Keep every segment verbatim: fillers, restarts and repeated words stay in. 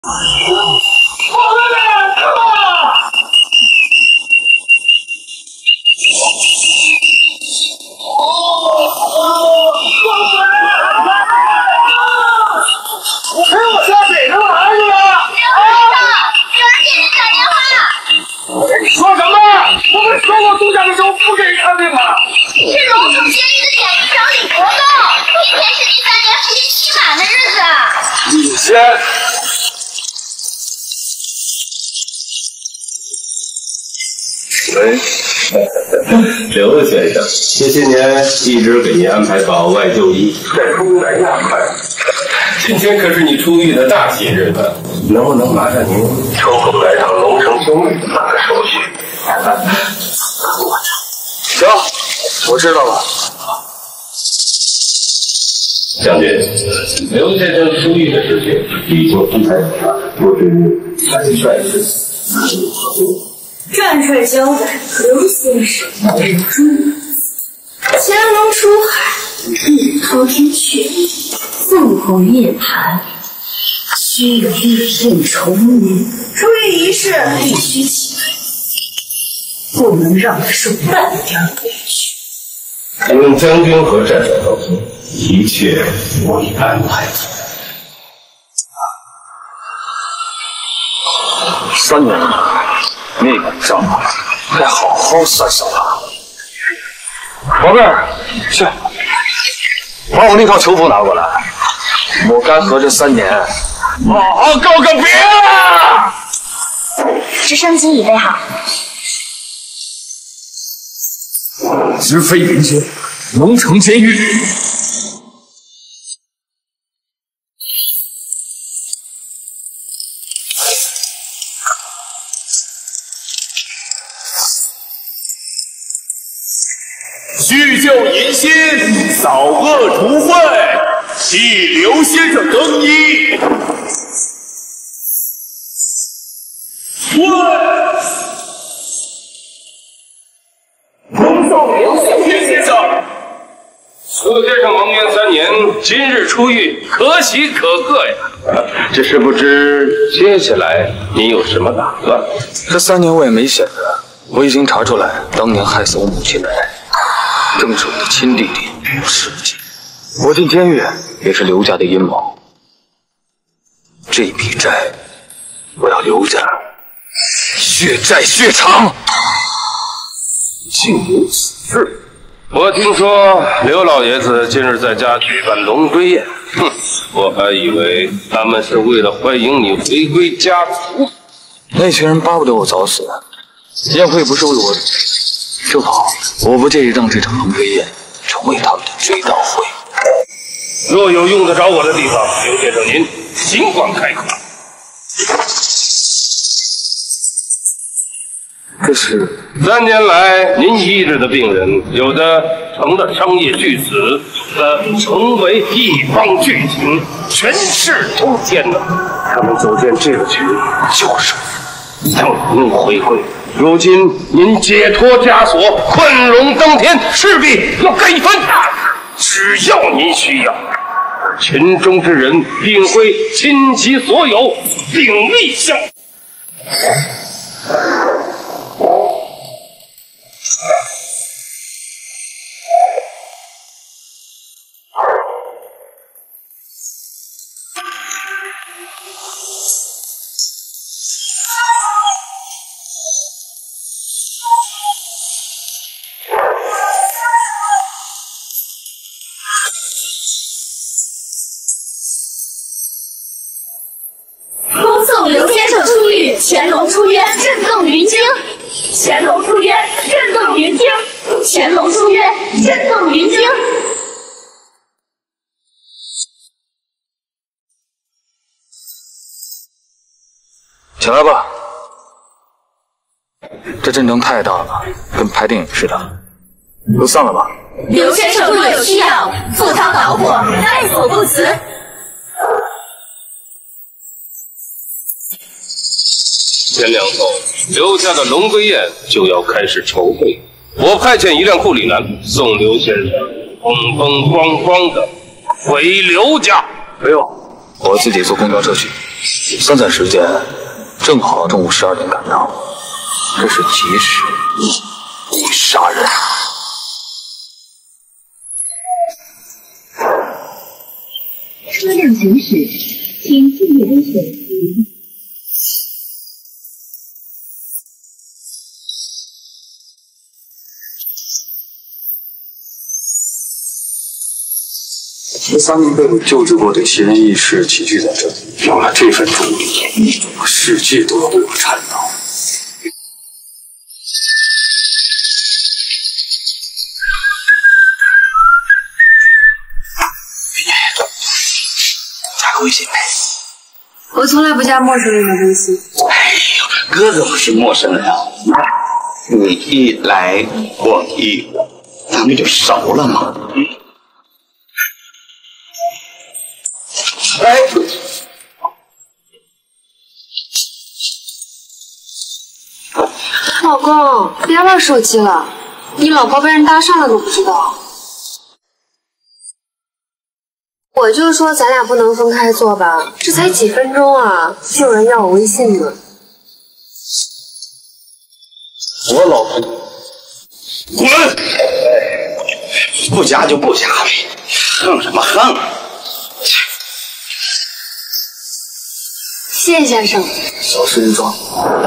陪我下水干嘛去了？ 有人给您打电话。 说什么？我们说过度假的时候不给看病吗？ 是龙城监狱的检狱长李国栋，今天是第三年服刑期满的日子。 你先。 喂，刘先生，这些年一直给您安排保外就医，在出来安排。今天可是你出狱的大喜日子，能不能麻烦您抽空来趟龙城监狱办个手续？ 行，我知道了。 将军，刘先生出狱的事情已经安排好了，不知参帅是何物？ 战帅交代，刘先生要入住，潜龙出海，日滔天阙，凤凰涅槃，须有一片重云。出狱仪式必须起来，不能让他受半点委屈。 请将军和战帅放心，一切我已安排好。 三年了。那个账该好好算算了。宝贝儿，去，把我那套囚服拿过来。我该和这三年好好告个别啊！ 直升机已备好。 直飞云间，龙城监狱。 叙旧迎新，扫恶除秽，替刘先生更衣。喂，恭送刘先生。 刘先生蒙冤三年，今日出狱，可喜可贺呀！只是不知接下来你有什么打算？ 这三年我也没闲着，我已经查出来当年害死我母亲的人。正是我的亲弟弟刘世杰，我进监狱也是刘家的阴谋。这笔债，我要刘家血债血偿。 竟有此事！我听说刘老爷子近日在家举办龙追宴，哼，我还以为他们是为了欢迎你回归家族。 那群人巴不得我早死，宴会不是为我。正好，我不介意让这场龙追宴成为他们的追悼会。 若有用得着我的地方，刘先生您尽管开口。 这是三年来您医治的病人，有的成了商业巨子，有的成为一方巨擎，权势通天呢。他们组建这个局，就是等您回归。如今您解脱枷锁，困龙登天，势必要干一番大事。只要您需要，群中之人定会倾其所有，鼎力相助。 乾隆出冤，震动云京；乾隆出冤，震动云京；乾隆出冤，震动云京。 起来吧，这阵仗太大了，跟拍电影似的。都散了吧。 刘先生若有需要，赴汤蹈火，在所不辞。 天亮后，刘家的龙归宴就要开始筹备。我派遣一辆库里南送刘先生风风光光的回刘家。 不用，我自己坐公交车去。 算算时间，正好中午十二点赶到，这是及时故意杀人。 车辆行驶，请注意安全。 十三名被我救治过的奇人异事齐聚在这里，有了这份助力，世界都要为我颤抖。加个微信呗。 我从来不加陌生人的微信。 哎呦，哥哥不是陌生人啊，你一来我一往，咱们就熟了嘛。嗯。哎， 老公，别玩手机了，你老婆被人搭讪了都不知道。我就说咱俩不能分开坐吧，这才几分钟啊，就有人要我微信呢。 我老婆滚！不加就不加呗，横什么横？ 谢先生， 小事一桩。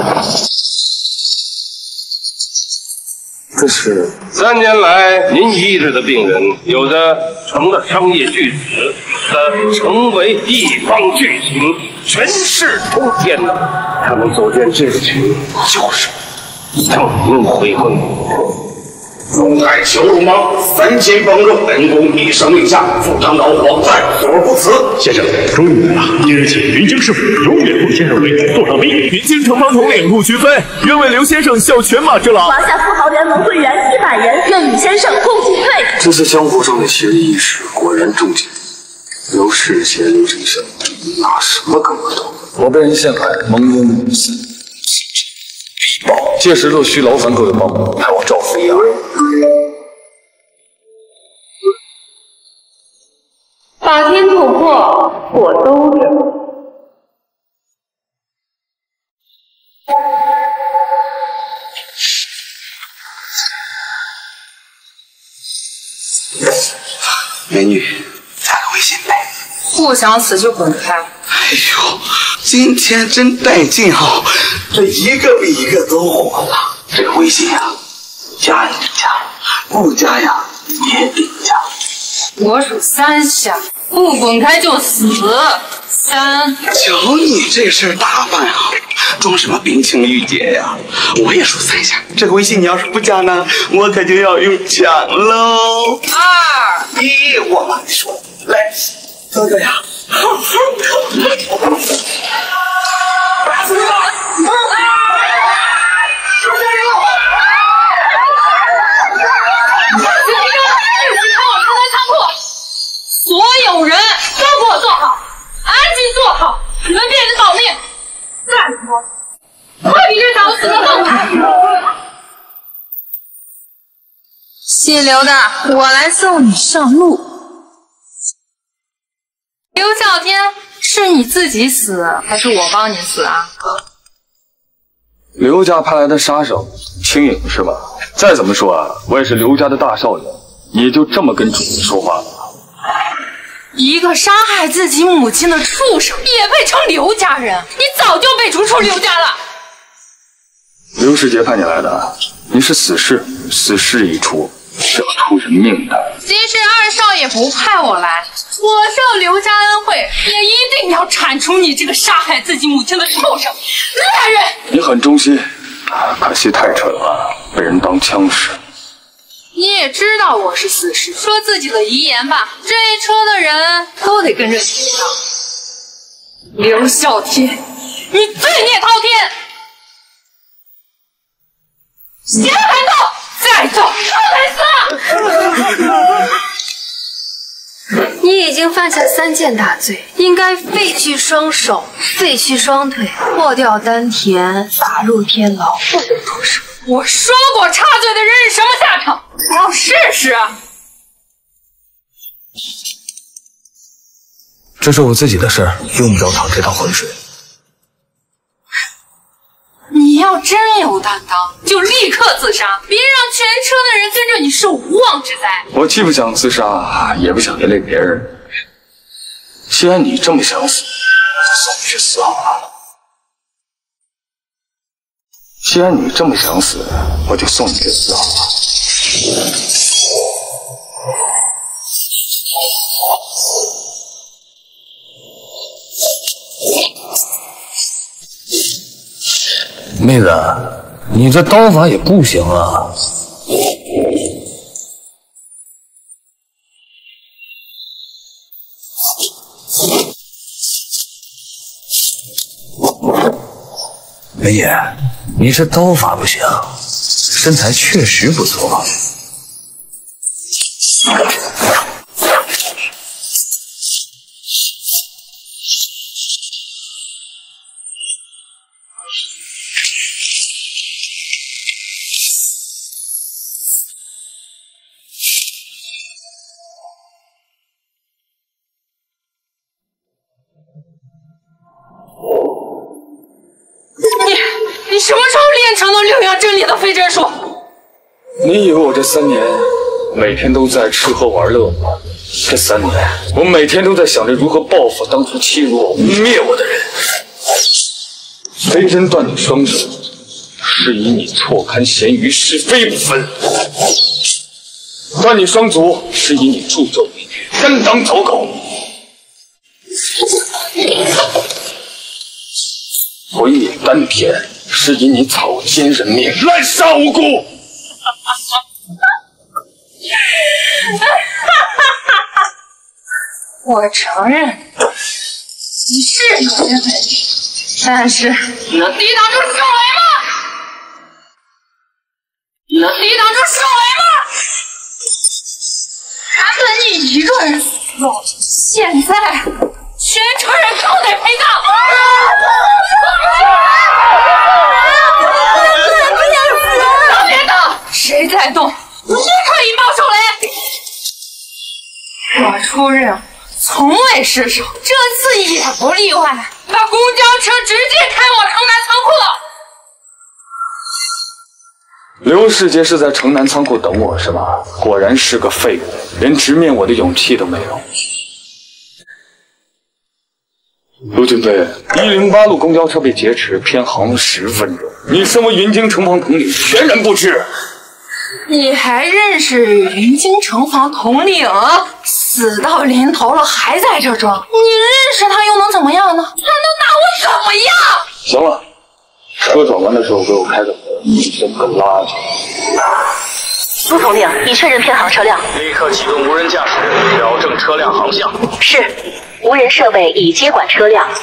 这是三年来，您医治的病人，有的成了商业巨子，有的成为一方巨星，权势通天的。他们组建这个局，就是向您回归。 中海求荣吗？三千方肉，本宫一声令下，赴汤蹈火，在所不辞。 先生，终于来了！今日起，云京师府永远奉先生为座上宾。 云京城防统领陆徐飞，愿为刘先生效犬马之劳。 华夏富豪联盟会员一百人，愿与先生共进退。 这次江湖上的奇人异事果然重金。刘世贤、刘丞相拿什么跟我斗？我被人陷害，蒙冤枉死，必报。届时若需劳烦各位帮忙，派我赵飞燕。 把天捅破，我兜着。 美女，加个微信呗。 不想死就滚开！ 哎呦，今天真带劲哈！这一个比一个都火了。这个微信呀、啊，加一加，不加呀也得加。 我数三下，不滚开就死。三， 瞧你这事儿大办啊，装什么冰清玉洁呀？我也数三下，这个微信你要是不加呢，我可就要用抢喽。 二一，我帮你数，来，哥哥呀。 所有人都给我坐好，安静坐好，你们变着保命！再说，会比这找死的更快。姓刘的，我来送你上路。刘啸天，是你自己死，还是我帮你死啊？ 刘家派来的杀手，轻盈是吧？再怎么说啊，我也是刘家的大少爷，你就这么跟主子说话了？ 一个杀害自己母亲的畜生，也配称刘家人？你早就被逐出刘家了。 刘世杰派你来的，你是死士，死士一出，是要出人命的。 即使二少爷不派我来，我受刘家恩惠，也一定要铲除你这个杀害自己母亲的畜生劣人。 你很忠心，可惜太蠢了，被人当枪使。 你也知道我是死士，说自己的遗言吧，这一车的人都得跟着你上。刘啸天，你罪孽滔天！先盘斗，再走，不陪死！你已经犯下三件大罪，应该废去双手，废去双腿，破掉丹田，打入天牢，不得脱生。 我说过，插嘴的人是什么下场？我要试试啊！ 这是我自己的事儿，用不着淌这趟浑水。 要真有担当，就立刻自杀，别让全车的人跟着你受无妄之灾。 我既不想自杀，也不想连累别人。既然你这么想死，送你去死好了。既然你这么想死，我就送你去死好了。妹子，你这刀法也不行啊！梅姐，你这刀法不行，身材确实不错。 你什么时候练成了六阳真理的飞针术？ 你以为我这三年每天都在吃喝玩乐吗？这三年，我每天都在想着如何报复当初欺辱我、污蔑我的人。飞针断你双手，是以你错堪咸鱼，是非不分；断你双足，是以你助纣为虐，担当走狗。毁你丹田，是以你草菅人命，滥杀无辜。 我承认你是有些本事，但是能抵挡住手雷吗？能抵挡住手雷吗？他跟你一个人死了，现在全车人都得陪葬。都别动！谁再动，立刻引爆手雷！我出任务从未失手，这次也不例外。把公交车直接开往城南仓库。 刘世杰是在城南仓库等我是吧？果然是个废物，连直面我的勇气都没有。陆军飞，一零八路公交车被劫持，偏航了十分钟。你身为云京城防统领，全然不知。 你还认识云京城防统领？死到临头了还在这装？你认识他又能怎么样呢？他能拿我怎么样？ 行了，车转弯的时候给我开个门，你真个垃圾！ 陆统领，已确认偏航车辆， 立刻启动无人驾驶，调正车辆航向。 是，无人设备已接管车辆。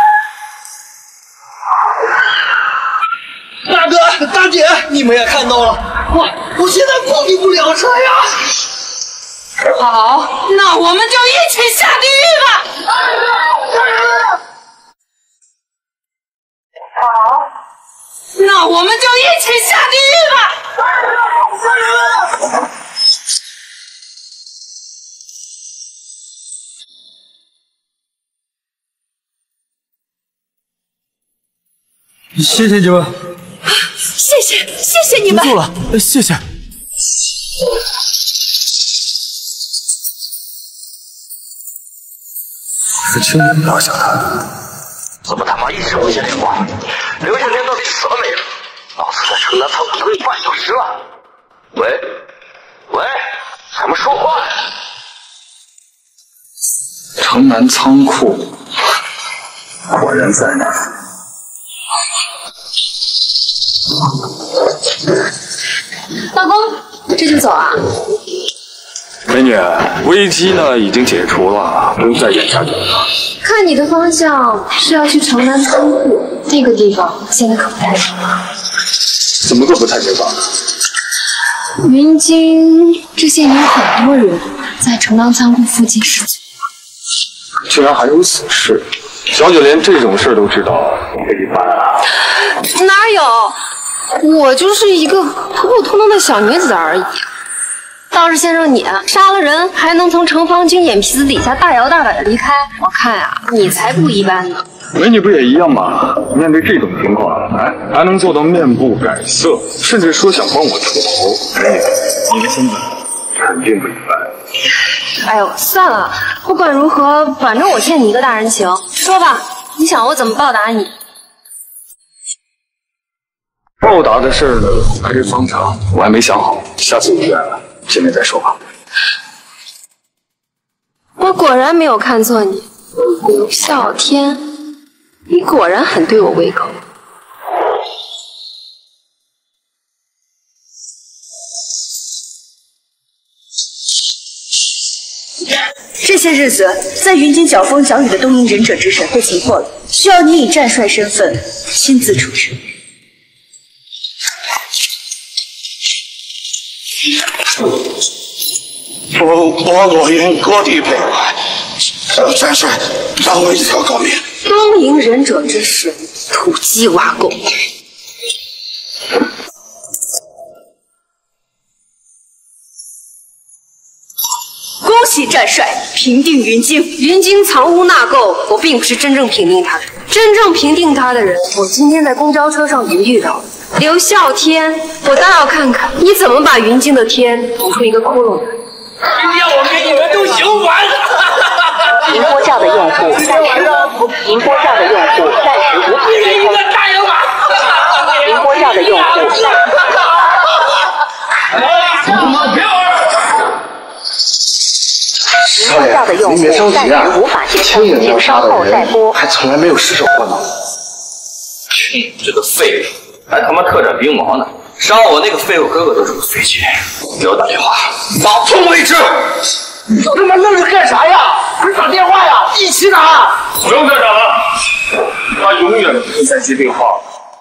大哥、大姐，你们也看到了，我我现在控制不了车呀！ 好，那我们就一起下地狱吧！好，那我们就一起下地狱吧！ 谢谢你们， 谢谢谢谢你们， 不错了，谢谢。 是青云打响他， 怎么他妈一直不接电话？刘向天到底死了没有？老子在城南仓库等你半小时了。喂，喂，怎么说话呀？ 城南仓库果然在那儿。 老公，这就走啊？ 美女，危机呢已经解除了，不用再演下去了。 看你的方向是要去城南仓库，那个地方现在可不太平了。 怎么个不太平吧？ 云京这些年很多人在城南仓库附近失踪， 居然还有此事！小九连这种事都知道，这一般啊。 哪有？我就是一个普普通通的小女子而已。 倒是先生你杀了人，还能从程方军眼皮子底下大摇大摆的离开，我看呀、啊，你才不一般呢。 美女不也一样吗？面对这种情况，哎，还能做到面不改色，甚至说想帮我出头，美女，你的心思肯定不一般。 哎呦，算了，不管如何，反正我欠你一个大人情。说吧，你想我怎么报答你？ 报答的事儿呢，还是方长，我还没想好，下次有约了，见面再说吧。 我果然没有看错你，刘啸天，你果然很对我胃口。 这些日子，在云京搅风搅雨的东瀛忍者之神被擒获了，需要你以战帅身份亲自出阵。 我我我愿割地赔款，战帅让我一条狗命。 东瀛忍者之神，土鸡挖狗。 恭喜战帅平定云京。 云京藏污纳垢，我并不是真正平定他的，真正平定他的人，我今天在公交车上也遇到了。刘啸天，我倒要看看你怎么把云京的天捅出一个窟窿来。 今天我给你们都行完了。 您拨叫的用户暂时，您拨叫的用户暂时无法接通。您拨叫的用户暂时。您拨叫的用户暂时无法接通，请稍后再拨。 还从来没有失手过呢。 去你这个废物，还他妈特展兵毛呢！杀我那个废物哥哥都是个废气，给我打电话，打通为止。 你他妈愣着干啥呀？不是打电话呀，一起打！ 不用再打了，他永远不会再接电话。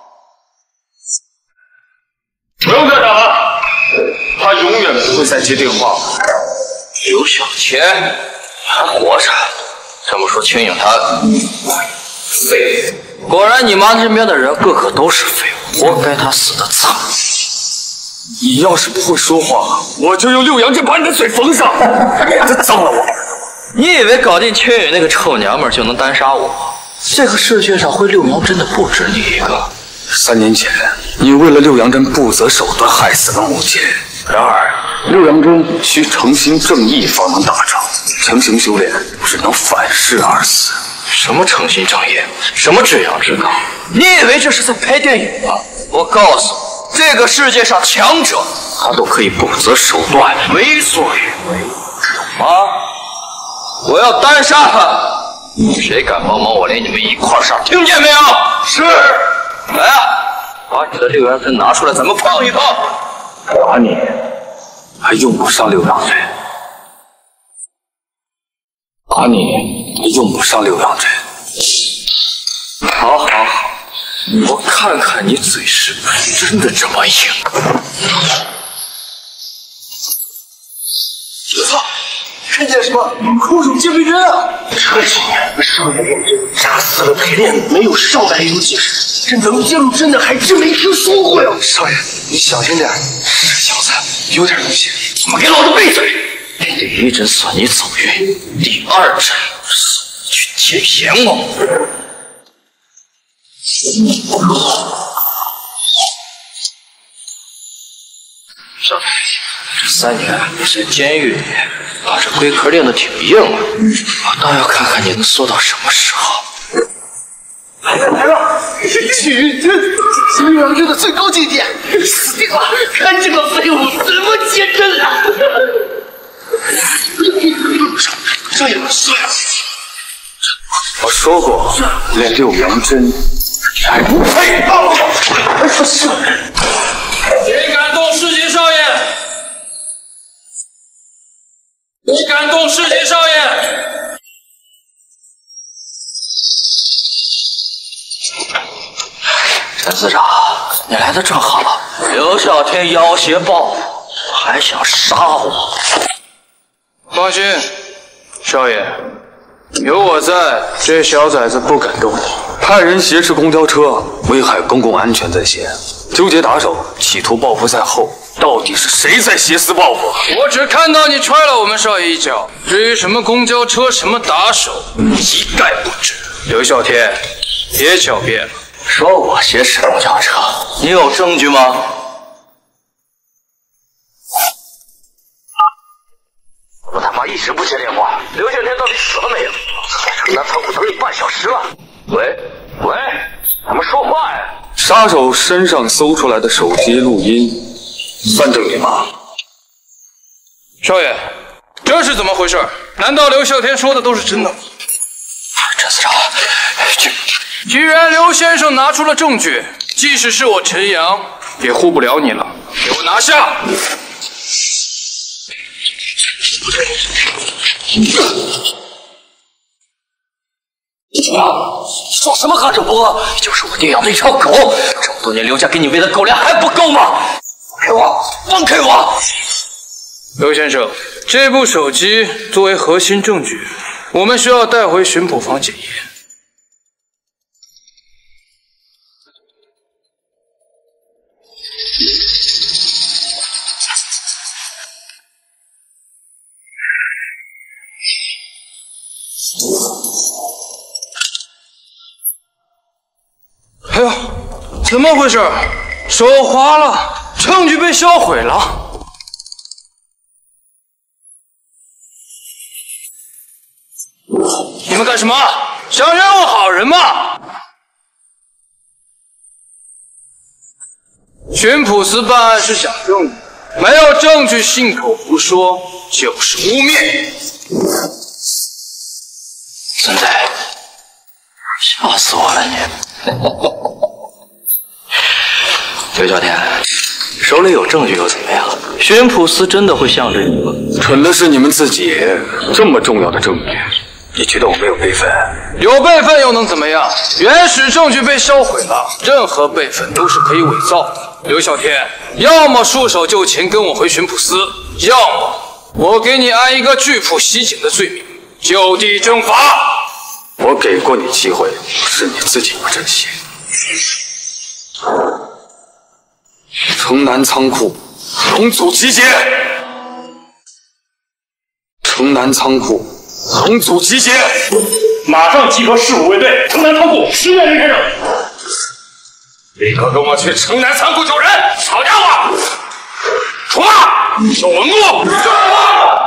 不用再打了，他永远不会再接电话。 刘小天还活着，这么说青影他废物。果然你妈这边的人个个都是废物，活该他死的惨。 你要是不会说话，我就用六阳针把你的嘴缝上，免得脏了我耳朵。 你以为搞定青雨那个臭娘们就能单杀我？这个世界上会六阳针的不止你一个。 三年前，你为了六阳针不择手段害死了母亲。然而，六阳针需诚心正义方能达成，强行修炼只能反噬而死。 什么诚心正义？什么至阳至刚？你以为这是在拍电影吗？我告诉你，这个世界上强者他都可以不择手段，为所欲为，懂吗？我要单杀他，谁敢帮忙，我连你们一块杀，听见没有？是。来啊，把你的六阳针拿出来，咱们碰一碰。 打你还用不上六阳针，打你还用不上六阳针。 好，好，好，我看看你嘴是不是真的这么硬。 我操！看见什么？空手接飞针啊！这几年上百用针杀死了陪练没有上百有几十，这能接入针的还真没听说过哟。少爷，你小心点，这小子有点东西。 你们给老子闭嘴！第一针算你走运，第二针去劫阎王。少爷，这三年你在监狱里把这龟壳练得挺硬啊，我倒要看看你能缩到什么时候。 来了来了，去云针，这是六阳针的最高境界，死定了！看这个废物怎么接针啊！少爷，少爷， 我说过，练六阳针，你还不配！ 谁敢动世锦少爷？谁敢动世锦少爷？ 陈司长，你来的正好。刘啸天要挟报复，还想杀我。 放心，少爷，有我在，这小崽子不敢动你。 派人挟持公交车，危害公共安全在先，纠结打手，企图报复在后， 到底是谁在挟私报复？ 我只看到你踹了我们少爷一脚，至于什么公交车、什么打手，一概不知。刘啸天，别狡辩了。 说我挟持公交车，你有证据吗？我他妈一直不接电话，刘啸天到底死了没有？在城南仓库等你半小时了。喂喂，他们说话呀！ 杀手身上搜出来的手机录音，算证据吗？ 少爷，这是怎么回事？难道刘啸天说的都是真的吗？ 陈司长，去。 既然刘先生拿出了证据，即使是我陈阳，也护不了你了。给我拿下！ 说什么哈主播？就是我爹养的一条狗，这么多年刘家给你喂的狗粮还不够吗？放开我！放开我！ 刘先生，这部手机作为核心证据，我们需要带回巡捕房检验。哎呦，怎么回事？手滑了，证据被销毁了。你们干什么？想冤枉好人吗？巡捕司办案是讲证据，没有证据信口胡说就是污蔑。 孙子，笑死我了你！刘啸天，手里有证据又怎么样？巡捕司真的会向着你吗？ 蠢的是你们自己，这么重要的证据，你觉得我没有备份？ 有备份又能怎么样？原始证据被销毁了，任何备份都是可以伪造的。刘啸天，要么束手就擒跟我回巡捕司，要么我给你安一个拒捕袭警的罪名，就地正法。 我给过你机会，是你自己不珍惜。城南仓库重组集结，城南仓库重组集结， 马上集合事务卫队，城南仓库十月林先生。 立刻跟我去城南仓库救人！好家伙，出发！有文故，就出发！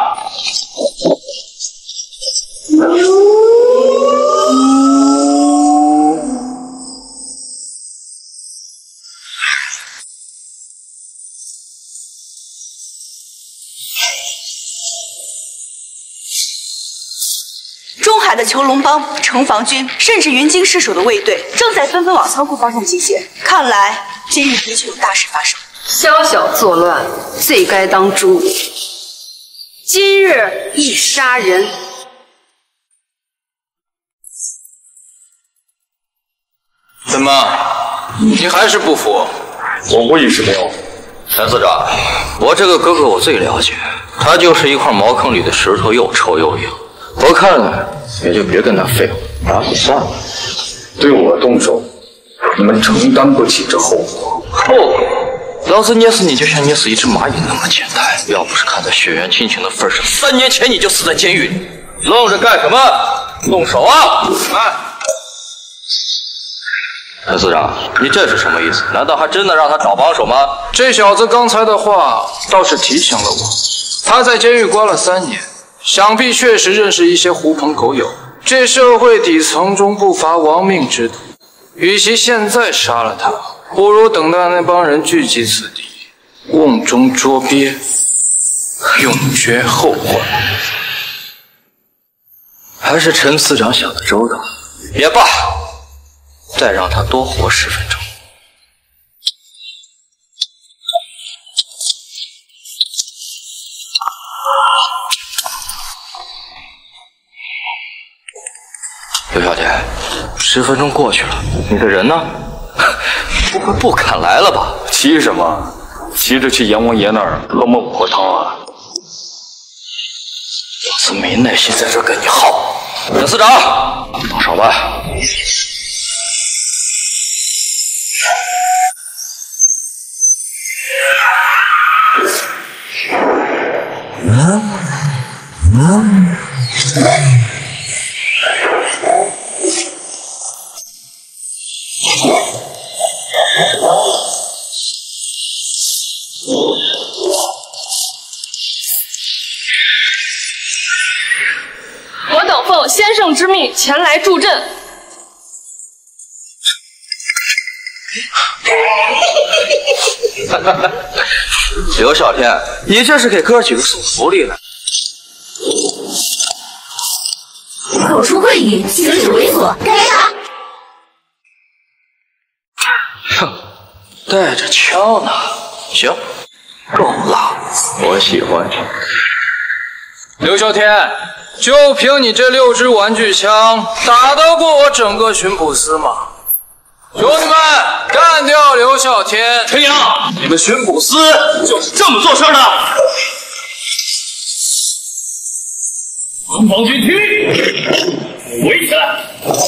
中海的囚龙帮、城防军，甚至云京市守的卫队，正在纷纷往仓库方向集结。看来今日的确有大事发生。 宵小作乱，罪该当诛。今日一杀人。 怎么，你还是不服？ 我无意识没有。 陈司长，我这个哥哥我最了解，他就是一块茅坑里的石头，又臭又硬。我看也就别跟他废话，打死算了。 对我动手，你们承担不起这后果。 后果？老子捏死你就像捏死一只蚂蚁那么简单。要不是看在血缘亲情的份上，三年前你就死在监狱里。愣着干什么？动手啊！来。陈司长，你这是什么意思？难道还真的让他找帮手吗？ 这小子刚才的话倒是提醒了我，他在监狱关了三年，想必确实认识一些狐朋狗友。这社会底层中不乏亡命之徒，与其现在杀了他，不如等待那帮人聚集此地，瓮中捉鳖，永绝后患。 还是陈司长想的周到。也罢，再让他多活十分钟。刘小姐，十分钟过去了，你的人呢？不会不敢来了吧？ 急什么？急着去阎王爷那儿喝孟婆汤啊！ 老子没耐心在这跟你耗。陈司长，动手吧。 我等奉先生之命前来助阵。 刘小天，你这是给哥几个送福利了？ 口出秽语，行止猥琐，该打！ 哼，带着枪呢？行，够了，我喜欢。 刘啸天，就凭你这六支玩具枪，打得过我整个巡捕司吗？兄弟们，干掉刘啸天！ 陈阳，你们巡捕司就是这么做事的。城防军听令，围起来！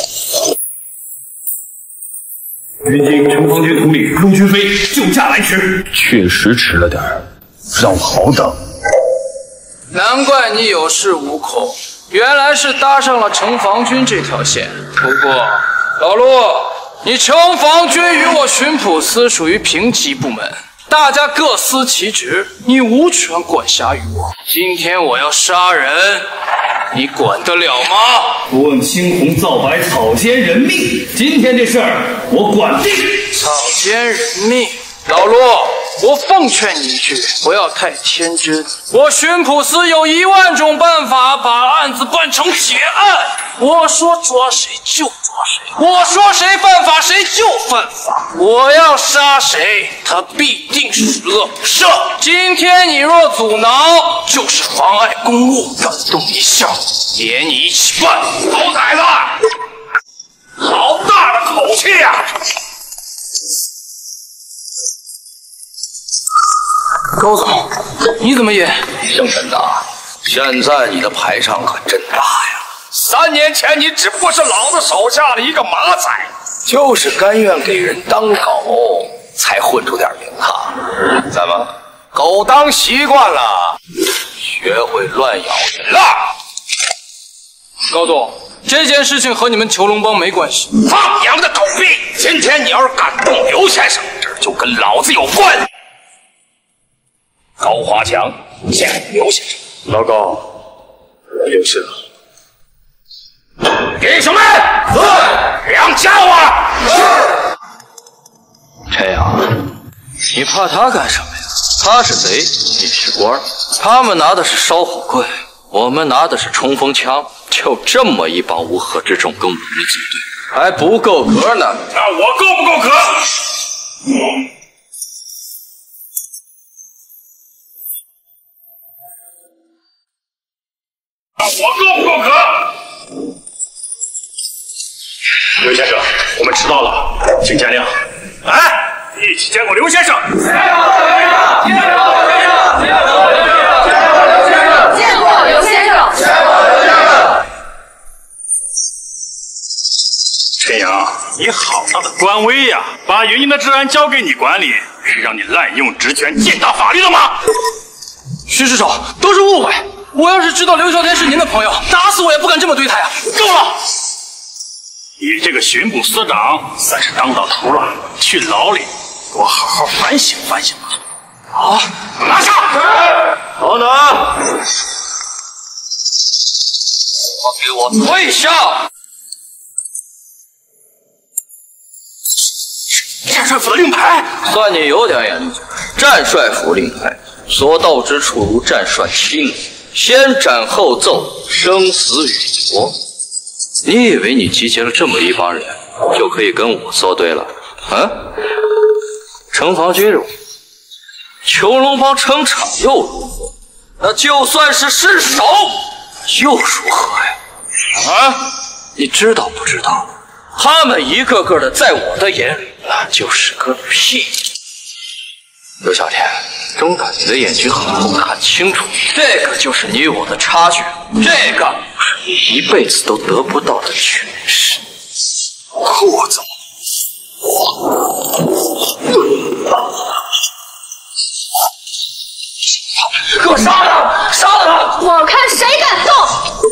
云京城防军统领陆军飞救驾来迟， 确实迟了点儿，让我好等。 难怪你有恃无恐，原来是搭上了城防军这条线。不过，老陆，你城防军与我巡捕司属于平级部门，大家各司其职，你无权管辖于我。今天我要杀人，你管得了吗？ 不问青红皂白，草菅人命。今天这事儿我管定。 草菅人命，老陆，我奉劝你一句，不要太天真。我巡捕司有一万种办法把案子办成结案，我说抓谁就抓谁，我说谁犯法谁就犯法，我要杀谁，他必定是恶。是，今天你若阻挠，就是妨碍公务，敢动一下，连你一起办。 狗崽子，好大的口气呀、啊！ 高总，你怎么也？ 姓陈的，现在你的排场可真大呀！ 三年前你只不过是老子手下的一个马仔， 就是甘愿给人当狗，才混出点名堂。怎么，狗当习惯了，学会乱咬人了？ 高总，这件事情和你们囚龙帮没关系。 放羊的狗屁！今天你要是敢动刘先生，这就跟老子有关。高华强见刘先生。 老高，有事了。 弟兄们，两家伙。 陈阳，你怕他干什么呀？他是贼，你是官。他们拿的是烧火棍，我们拿的是冲锋枪。就这么一帮乌合之众跟我们作对，还不够格呢。 那我够不够格？我够不够格？刘先生，我们迟到了，请见谅。来，一起见过刘先生。见过刘先生，见过刘先生，见过刘先生，见过刘先生，见过刘先生。陈阳，你好大的官威呀！把云营的治安交给你管理，是让你滥用职权、践踏法律了吗？ 徐师长，都是误会。我要是知道刘啸天是您的朋友，打死我也不敢这么对他呀！ 够了！你这个巡捕司长算是当到头了，去牢里给我好好反省反省吧。好，拿下！ 等等，我给我退下！ 战帅府的令牌， 算你有点眼力劲。战帅府令牌，所到之处如战帅七名。先斩后奏，生死与国。你以为你集结了这么一帮人，就可以跟我作对了？啊？城防军如何？囚龙帮城场又如何？那就算是失手，又如何呀？啊？你知道不知道？他们一个个的，在我的眼里，那就是个屁。刘啸天，睁大你的眼睛，好好看清楚，这个就是你我的差距，这个是你一辈子都得不到的权势。 霍总， 给我杀了他！杀了我看谁敢动！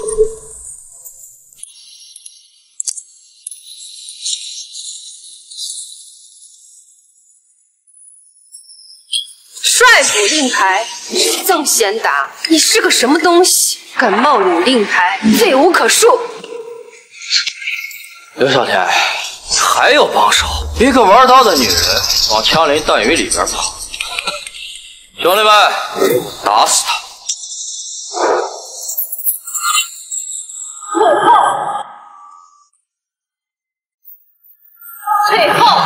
帅府令牌，曾贤达，你是个什么东西？敢冒领令牌，罪无可恕。 刘小天，还有帮手，一个玩刀的女人往枪林弹雨里边跑。兄弟们，打死他！ 退后！退后！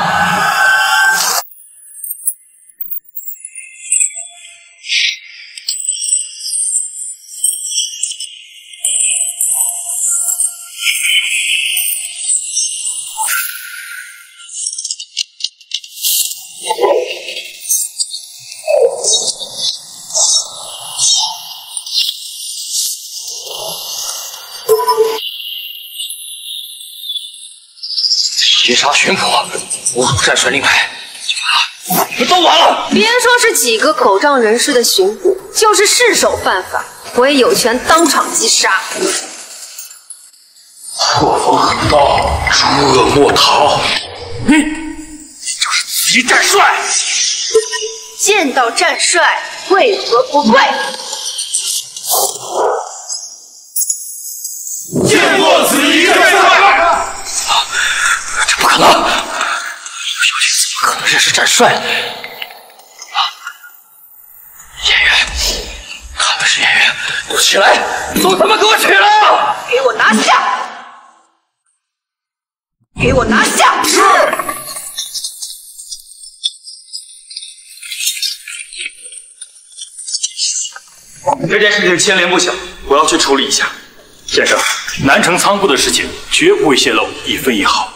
截杀巡捕，侮辱战帅令牌，就完了，这都完了。 别说是几个口仗人势的巡捕，就是誓手犯法，我也有权当场击杀。 破风横道，诸恶莫逃。你，你就是紫衣战帅。 见到战帅，为何不跪？ 见过紫衣战帅。 这不可能！刘小天怎么可能认识战帅？啊！演员，他们是演员，都起来！都他妈给我起来！ 给我拿下！给我拿下！是。 这件事情牵连不小，我要去处理一下。先生，南城仓库的事情绝不会泄露一分一毫。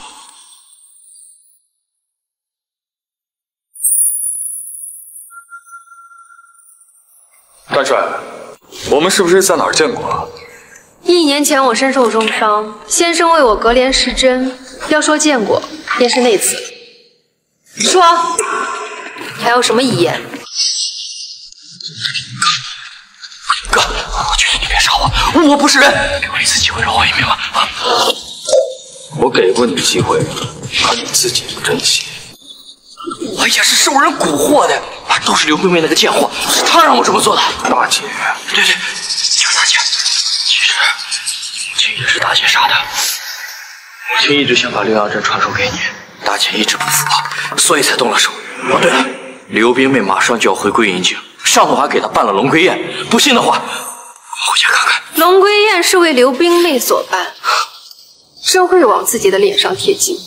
战帅，我们是不是在哪儿见过？ 一年前我身受重伤，先生为我隔帘施针，要说见过，便是那次。说，还有什么遗言？ 哥，我求求你别杀我，我不是人，给我一次机会饶我一命吧！啊！ 我给过你机会，可你自己不珍惜。 我也是受人蛊惑的，啊，都是刘冰冰那个贱货，是她让我这么做的。 大姐， 对对，就是大姐。其实母亲也是大姐杀的。母亲一直想把六阳阵传授给你，大姐一直不服，所以才动了手。哦，对了，刘冰冰马上就要回归银境，上头还给她办了龙归宴，不信的话，回家看看。 龙归宴是为刘冰妹所办，真会往自己的脸上贴金。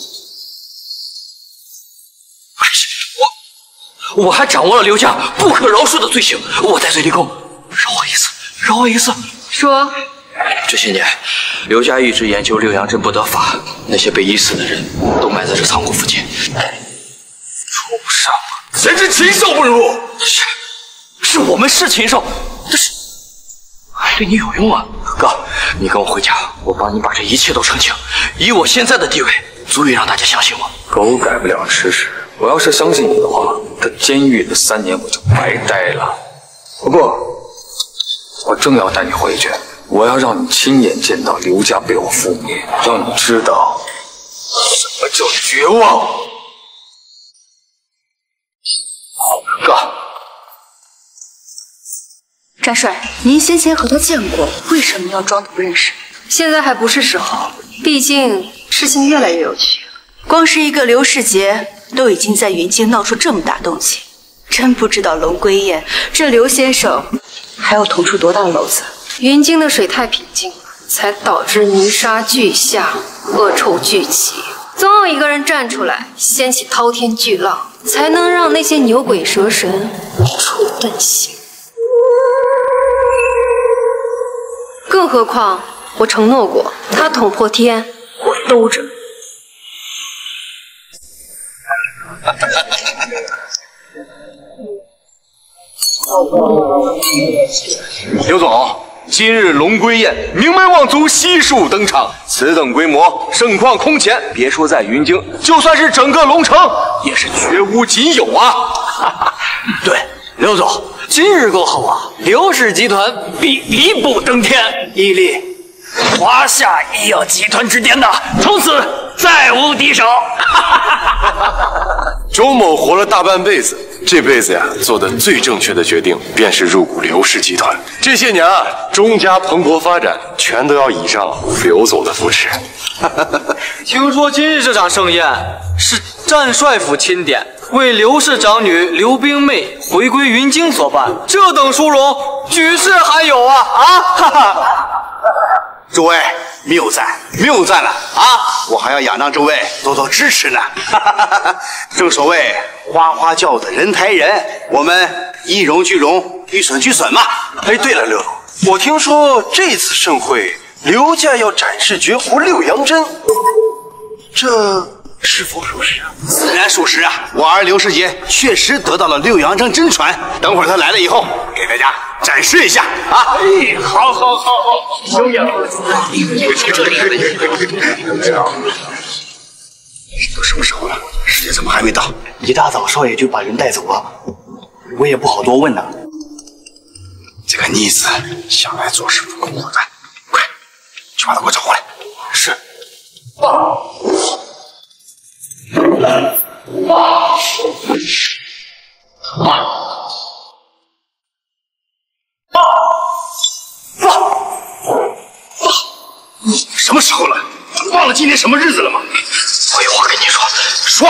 我还掌握了刘家不可饶恕的罪行，我戴罪立功，饶我一次，饶我一次。 说， 这些年，刘家一直研究六阳阵不得法，那些被医死的人都埋在这仓库附近。 畜生，简直禽兽不如！ 是，是我们是禽兽，但是还对你有用啊，哥，你跟我回家，我帮你把这一切都澄清。以我现在的地位，足以让大家相信我。 狗改不了吃屎。我要是相信你的话，这监狱的三年我就白待了。不过，我正要带你回去，我要让你亲眼见到刘家被我覆灭，让你知道什么叫绝望。哥， 战帅，您先前和他见过，为什么要装作不认识？ 现在还不是时候，毕竟事情越来越有趣了。 光是一个刘世杰，都已经在云境闹出这么大动静，真不知道龙归宴这刘先生还要捅出多大的篓子。 云境的水太平静了，才导致泥沙俱下，恶臭聚集。总有一个人站出来，掀起滔天巨浪，才能让那些牛鬼蛇神无处遁形。更何况，我承诺过，他捅破天，我兜着。 刘总，今日龙归宴，名门望族悉数登场，此等规模，盛况空前。别说在云京，就算是整个龙城，也是绝无仅有啊！ 对， 刘总，今日过后啊，刘氏集团必一步登天，屹立华夏医药集团之巅呐，从此再无敌手。 周某活了大半辈子，这辈子呀，做的最正确的决定便是入股刘氏集团。这些年啊，钟家蓬勃发展，全都要倚仗刘总的扶持。 听说今日这场盛宴是战帅府钦点，为刘氏长女刘冰妹回归云京所办，这等殊荣，举世罕有啊！啊，哈哈！ 诸位，谬赞，谬赞了啊！我还要仰仗诸位多多支持呢。正所谓花花轿子人抬人，我们一荣俱荣，俱损俱损嘛。 哎，对了，刘总，我听说这次盛会刘家要展示绝活六阳针，这是否属实啊？ 自然属实啊！我儿刘世杰确实得到了六阳针真传，等会儿他来了以后，给大家展示一下啊！ 哎，好好好好，兄弟， 都什么时候了？师姐怎么还没到？一大早少爷就把人带走了，我也不好多问呢。这个逆子向来做事不公不义，快去把他给我找过来。是。啊啊啊！什么时候了？忘了今天什么日子了吗？我有话跟你说，说。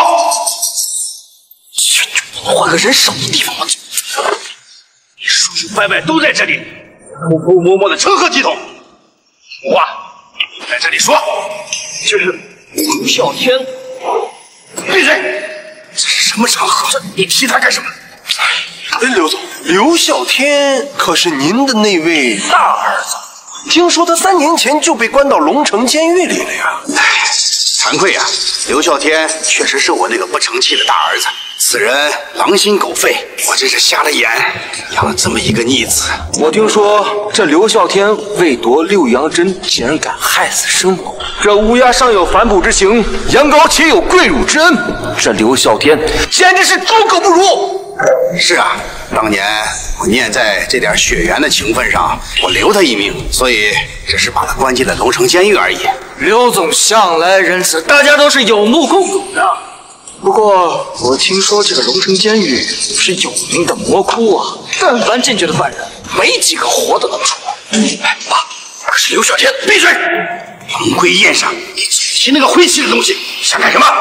去，就不能换个人少的地方吗？你叔叔伯伯都在这里，偷偷摸摸的成何体统？话在这里说，就是刘啸天。闭嘴！这是什么场合？你提他干什么？ 哎，刘总，刘啸天可是您的那位大儿子？听说他三年前就被关到龙城监狱里了呀！ 哎，惭愧呀，刘啸天确实是我那个不成器的大儿子。此人狼心狗肺，我真是瞎了眼，养了这么一个逆子。 我听说这刘啸天为夺六阳针，竟然敢害死生母。这乌鸦上有反哺之情，羊羔岂有跪乳之恩？这刘啸天简直是猪狗不如！ 是啊，当年我念在这点血缘的情分上，我留他一命，所以只是把他关进了龙城监狱而已。 刘总向来仁慈，大家都是有目共睹的。不过我听说这个龙城监狱是有名的魔窟啊，但凡进去的犯人，没几个活的能出来。哎，爸，可是刘啸天，闭嘴！ 龙龟宴上，你只提那个晦气的东西，想干什么？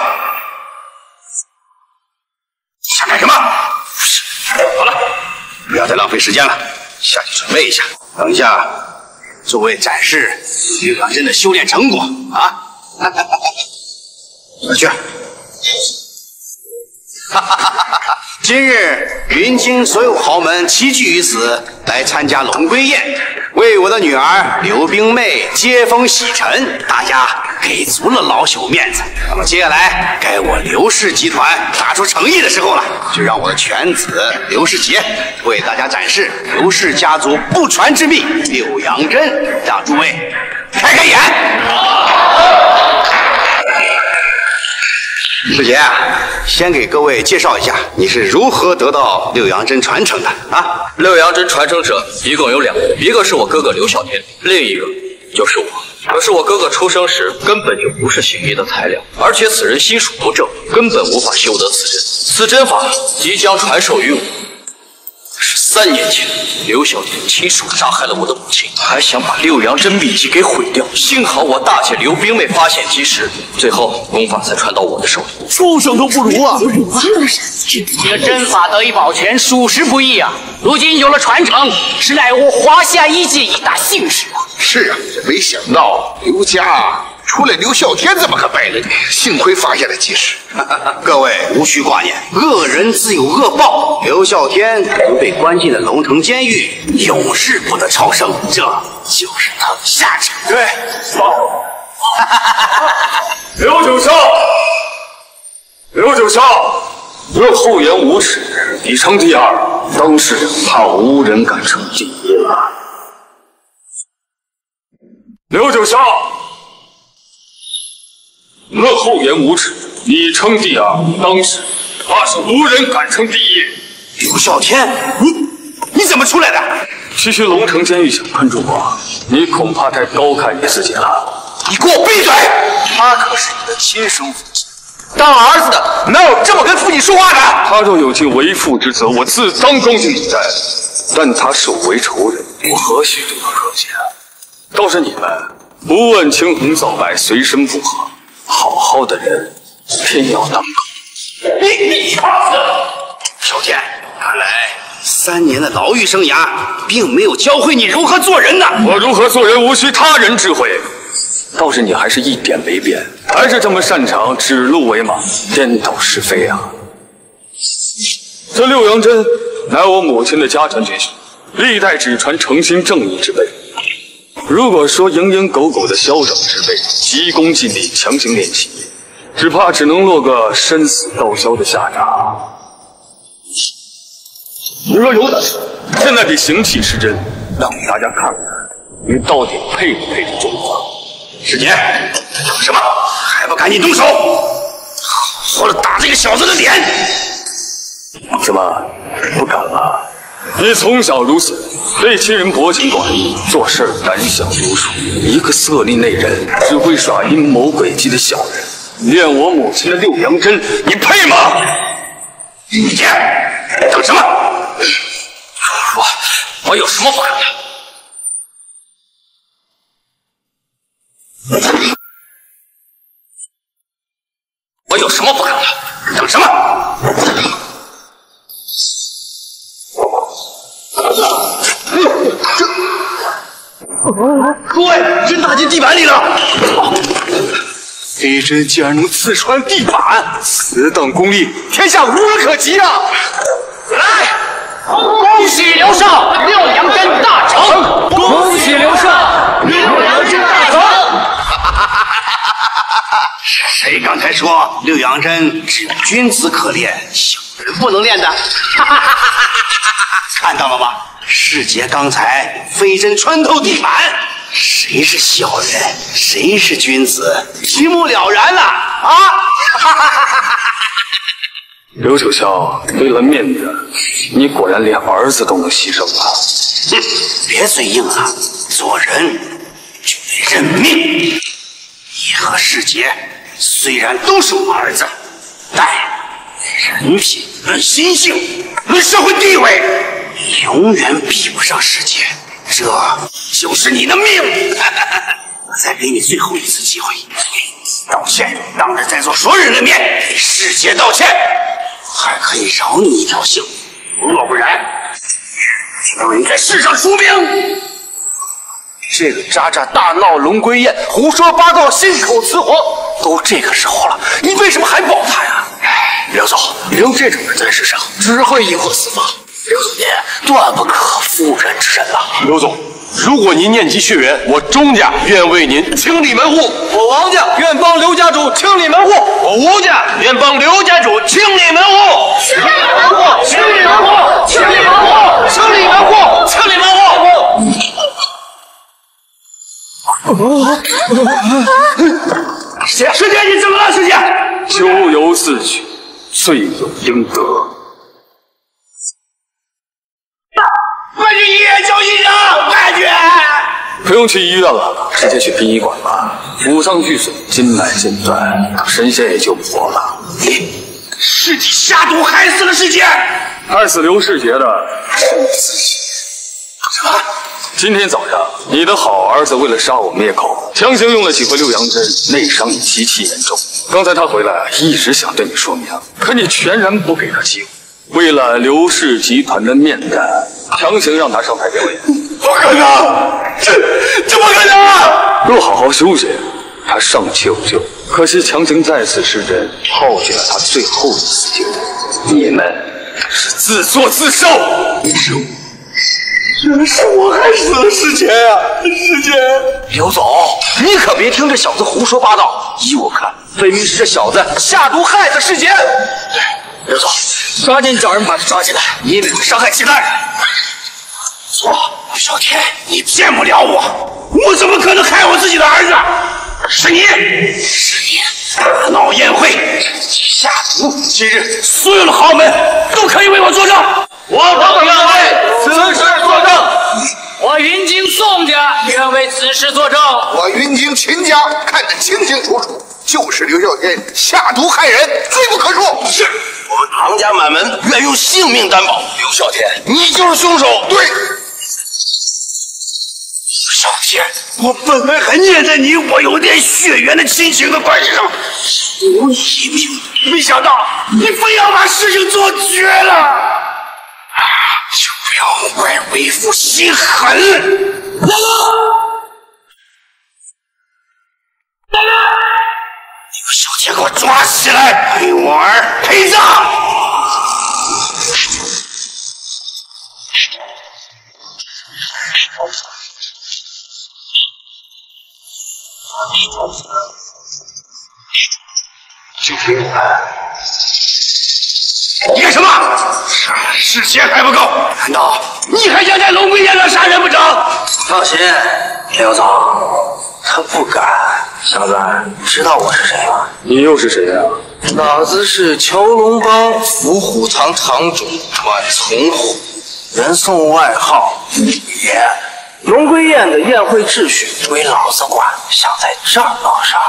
想干什么？好了，不要再浪费时间了，下去准备一下，等一下诸位展示六阳针的修炼成果啊！快去！今日云京所有豪门齐聚于此，来参加龙龟宴，为我的女儿刘冰妹接风洗尘，大家给足了老朽面子。那么接下来该我刘氏集团打出诚意的时候了，就让我的犬子刘世杰为大家展示刘氏家族不传之秘六阳针，让诸位开开眼。世杰，先给各位介绍一下你是如何得到六阳针传承的啊？ 六阳针传承者一共有两个，一个是我哥哥刘啸天，另一个就是我。可是我哥哥出生时根本就不是行医的材料，而且此人心术不正，根本无法修得此针。此针法即将传授于我。是三年前，刘啸天亲手杀害了我的母亲，还想把六阳针秘籍给毁掉。幸好我大姐刘冰妹发现及时，最后功法才传到我的手里。 畜生都不如啊！ 这个针法得以保全，属实不易啊！如今有了传承，实乃我华夏医界一大幸事啊！ 是啊，没想到刘家除了刘啸天这么个败类，幸亏发现了及时。 各位无需挂念，恶人自有恶报。刘啸天已被关进了龙城监狱，永世不得超生，这就是他的下场。 对，刘九霄，刘九霄，若厚颜无耻，你称第二，当世怕无人敢称第一了。刘九霄，若厚颜无耻，你称第二，当时怕是无人敢称第一。 刘啸天，你你怎么出来的？ 区区龙城监狱想困住我，你恐怕太高看你自己了。 你给我闭嘴！他可是你的亲生父亲，当儿子的哪有这么跟父亲说话的？ 他若有尽为父之责，我自当忠心以待；但他是我为仇人，我何须对他客气啊？倒是你们不问青红皂白，随身不合，好好的人偏要当狗。 你你放肆！小天，看来三年的牢狱生涯并没有教会你如何做人呢。 我如何做人，无需他人智慧。倒是你还是一点没变，还是这么擅长指鹿为马，颠倒是非啊！这六阳真乃我母亲的家传绝学，历代只传诚心正义之辈。如果说蝇营狗苟的嚣张之辈，急功近利，强行练习，只怕只能落个身死道消的下场。你若有胆，现在得行气施真，让大家看看你到底配不配这重罚。 师姐，等什么？还不赶紧动手！好好的打这个小子的脸！ 怎么不敢了？你从小如此，对亲人薄情寡义，做事胆小如鼠，一个色厉内荏，只会耍阴谋诡计的小人，练我母亲的六阳真，你配吗？ 师姐，等什么？ 我我有什么不敢的？我有什么不敢的？ 等什么？ 诸位，针打进地板里了！飞针竟然能刺穿地板，此等功力，天下无人可及啊！ 来，恭喜刘少六阳真大成！恭喜刘少六阳真大成！ 是谁刚才说六阳真只有君子可练，小人不能练的？看到了吗？世杰刚才飞针穿透地板，谁是小人，谁是君子，一目了然了啊！ 刘九霄，为了面子，你果然连儿子都能牺牲了。 哼，别嘴硬了，做人就得认命。你和世杰虽然都是我儿子，但人品、论心性、论社会地位，你永远比不上世杰，这就是你的命。我再给你最后一次机会，道歉，当着在座所有人的面给世杰道歉，还可以饶你一条性命。若不然，就让你在世上出名。 这个渣渣大闹龙归宴，胡说八道，信口雌黄，都这个时候了，你为什么还保他呀？ 刘总，留这种人在世上，只会因祸死法。刘总您断不可妇人之仁了。 刘总，如果您念及血缘，我钟家愿为您清理门户。 我王家愿帮刘家主清理门户。 我吴家愿帮刘家主清理门户。 清理门户，清理门户，清理门户，清理门户，清理门户。 师姐，师姐，你怎么了？师姐， 咎由自取，罪有应得。 快去医院叫医生！快去！ 不用去医院了，直接去殡仪馆吧。五脏俱损，筋脉尽断，神仙也救不活了。 你是你下毒害死了世杰， 害死刘世杰的是你自己。 什么？ 今天早上，你的好儿子为了杀我灭口，强行用了几回六阳针，内伤已极其严重。刚才他回来，一直想对你说明，可你全然不给他机会。为了刘氏集团的面子，强行让他上台表演。 不可能！这这不可能！ 若好好休息，他尚且有救。可惜强行再次施针，耗尽了他最后一丝精力。你们是自作自受。 是我。原来是我害死了世杰呀！世杰， 刘总，你可别听这小子胡说八道。依我看，分明是这小子下毒害死世杰。 对，刘总， 抓紧找人把他抓起来，以免伤害其他人。 错，小天，你骗不了我，我怎么可能害我自己的儿子？是你，是你，大闹宴会，趁机下毒。今日所有的豪门都可以为我作证。 我等愿为此事作证。我云京宋家愿为此事作证。 我云京秦家看得清清楚楚，就是刘啸天下毒害人，罪不可恕。 是我们唐家满门愿用性命担保。刘啸天，你就是凶手。对。少天，我本来还念在你我有点血缘的亲情的关系上，我一命，没想到你非要把事情做绝了。就不要怪为父心狠。来了，来了！刘小天，给我抓起来，陪我儿陪葬。就凭你们，你干什么？杀了世贤还不够，难道你还想在龙龟宴上杀人不成？ 放心，刘总，他不敢。小子，知道我是谁吗？ 你又是谁呀、啊？ 老子是虬龙帮伏虎堂堂主阮从虎，人送外号虎爷。龙龟宴的宴会秩序归老子管，想在这儿闹事儿，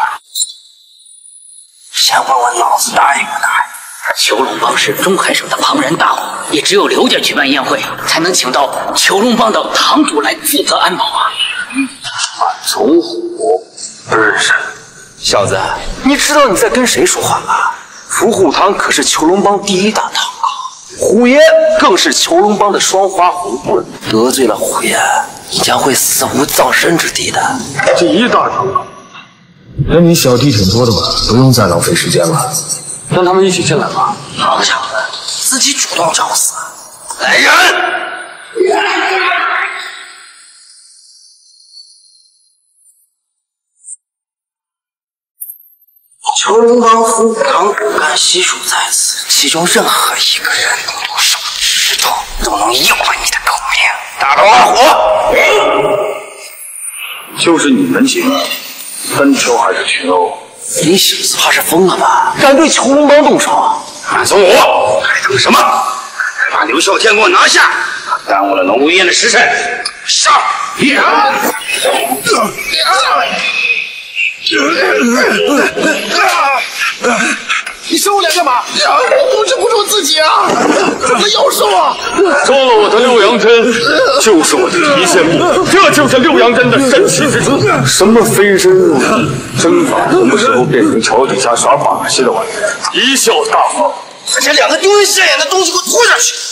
先问问老子答应不答应？ 虬龙帮是中海省的庞然大物，也只有刘家举办宴会，才能请到虬龙帮的堂主来负责安保啊。 阮从虎不认识。小子，你知道你在跟谁说话吗？伏虎堂可是虬龙帮第一大堂啊，虎爷更是虬龙帮的双花红棍，得罪了虎爷，你将会死无葬身之地的。 第一大堂啊，那你小弟挺多的吧？不用再浪费时间了，让他们一起进来吧。 好小子，自己主动找死！来人！虬龙帮伏虎堂骨干悉数在此，其中任何一个人动动手指头，都能要了你的狗命！大刀二虎， 就是你们几个，分球还是群殴？ 你小子怕是疯了吧？敢对虬龙帮动手？ 阮从虎，还等什么？快把刘啸天给我拿下！耽误了龙龟宴的时辰。上！呀！ 你收我俩干嘛？我控制不住自己啊！怎么要收啊？ 收了我的六阳针，就是我的提线木，这就是六阳针的神奇之处。什么飞身入地，针法什么时候变成桥底下耍把戏的玩意？贻笑大方！ 把这两个丢人现眼的东西给我拖下去！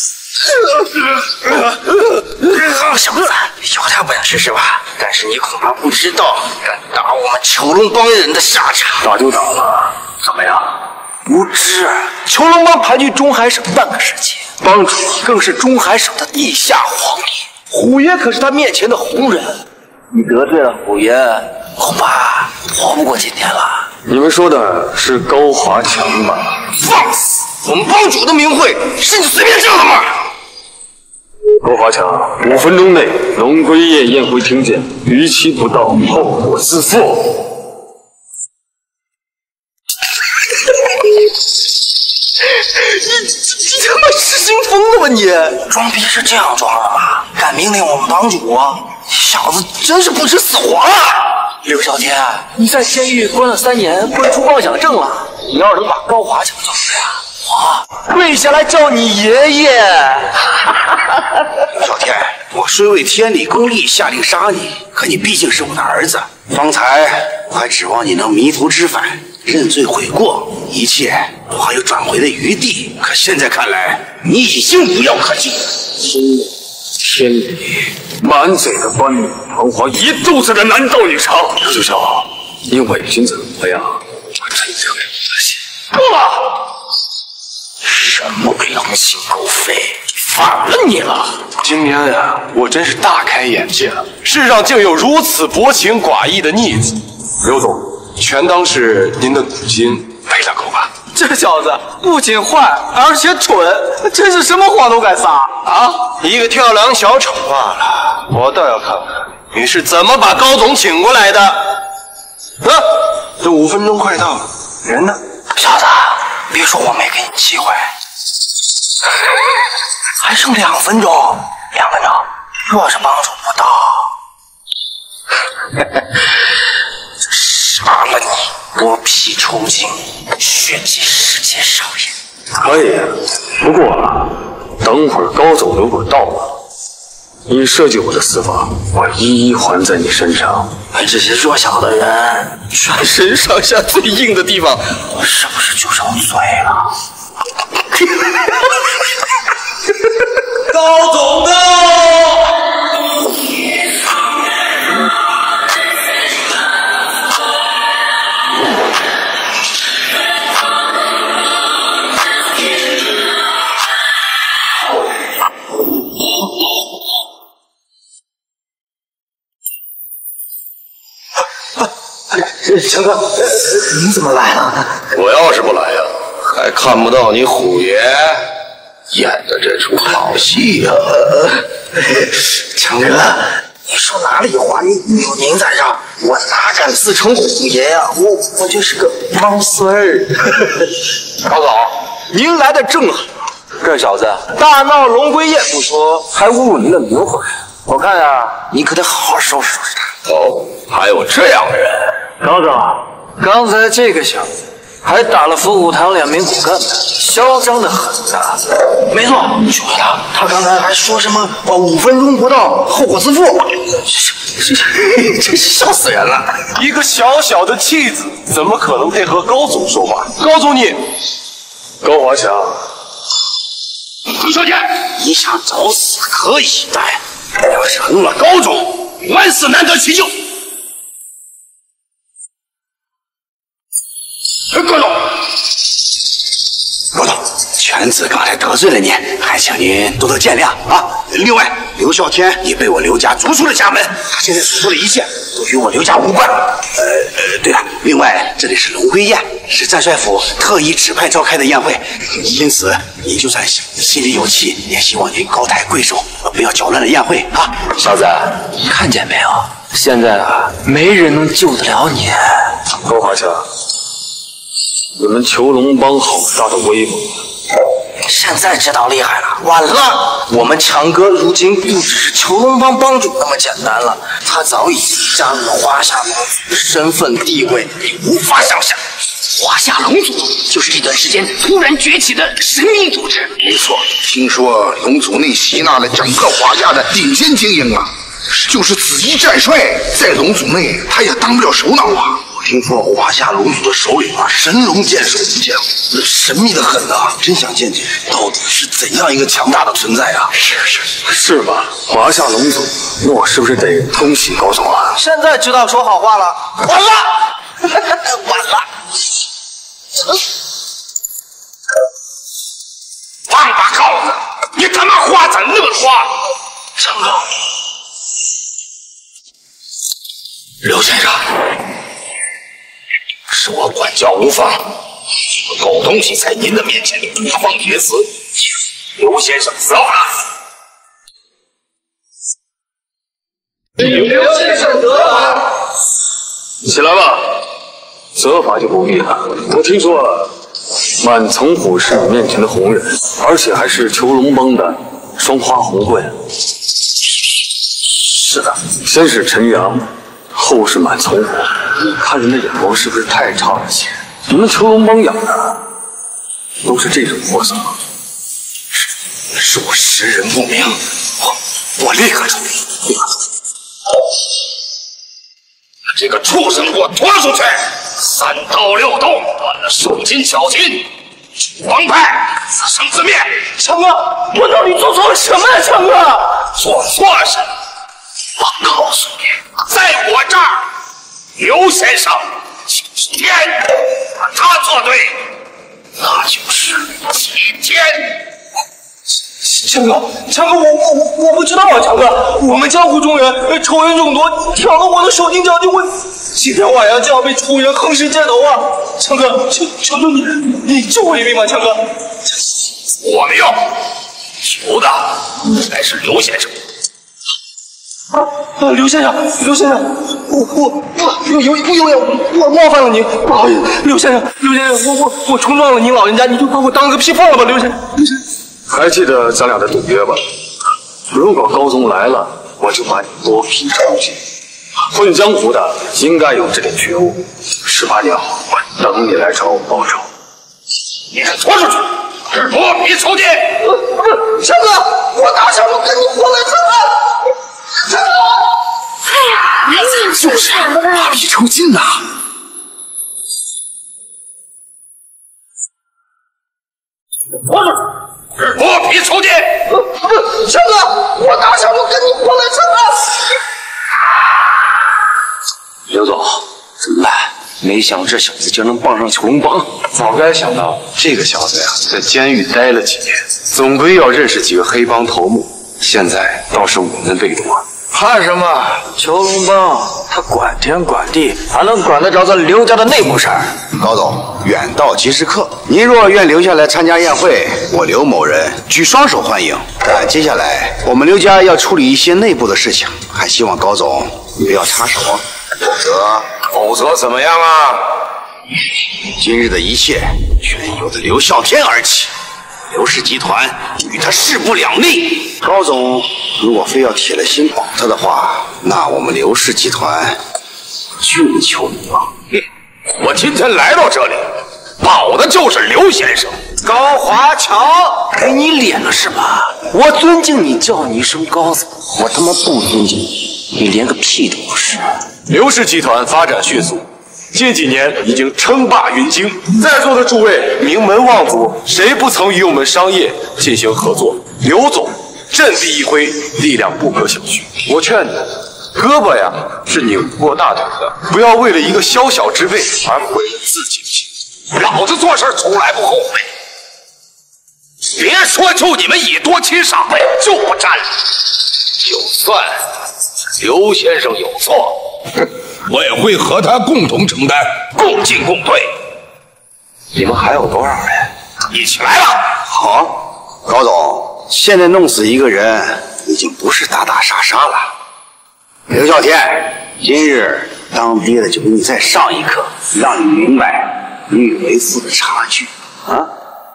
好小子，有点本事是吧？但是你恐怕不知道，敢打我们虬龙帮人的下场。 打就打了，怎么样？ 无知，虬龙帮盘踞中海省半个世纪，帮主更是中海省的地下皇帝，虎爷可是他面前的红人。你得罪了虎爷，恐怕活不过今天了。 你们说的是高华强吧？ 放肆！我们帮主的名讳是你随便叫的吗？ 高华强，五分钟内龙龟宴宴会厅见，逾期不到，后果自负。 你你他妈失心疯了吧你？装逼是这样装的吗？敢命令我们帮主？小子真是不知死活啊！刘啸天，你在监狱关了三年，关出妄想症了。你要是能把高华强救出来啊，我跪下来叫你爷爷。 刘啸天，我虽为天理公义下令杀你，可你毕竟是我的儿子。方才我还指望你能迷途知返，认罪悔过，一切都还有转回的余地。可现在看来，你已经无药可救。 心天理，满嘴的冠冕堂皇，一肚子的男盗女娼。刘九霄，你伪君子模样，我真叫人恶心。 够了！什么狼心狗肺，反了你了！ 今天呀，我真是大开眼界了，世上竟有如此薄情寡义的逆子。刘总，全当是您的赌金赔了够吧？ 这小子不仅坏，而且蠢，真是什么谎都敢撒啊！ 一个跳梁小丑罢了，我倒要看看你是怎么把高总请过来的。啊，这五分钟快到了，人呢？ 小子，别说我没给你机会， 还剩两分钟，两分钟，若是帮助不到，杀了你，剥皮抽筋，血祭世界少爷。 可以，不过等会儿高总如果到了，你设计我的死法，我一一还在你身上。 这些弱小的人，全身上下最硬的地方，是不是就剩嘴了？ 高总到！ 强哥，你怎么来了？ 我要是不来呀，还看不到你虎爷演的这出好戏呀！ 强哥，你说哪里话？你有您在这儿，我哪敢自称虎爷呀？我我就是个猫孙儿。 高总，您来的正好。这小子大闹龙龟宴不说，还侮辱您的名讳。我看呀，你可得好好收拾收拾他。 哦，还有这样的人。 高总，刚才这个小子还打了伏虎堂两名骨干呢，嚣张的很呐。 没错，就是他。他刚才还说什么“五分钟不到，后果自负”，真是笑死人了。 一个小小的弃子，怎么可能配合高总说话？高总你， 高华强， 朱小姐， 你想找死可以，但我成了高总，万死难得其救。高总， 高总，犬子刚才得罪了您，还请您多多见谅啊。另外，刘啸天也被我刘家逐出了家门，他现在所做的一切都与我刘家无关。呃呃，对了，另外这里是龙龟宴，是战帅府特意指派召开的宴会，因此您就算心里有气，也希望您高抬贵手，不要搅乱了宴会啊。 小子，看见没有？现在啊，没人能救得了你。 高华强。你们囚龙帮好大的威风！ 现在知道厉害了，晚了。我们强哥如今不只是囚龙帮帮主那么简单了，他早已经加入了华夏龙族，身份地位你无法想象。 华夏龙族就是这段时间突然崛起的神秘组织。 没错，听说龙族内吸纳了整个华夏的顶尖精英啊，就是紫衣战帅在龙族内他也当不了首脑啊。听说华夏龙族的首领啊，神龙见首不见尾，神秘的很呐、啊！真想见见到底是怎样一个强大的存在啊！ 是是是吧？华夏龙族，那我是不是得恭喜高总了？ 现在知道说好话了，晚了，晚了！ 王八羔子，你他妈话怎那么说？ 强哥， 刘先生。是我管教无方，狗东西在您的面前大放厥词，刘先生责罚。 刘先生责罚。起来吧，责罚就不必了。我听说满层虎是你面前的红人，而且还是囚龙帮的双花红棍。是的，先是陈阳。后是满从虎，看人的眼光是不是太差了些？你们囚龙帮养的都是这种货色吗？ 是，是我识人不明，我我立刻处理，立刻处理。 这个畜生，给我拖出去！三刀六洞，断了手筋脚筋，王派自生自灭。 强哥，我到底做错了什么呀？强哥， 做错什么？我告诉你，在我这儿，刘先生就是天，他做对，那就是齐天。 强哥，强哥，我我我我不知道啊，强哥，我们江湖中人仇人众多，挑了我的手筋脚筋，我今天晚上就要被仇人横尸街头啊！强哥，求求求你，你救我一命吧，强哥！ 我没有，求的还是刘先生。 啊啊！刘先生，刘先生，我我我有有有有我冒犯了您，不好意思，刘先生，刘先生，我我我冲撞了您老人家，你就把我当个屁放了吧，刘先生，刘先生。 还记得咱俩的赌约吧？如果高宗来了，我就把你剥皮抽筋。混江湖的应该有这点觉悟。十八年后，我等你来找我报仇。 你是拖出去，是剥皮抽筋？ 强哥，我大小路跟你过来看看。 哎呀，你就是扒皮抽筋呐！ 拖出去，是剥皮抽筋？ 强哥，我大小路跟你过来看看。 刘总，怎么办？没想到这小子竟能傍上囚龙帮， 早该想到这个小子呀，在监狱待了几年，总归要认识几个黑帮头目。现在倒是我们被动啊！ 怕什么？囚龙帮他管天管地，还能管得着咱刘家的内部事儿？ 高总，远道即是客，您若愿留下来参加宴会，我刘某人举双手欢迎。但接下来我们刘家要处理一些内部的事情，还希望高总不要插手，否则否则怎么样啊？ 今日的一切全由着刘啸天而起，刘氏集团与他势不两立。高总如果非要铁了心保他的话，那我们刘氏集团俊求你了。 我今天来到这里，保的就是刘先生。 高华强，给你脸了是吧？我尊敬你，叫你一声高总，我他妈不尊敬你，你连个屁都不是。 刘氏集团发展迅速，近几年已经称霸云京。在座的诸位名门望族，谁不曾与我们商业进行合作？刘总振臂一挥，力量不可小觑。我劝你，胳膊呀是拧不过大腿的，不要为了一个小小之位而毁了自己的性命。 老子做事从来不后悔。别说就你们以多欺少的，就不沾了。就算刘先生有错，我也会和他共同承担，共进共退。 你们还有多少人？ 一起来吧。 好，高总，现在弄死一个人已经不是打打杀杀了。刘啸天，今日当爹的就给你再上一课，让你明白女为父的差距啊！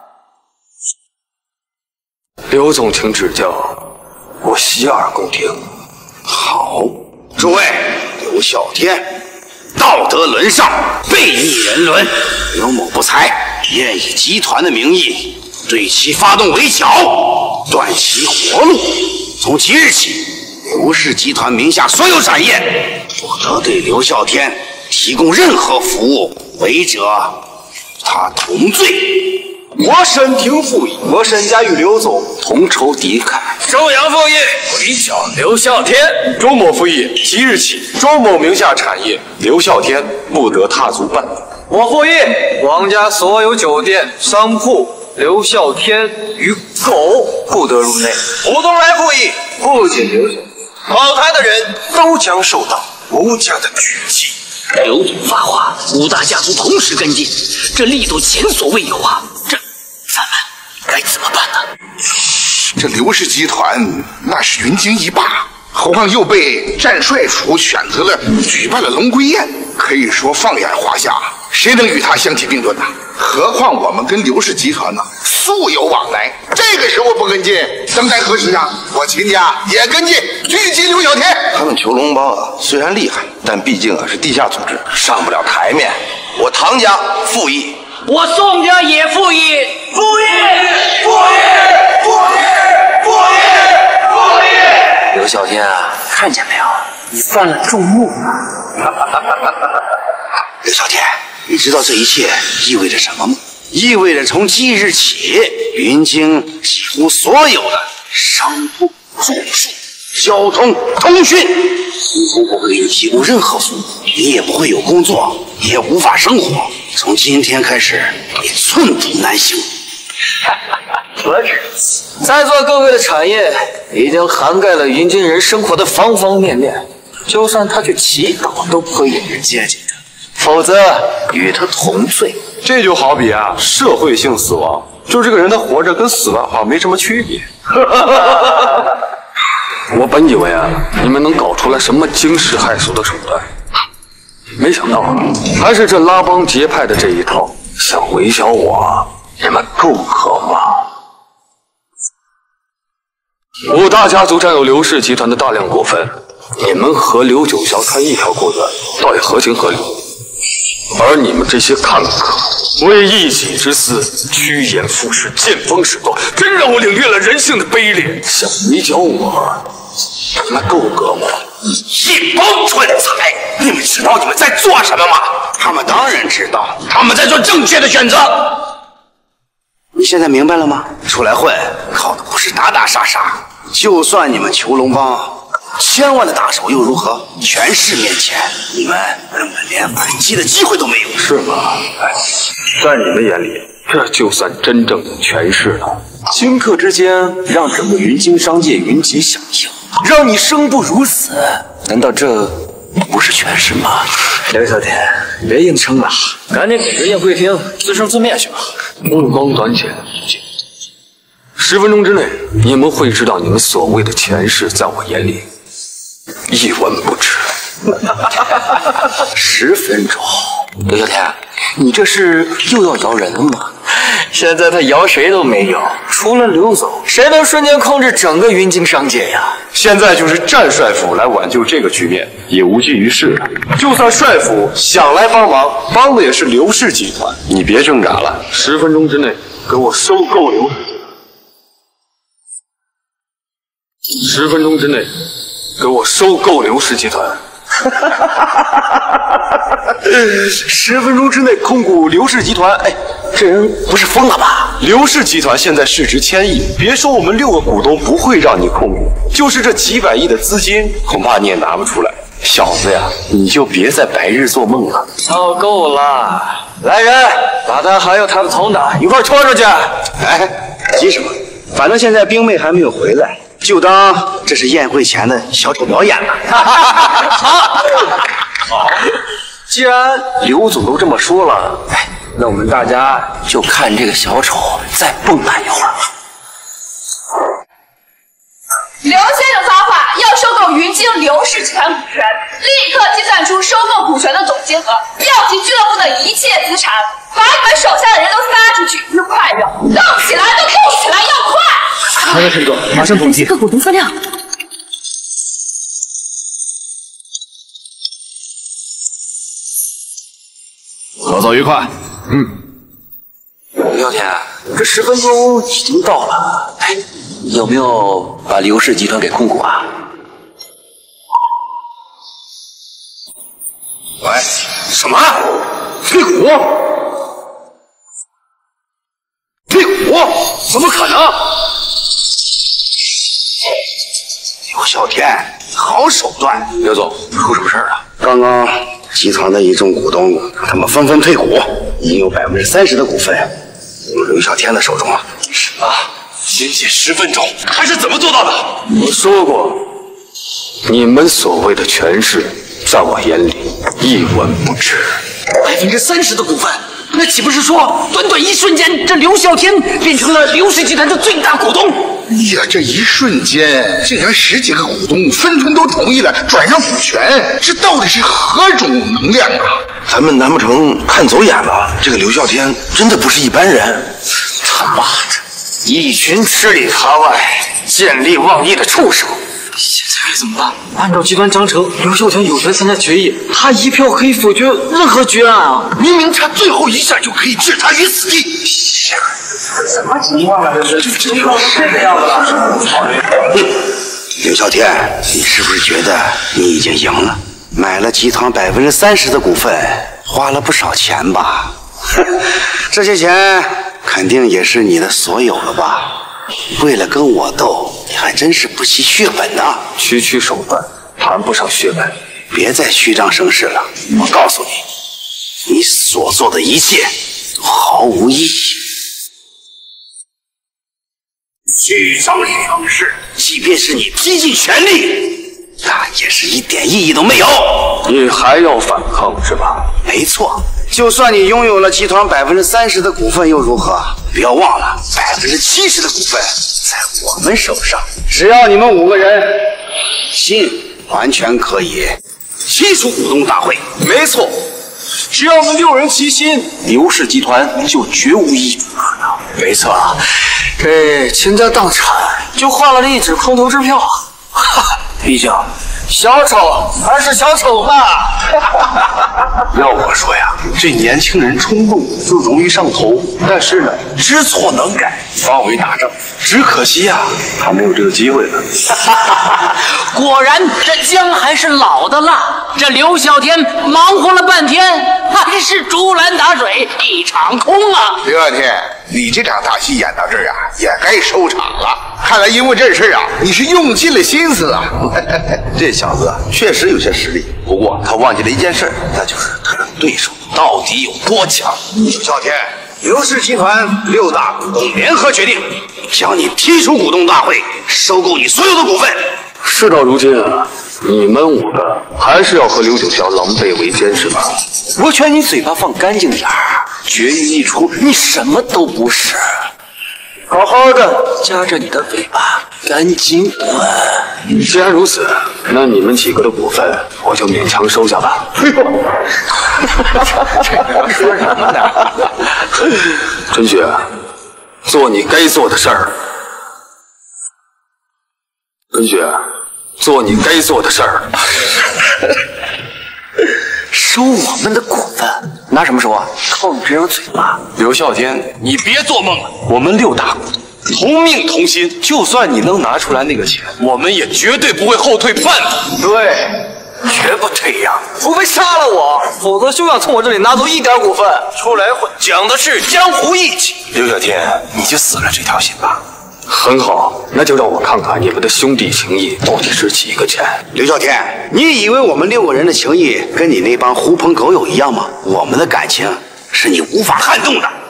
刘总，请指教，我洗耳恭听。 好，诸位，刘啸天，道德沦丧，背逆人伦，刘某不才，愿以集团的名义对其发动围剿，断其活路。从即日起，刘氏集团名下所有产业不得对刘啸天提供任何服务，违者他同罪。 我沈廷复议，我沈家与刘总同仇敌忾。 周阳复议，围剿刘啸天。 周某复议，即日起，周某名下产业刘啸天不得踏足半步。 我复议，王家所有酒店、商铺，刘啸天与狗不得入内。 吴东来复议，不仅刘总，保台的人都将受到吴家的狙击。 刘总发话，五大家族同时跟进，这力度前所未有啊！这咱们该怎么办呢？ 这刘氏集团那是云京一霸，何况又被战帅处选择了举办了龙归宴，可以说放眼华夏，谁能与他相提并论呢？何况我们跟刘氏集团呢素有往来，这个时候不跟进，等待何时啊？我秦家也跟进，狙击刘啸天。 他们囚龙帮啊，虽然厉害，但毕竟啊是地下组织，上不了台面。我唐家复议， 我宋家也复议，复议， 复议，复议，复议，复议。刘啸天啊，看见没有？你犯了众怒了。 刘啸天，你知道这一切意味着什么吗？意味着从即日起，云京几乎所有的商务、住宿、交通、通讯几乎不会给你提供任何服务，你也不会有工作，你也无法生活。从今天开始，你寸步难行。 何止！在座各位的产业已经涵盖了云京人生活的方方面面，就算他去祈祷，都不会有人接近他，否则与他同罪。 这就好比啊，社会性死亡，就这个人的活着跟死了好像没什么区别。 我本以为啊，你们能搞出来什么惊世骇俗的手段，没想到啊，还是这拉帮结派的这一套。想围剿我，你们够格吗？ 五大家族占有刘氏集团的大量股份，你们和刘九霄穿一条裤子，倒也合情合理。而你们这些看客，为一己之私，趋炎附势，见风使舵，真让我领略了人性的卑劣。想围剿我，你们够格吗？ 一帮蠢材！你们知道你们在做什么吗？他们当然知道，他们在做正确的选择。你现在明白了吗？出来混，靠的不是打打杀杀。就算你们囚龙帮千万的大手又如何？权势面前，你们根本连反击的机会都没有。 是吗？哎，在你们眼里，这就算真正的权势了。 顷刻之间，让整个云京商界云集响应，让你生不如死，难道这不是权势吗？ 刘小天，别硬撑了，赶紧给这宴会厅自生自灭去吧。 目光短浅，十分钟之内，你们会知道你们所谓的权势，在我眼里一文不值。 十分钟，刘小天，你这是又要摇人了吗？ 现在他摇谁都没有，除了刘总，谁能瞬间控制整个云京商界呀？ 现在就是战帅府来挽救这个局面，也无济于事了。就算帅府想来帮忙，帮的也是刘氏集团。你别挣扎了， 十分钟之内给我收购刘氏。十分钟之内给我收购刘氏集团。 十分钟之内控股刘氏集团，哎，这人不是疯了吧？ 刘氏集团现在市值千亿，别说我们六个股东不会让你控股，就是这几百亿的资金，恐怕你也拿不出来。小子呀，你就别再白日做梦了。 闹够了，来人，把他还有他的同党一块拖出去。 哎，急什么？反正现在兵妹还没有回来。就当这是宴会前的小丑表演吧。好，好，既然刘总都这么说了，哎，那我们大家就看这个小丑再蹦跶一会儿吧。 刘先生发话，要收购云京刘氏集团股权，立刻计算出收购股权的总金额，调集俱乐部的一切资产，把你们手下的人都撒出去，用快点，动起来都动起来，要快！ 好的，陈总，马上统计各股东资料。 合作愉快。 嗯。刘小天，这十分钟已经到了，哎，有没有把刘氏集团给控股啊？ 喂， 什么？退股？退股？怎么可能？刘小天，好手段！刘总，出什么事儿了？刚刚集团的一众股东，他们纷纷退股，已经有百分之三十的股份入刘小天的手中了。 什么？仅仅十分钟，他是怎么做到的？ 我说过，你们所谓的权势，在我眼里一文不值。 百分之三十的股份，那岂不是说，短短一瞬间，这刘啸天变成了刘氏集团的最大股东？ 哎呀，这一瞬间，竟然十几个股东纷纷都同意了转让股权，这到底是何种能量啊？ 咱们难不成看走眼了？这个刘啸天真的不是一般人。 他妈的，一群吃里扒外、见利忘义的畜生！现在该怎么办？按照集团章程，刘啸天有权参加决议，他一票可以否决任何决案啊！ 明明他最后一下就可以置他于死地。 什么情况啊？这是就这个这个样子了？好嘞。 刘啸天，你是不是觉得你已经赢了？买了集团百分之三十的股份，花了不少钱吧？这些钱肯定也是你的所有了吧？为了跟我斗，你还真是不惜血本呐！ 区区手段谈不上血本， 别再虚张声势了。我告诉你，你所做的一切都毫无意义。虚张声势，即便是你拼尽全力，那也是一点意义都没有。 你还要反抗是吧？ 没错，就算你拥有了集团百分之三十的股份又如何？不要忘了，百分之七十的股份在我们手上。只要你们五个人信，完全可以踢出股东大会。 没错，只要我们六人齐心，刘氏集团就绝无一阻可能。 没错，这倾家荡产就换了一纸空头支票。毕竟，小丑还是小丑嘛。 要我说呀，这年轻人冲动就容易上头，但是呢，知错能改，方为大政。只可惜呀，他没有这个机会了。 果然，这姜还是老的辣。这刘啸天忙活了半天，还是竹篮打水一场空啊！ 刘啸天，你这场大戏演到这儿啊，也该收场了。看来因为这事啊，你是用尽了心思啊。 这小子确实有些实力，不过他忘记了一件事，那就是他的对手到底有多强。 刘啸天，刘氏集团六大股东联合决定，将你踢出股东大会，收购你所有的股份。 事到如今啊，你们五个还是要和刘九霄狼狈为奸是吧？ 我劝你嘴巴放干净点儿，决议一出，你什么都不是。好好的夹着你的尾巴，赶紧滚！ 既然如此，那你们几个的股份我就勉强收下吧。哎呦， 这个说什么呢？ 陈雪，做你该做的事儿。陈雪，做你该做的事儿。 收我们的股份，拿什么收啊？靠你这张嘴巴！ 刘啸天，你别做梦了。我们六大股东同命同心，就算你能拿出来那个钱，我们也绝对不会后退半步。 对，绝不退让，除非杀了我，否则休想从我这里拿走一点股份。 出来混，讲的是江湖义气。刘啸天，你就死了这条心吧。 很好，那就让我看看你们的兄弟情谊到底是几个钱。 刘啸天，你以为我们六个人的情谊跟你那帮狐朋狗友一样吗？我们的感情是你无法撼动的。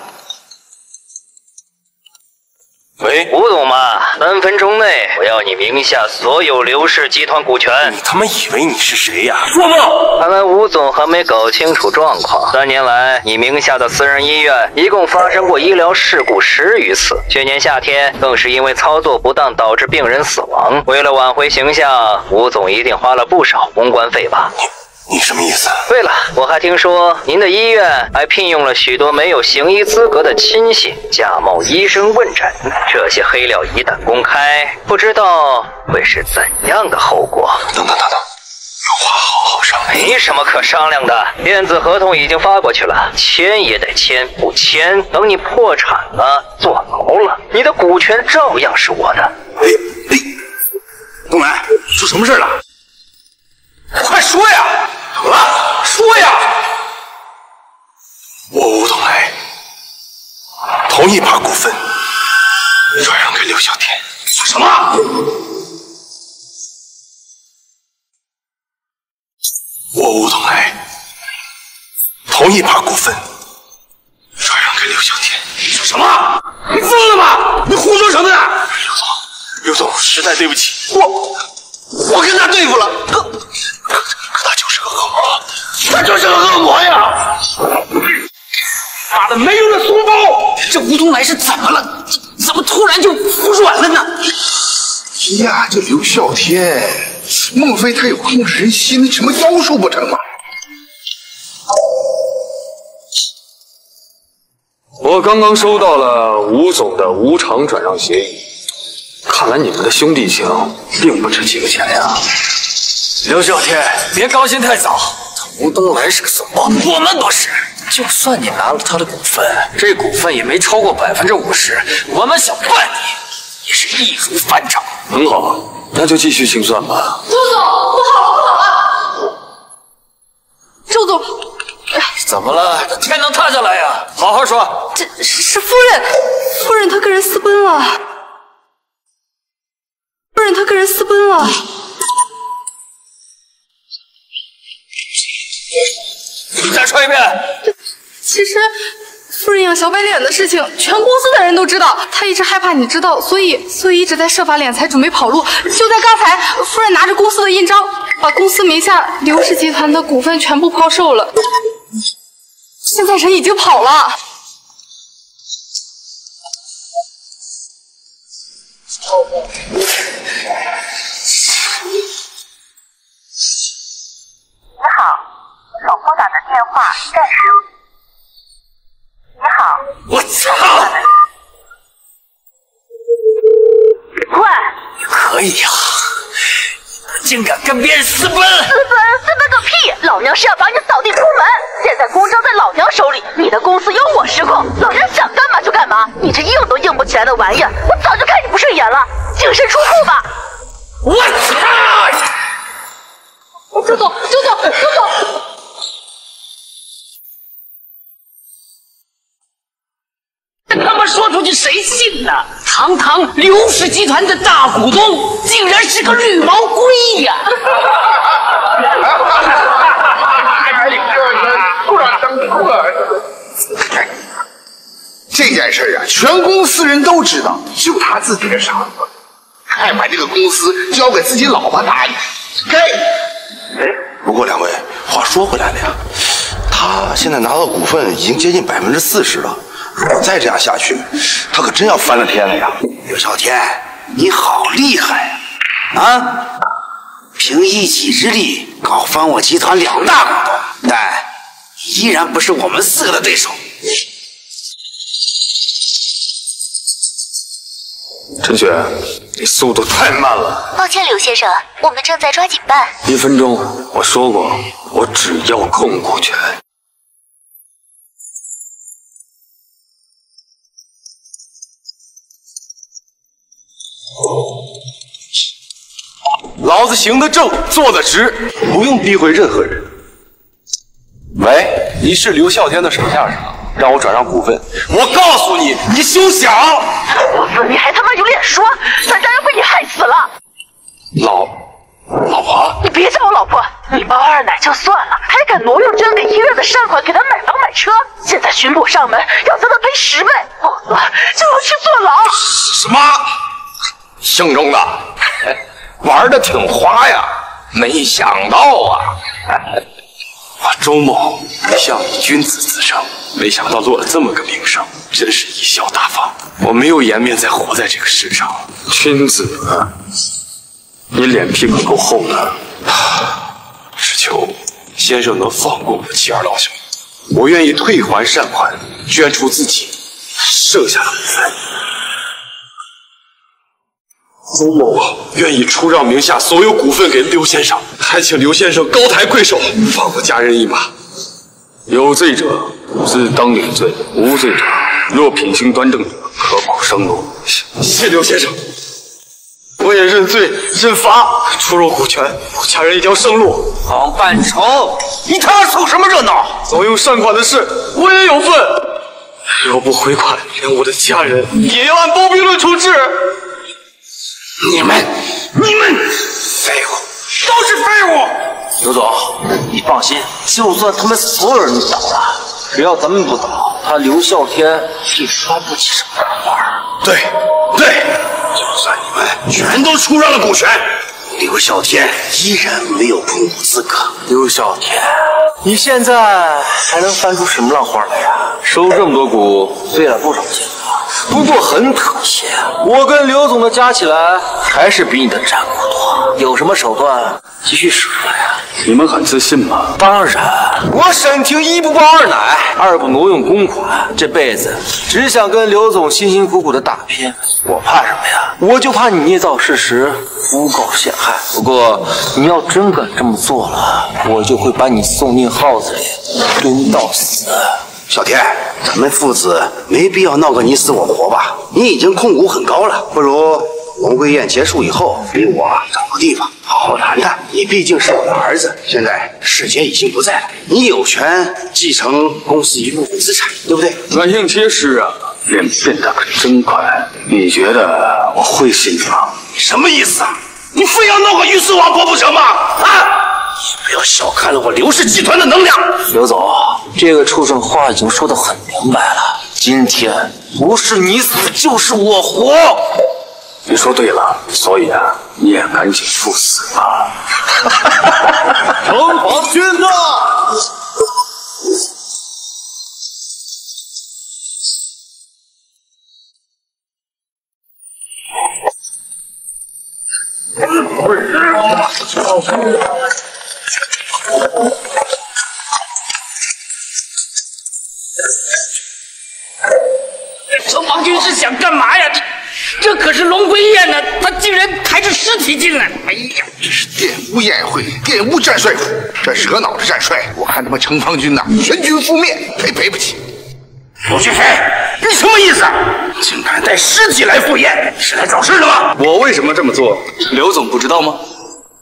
喂， 吴总嘛，三分钟内我要你名下所有刘氏集团股权。 你他妈以为你是谁呀？ 做梦！看来吴总还没搞清楚状况。三年来，你名下的私人医院一共发生过医疗事故十余次，去年夏天更是因为操作不当导致病人死亡。为了挽回形象，吴总一定花了不少公关费吧？ 你什么意思？ 对了，我还听说您的医院还聘用了许多没有行医资格的亲信，假冒医生问诊。这些黑料一旦公开，不知道会是怎样的后果。 等等等等，有话好好商量。 没什么可商量的，电子合同已经发过去了，签也得签，不签，等你破产了、坐牢了，你的股权照样是我的。 哎哎，东来，出什么事了？快说呀！怎么了？说呀！ 我吴东来同意把股份转让给刘啸天。 说什么？ 我吴东来同意把股份转让给刘啸天。 说什么？你疯了吗？你胡说什么呢？ 刘总，刘总，实在对不起， 我我跟他对付了，可可他就是个恶魔， 他就是个恶魔呀！妈的，没用的怂包！ 这吴东来是怎么了？怎怎么突然就服软了呢？ 哎呀，这刘啸天，莫非他有控制人心的什么妖术不成吗？ 我刚刚收到了吴总的无偿转让协议，看来你们的兄弟情并不值几个钱呀。 刘啸天，别高兴太早。吴东来是个怂包，我们不是。就算你拿了他的股份，这股份也没超过百分之五十，我们想办你也是易如反掌。 很好，那就继续清算吧。 周总，不好了，不好了！周总， 怎么了？这天能塌下来呀？好好说。 这是是夫人，夫人她跟人私奔了。夫人她跟人私奔了。 你再说一遍。 其实，夫人养小白脸的事情，全公司的人都知道。她一直害怕你知道，所以所以一直在设法敛财，准备跑路。就在刚才，夫人拿着公司的印章，把公司名下刘氏集团的股份全部抛售了。现在人已经跑了。 你好，所拨打的电话暂时。你好。 我操！ 喂。 哎呀，竟敢跟别人私奔！私奔？私奔个屁！老娘是要把你扫地出门！现在公章在老娘手里，你的公司由我实控，老娘想干嘛就干嘛。你这硬都硬不起来的玩意儿，我早就看你不顺眼了，净身出户吧！ 我操！ 周总，周总，周总！ 他妈说出去谁信呢？堂堂刘氏集团的大股东，竟然是个绿毛龟呀！ 这件事啊，全公司人都知道，就他自己的傻子，还把这个公司交给自己老婆打理，该。 哎，不过两位，话说回来了呀，他现在拿到股份已经接近百分之四十了。 如果再这样下去，他可真要翻了天了呀！ 刘啸天，你好厉害呀！啊，凭一己之力搞翻我集团两大股东，但依然不是我们四个的对手。 陈雪，你速度太慢了。 抱歉，刘先生，我们正在抓紧办。 一分钟，我说过，我只要控股权。 老子行得正，坐得直，不用诋毁任何人。喂，你是刘啸天的手下是吧？让我转让股份。我告诉你，你休想！ 老子你还他妈有脸说？咱家人被你害死了！ 老老婆， 你别叫我老婆，你包二奶就算了，还敢挪用捐给医院的善款给他买房买车。现在巡捕上门，要叫他赔十倍，否则就要去坐牢。 什么？姓钟的？玩的挺花呀，没想到啊！啊，周某一向以君子自称，没想到落了这么个名声，真是贻笑大方。我没有颜面再活在这个世上。 君子，你脸皮可够厚的。 只求先生能放过我妻儿老小，我愿意退还善款，捐出自己剩下的部分。 周某愿意出让名下所有股份给刘先生，还请刘先生高抬贵手，放我家人一马。 有罪者自当领罪，无罪者若品行端正者，可保生路。 谢刘先生，我也认罪认罚，出售股权，我家人一条生路。 王半城，你他妈凑什么热闹？ 挪用善款的事，我也有份。若不回款，连我的家人也要按包庇论处置。 你们，你们废物，都是废物！ 刘总，你放心，就算他们所有人都倒了，只要咱们不倒，他刘啸天也翻不起什么烂花。 对，对，就算你们全都出让了股权，刘啸天依然没有控股资格。 刘啸天，你现在还能翻出什么浪花来呀？收这么多股，费了不少钱啊。 不过很可惜，我跟刘总的加起来还是比你的占股多。有什么手段，继续使出来呀！ 你们很自信吗？ 当然，我沈婷一不包二奶，二不挪用公款，这辈子只想跟刘总辛辛苦苦的打拼。我怕什么呀？我就怕你捏造事实，诬告陷害。不过你要真敢这么做了，我就会把你送进耗子里，蹲到死。 小天，咱们父子没必要闹个你死我活吧？你已经控股很高了，不如龙归宴结束以后，给我找个地方好好谈谈。你毕竟是我的儿子，现在世杰已经不在了，你有权继承公司一部分资产，对不对？ 软硬皆施啊，脸变得可真快。你觉得我会信吗？ 什么意思啊？你非要闹个鱼死网破不成吗？啊！ 不要小看了我刘氏集团的能量， 刘总，这个畜生话已经说得很明白了。今天不是你死就是我活。 你说对了，所以啊，你也赶紧赴死吧。 城隍君到。 城隍君是想干嘛呀？ 这可是龙归宴呢，他竟然抬着尸体进来！哎呀， 这是玷污宴会，玷污战帅府，这惹恼了战帅，我看他们城防军呐，全军覆灭，赔赔不起。 罗学飞，你什么意思？竟敢带尸体来赴宴，是来找事的吗？ 我为什么这么做，刘总不知道吗？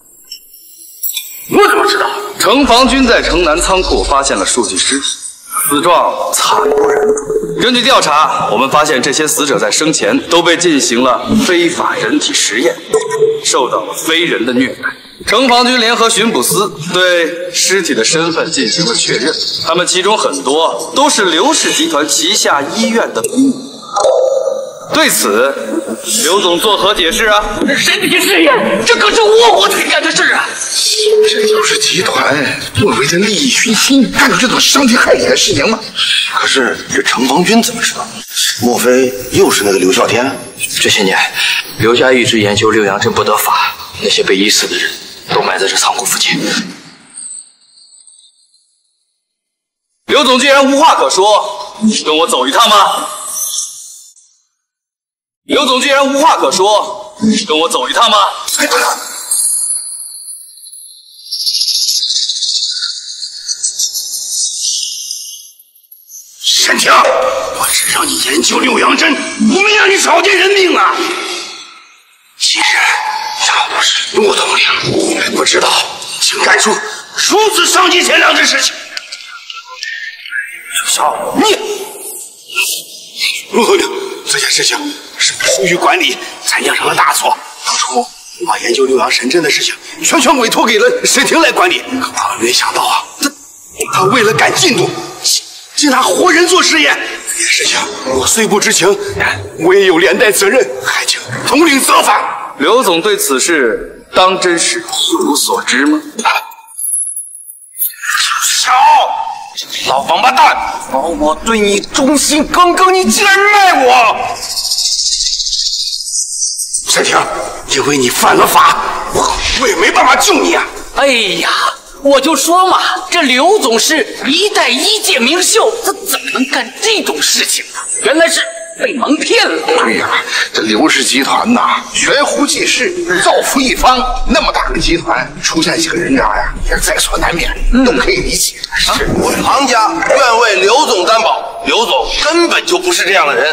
我怎么知道？ 城防军在城南仓库发现了数具尸体，死状惨不忍睹。根据调查，我们发现这些死者在生前都被进行了非法人体实验，受到了非人的虐待。城防军联合巡捕司对尸体的身份进行了确认，他们其中很多都是刘氏集团旗下医院的病人。对此，刘总作何解释啊？ 人体试验，这可是我国才干的事啊！ 这刘氏集团莫非在利益熏心，干出这种伤天害理的事情吗？ 可是这城防军怎么知道？莫非又是那个刘啸天？ 这些年，刘家一直研究六阳阵不得法，那些被医死的人都埋在这仓库附近。 刘总既然无话可说，跟我走一趟吗？刘总既然无话可说，跟我走一趟吗？ 哎，等等。 沈清，我只让你研究六阳针，我没让你草菅人命啊！今日要不是陆统领，我还不知道竟干出如此伤及贤良之事情。小你，陆统领，这件事情是不疏于管理，才酿成了大错。当初我把研究六阳神针的事情全权委托给了沈婷来管理，可万万没想到啊，他他为了赶进度，竟拿活人做实验。这件事情我虽不知情，但我也有连带责任，还请统领责罚。 刘总对此事当真是一无所知吗？ 小老王八蛋！我对你忠心耿耿，你竟然卖我！沈婷，因为你犯了法，我我也没办法救你啊！ 哎呀，我就说嘛，这刘总是一代医界名秀，他怎么能干这种事情呢？原来是被蒙骗了。 对呀，这刘氏集团呐，悬壶济世，造福一方，那么大个集团，出现几个人渣呀，也在所难免，都可以理解。 是我庞家愿为刘总担保，刘总根本就不是这样的人。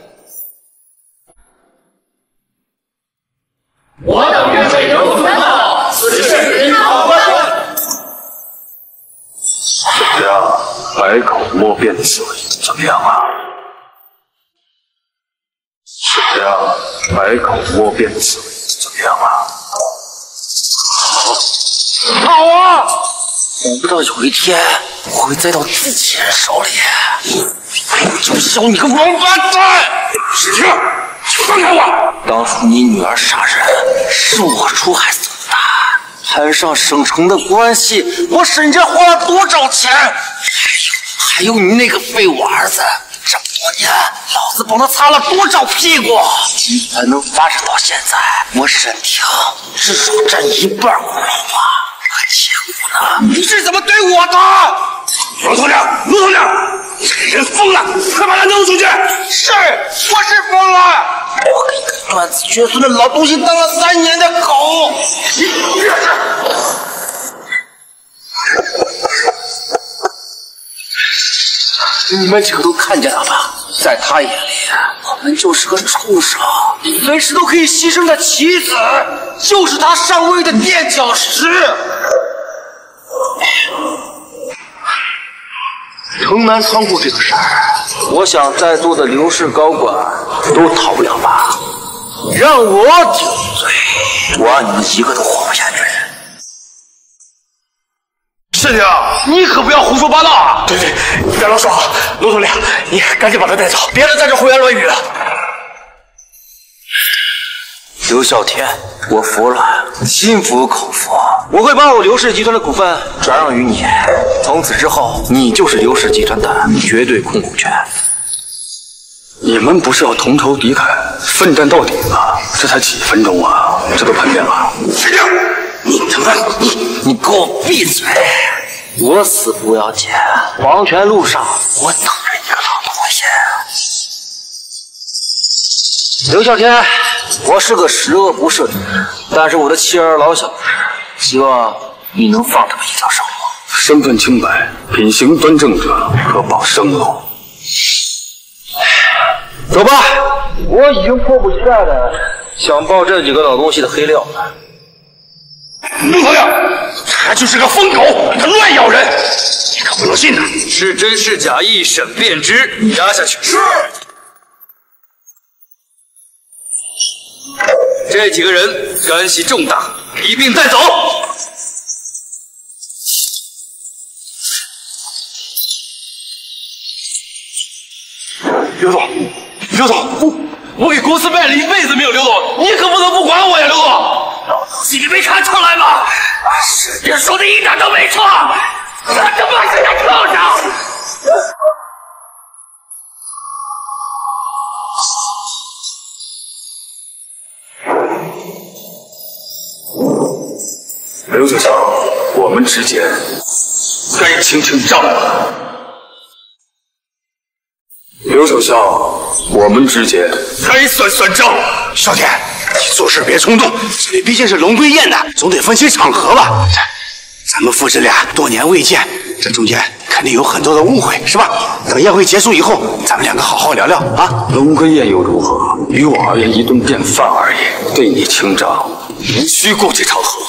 我等愿为刘总担保，此事您好办。 怎么样，百口莫辩的思维怎么样啊？怎么样，百口莫辩的思维怎么样啊？ 好啊！想不到有一天我会栽到自己人手里。就小你个王八蛋！ 沈清，放开我！ 当初你女儿杀人是我出害死的，摊上省城的关系，我沈家花了多少钱？还有还有你那个废物儿子，这么多年老子帮他擦了多少屁股，才能发展到现在？我沈婷至少占一半功劳吧。可结果呢？你是怎么对我的？ 卢统领，卢统领，你这个人疯了，快把他弄出去！ 是，我是疯了。我给一个断子绝孙的老东西当了三年的狗。你这是。你们几个都看见了吧？在他眼里，我们就是个畜生，随时都可以牺牲的棋子，就是他上位的垫脚石。城南仓库这个事儿，我想在座的刘氏高管都逃不了吧？让我顶罪，我你们一个都活不下去。 是的，你可不要胡说八道啊！对对，你别乱说。卢统领，你赶紧把他带走，别再在这胡言乱语了。 刘啸天，我服了，心服口服。我会把我刘氏集团的股份转让于你，从此之后，你就是刘氏集团的绝对控股权。 你们不是要同仇敌忾、奋战到底吗？这才几分钟啊，这都叛变了！ 沈亮，你他妈你你给我闭嘴！我死不要紧，黄泉路上我等着你个老东西。 刘啸天，我是个十恶不赦的人，但是我的妻儿老小，希望你能放他们一条生路。 身份清白、品行端正者可保生路。 走吧，我已经迫不及待的想爆这几个老东西的黑料了。 陆头亮，他就是个疯狗，他乱咬人，你可不能信他。 是真是假，一审便知。押下去。是。这几个人干系重大，一并带走。 刘总，刘总，我我给公司卖了一辈子命，刘总，你可不能不管我呀，刘总。 老东西，你没看出来吗？师姐说的一点都没错，这他妈是个畜生！ 刘九霄，我们之间该清清账了。刘九霄，我们之间该算算账。 少天，你做事别冲动，这里毕竟是龙归宴的，总得分清场合吧。咱们父子俩多年未见，这中间肯定有很多的误会，是吧？等宴会结束以后，咱们两个好好聊聊啊。 龙归宴又如何？于我而言，一顿便饭而已。对你清账，无需顾及场合。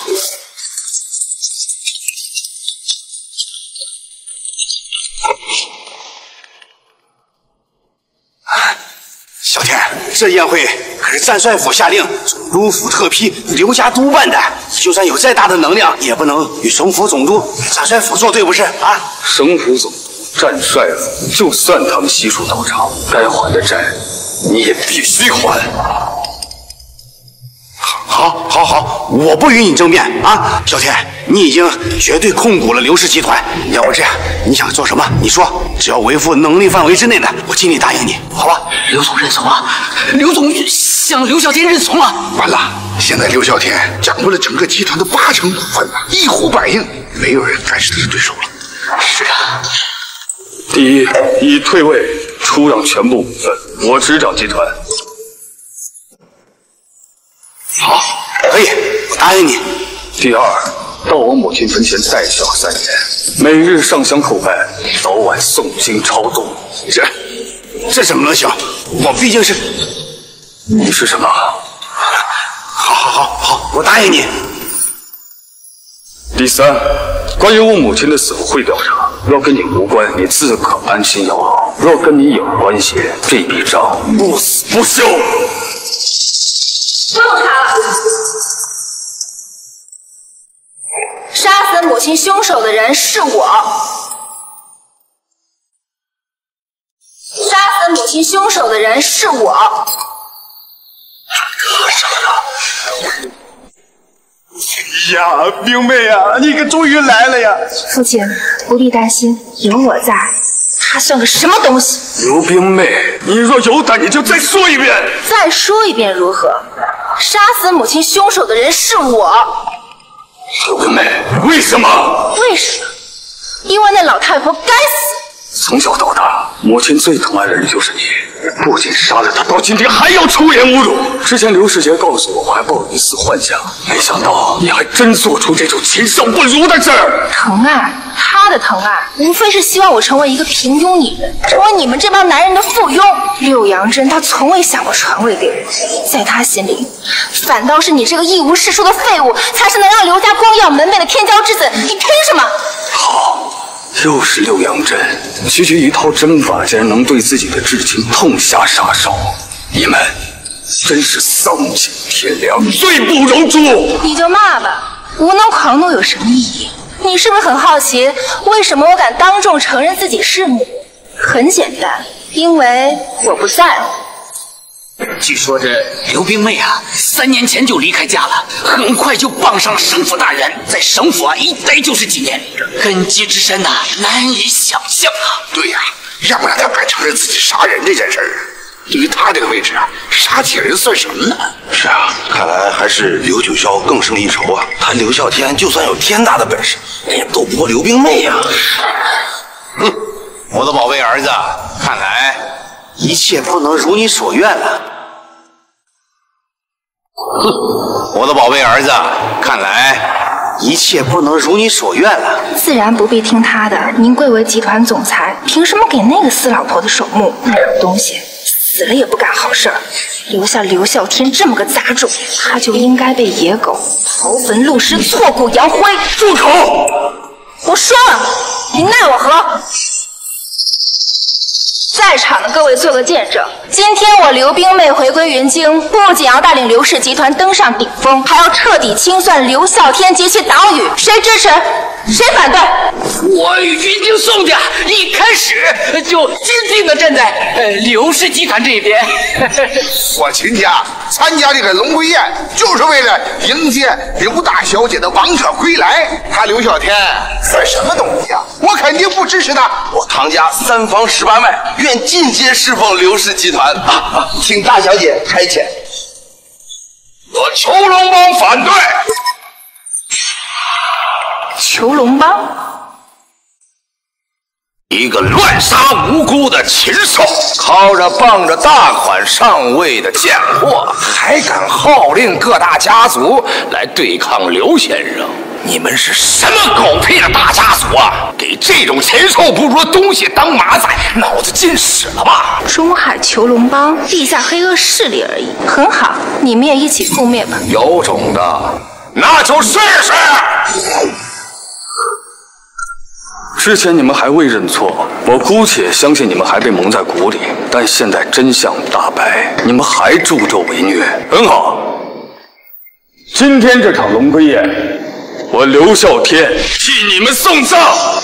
小天，这宴会可是战帅府下令，总督府特批，刘家督办的。就算有再大的能量，也不能与省府总督、战帅府作对，不是啊？ 省府总督、战帅府，就算他们悉数到场，该还的债，你也必须还。 好，好，好，我不与你争辩啊！小天，你已经绝对控股了刘氏集团，要不这样，你想做什么？你说，只要维护能力范围之内的，我尽力答应你，好吧？ 刘总认怂了，刘总向刘啸天认怂了。 完了，现在刘啸天掌握了整个集团的八成股份了，一呼百应，没有人敢是他的对手了。 是啊。 第一，已退位，出让全部股份，我执掌集团。 好，可以，我答应你。 第二，到我母亲坟前代孝三年，每日上香叩拜，早晚诵经超度。 这，这怎么能行？我毕竟是…… 你是什么？ 好，好，好，好，我答应你。 第三，关于我母亲的死后会调查，若跟你无关，你自可安心养老；若跟你有关系，这笔账不死不休。 不用查了。杀死母亲凶手的人是我。杀死母亲凶手的人是我。 呀，冰妹呀，你可终于来了呀！ 父亲不必担心，有我在。他算个什么东西？ 刘冰妹，你若有胆，你就再说一遍。 再说一遍如何？杀死母亲凶手的人是我。 刘冰妹，为什么？ 为什么？因为那老太婆该死。 从小到大，母亲最疼爱的人就是你，不仅杀了她，到今天还要出言侮辱。之前刘世杰告诉我，我还抱有一丝幻想，没想到你还真做出这种禽兽不如的事儿。 疼爱，他的疼爱，无非是希望我成为一个平庸女人，成为你们这帮男人的附庸。六阳真，他从未想过传位给我，在他心里，反倒是你这个一无是处的废物，才是能让刘家光耀门楣的天骄之子。你凭什么？ 好。又是六阳阵，区区一套针法，竟然能对自己的至亲痛下杀手，你们真是丧尽天良，罪不容诛！ 你就骂吧，无能狂怒有什么意义？你是不是很好奇，为什么我敢当众承认自己是母？很简单，因为我不在乎。 据说这刘冰妹啊，三年前就离开家了，很快就傍上了省府大人，在省府啊一待就是几年，根基之深呐、啊，难以想象啊。 对呀、啊，要不然他敢承认自己杀人这件事儿？对于他这个位置啊，杀几人算什么呢？ 是啊，看来还是刘九霄更胜一筹啊。他刘啸天就算有天大的本事，也斗不过刘冰妹呀、啊。 哼，我的宝贝儿子，看来一切不能如你所愿了。 哼，我的宝贝儿子，看来一切不能如你所愿了。 自然不必听他的。您贵为集团总裁，凭什么给那个死老婆的守墓？那种东西死了也不干好事儿，留下刘啸天这么个杂种，他就应该被野狗刨坟戮尸，挫骨扬灰。 住口！ 我说了，你奈我何？在场的各位做个见证，今天我刘冰妹回归云京，不仅要带领刘氏集团登上顶峰，还要彻底清算刘啸天及其党羽。谁支持？谁反对？ 我与云京宋家一开始就坚定地站在呃刘氏集团这边。 我秦家参加这个龙归宴，就是为了迎接刘大小姐的王者归来。他刘啸天算什么东西啊？我肯定不支持他。 我唐家三房十八脉，愿进阶侍奉刘氏集团。啊啊、请大小姐差遣。 我囚龙帮反对。 囚龙帮， 一个乱杀无辜的禽兽，靠着傍着大款上位的贱货，还敢号令各大家族来对抗刘先生。你们是什么狗屁的大家族啊？给这种禽兽不如的东西当马仔，脑子进屎了吧？ 中海囚龙帮，地下黑恶势力而已，很好，你们也一起覆灭吧。 有种的，那就试试。 之前你们还未认错，我姑且相信你们还被蒙在鼓里，但现在真相大白，你们还助纣为虐。很好，今天这场龙归宴，我刘啸天替你们送葬。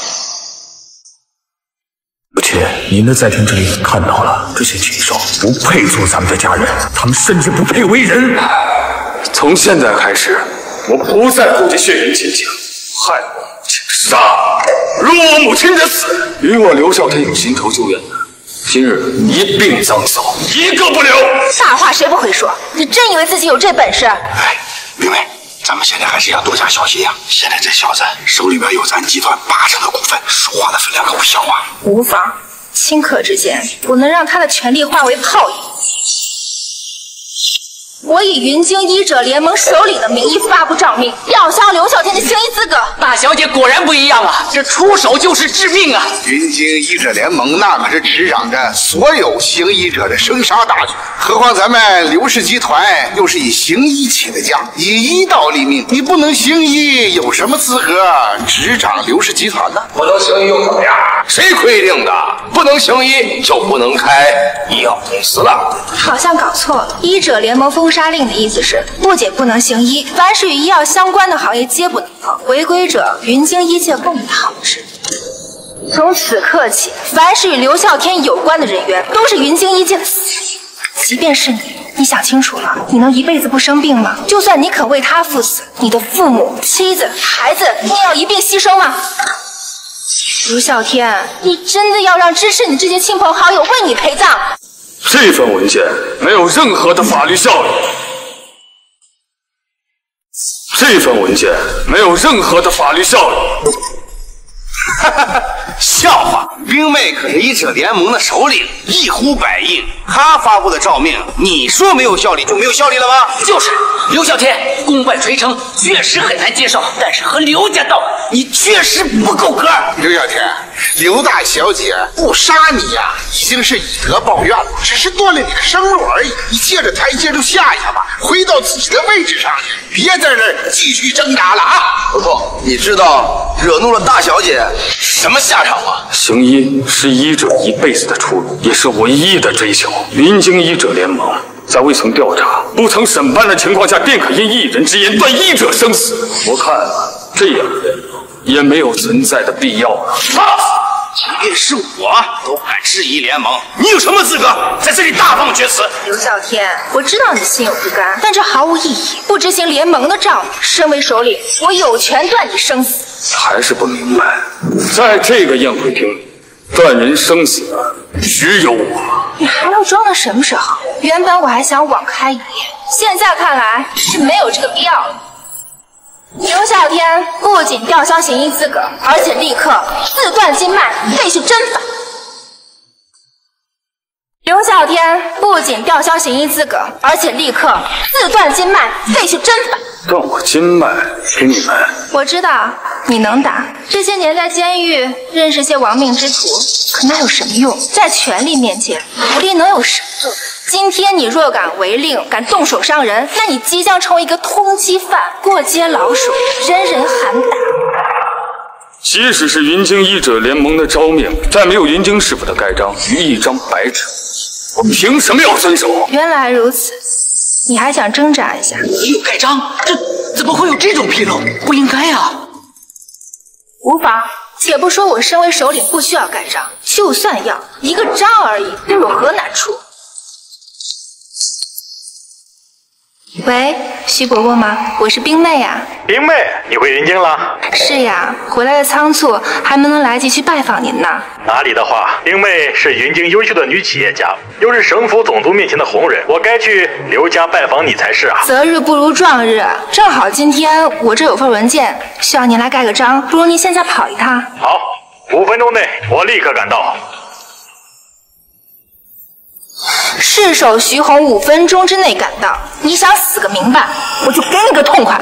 而且您的在天之灵看到了，这些禽兽不配做咱们的家人，他们甚至不配为人。 从现在开始，我不再顾及血缘亲情，害我母亲的杀，如我母亲的死，与我刘啸天有新仇旧怨的，今日一并葬扫，一个不留。 大话谁不会说？你真以为自己有这本事？ 哎，明白。咱们现在还是要多加小心呀！现在这小子手里边有咱集团八成的股份，说话的分量可不小啊。 无妨，顷刻之间，我能让他的权力化为泡影。我以云京医者联盟首领的名义发布诏命，吊销刘啸天的行医资格。 大小姐果然不一样啊，这出手就是致命啊！ 云京医者联盟那可是执掌着所有行医者的生杀大权，何况咱们刘氏集团又是以行医起的家，以医道立命，你不能行医，有什么资格执掌刘氏集团呢？ 不能行医又怎么样？谁规定的？不能行医就不能开医药公司了。 好像搞错了，医者联盟封杀令的意思是，不仅不能行医，凡是与医药相关的行业皆不能碰，违规者云京医界共讨之。从此刻起，凡是与刘啸天有关的人员，都是云京医界的死敌。即便是你，你想清楚了，你能一辈子不生病吗？就算你肯为他赴死，你的父母、妻子、孩子，你也要一并牺牲吗？刘啸天，你真的要让支持你这些亲朋好友为你陪葬？ 这份文件没有任何的法律效力。这份文件没有任何的法律效力。 哈哈，笑话！冰妹可是医者联盟的首领，一呼百应。他发布的诏命，你说没有效力就没有效力了吗？ 就是刘啸天功败垂成，确实很难接受。但是和刘家道，你确实不够格。 刘啸天，刘大小姐不杀你呀、啊，已经是以德报怨了，只是断了你的生路而已。你借着台阶就下下吧，回到自己的位置上去，别在这儿继续挣扎了啊！ 不错，你知道惹怒了大小姐什么下场吗？ 行医是医者一辈子的出路，也是唯一的追求。云京医者联盟在未曾调查、不曾审判的情况下，便可因一人之言断医者生死。我看这样的联盟也没有存在的必要了。 即便是我都敢质疑联盟，你有什么资格在这里大放厥词？ 刘啸天，我知道你心有不甘，但这毫无意义。不执行联盟的诏命，身为首领，我有权断你生死。 还是不明白，在这个宴会厅里，断人生死的只有我。 你还要装到什么时候？原本我还想网开一面，现在看来是没有这个必要了。刘啸天不仅吊销行医资格，而且立刻自断经脉，废去针法。 刘啸天不仅吊销行医资格，而且立刻自断经脉，废去针法。 断我经脉给你们？ 我知道你能打，这些年在监狱认识些亡命之徒，可那有什么用？在权力面前，武力能有什么用？今天你若敢违令，敢动手伤人，那你即将成为一个通缉犯、过街老鼠，人人喊打。 即使是云京医者联盟的诏命，在没有云京师傅的盖章与一张白纸，我凭什么要遵守？ 原来如此，你还想挣扎一下？ 没有盖章，这怎么会有这种纰漏？不应该啊！ 无妨，且不说我身为首领不需要盖章，就算要一个章而已，又有何难处？喂，徐伯伯吗？我是冰妹呀。 冰妹，你回云京了？ 是呀，回来的仓促，还没能来及去拜访您呢。 哪里的话，冰妹是云京优秀的女企业家，又是省府总督面前的红人，我该去刘家拜访你才是啊。 择日不如撞日，正好今天我这有份文件，需要您来盖个章，不如您现在跑一趟。 好，五分钟内我立刻赶到。 市首徐宏五分钟之内赶到，你想死个明白，我就给你个痛快。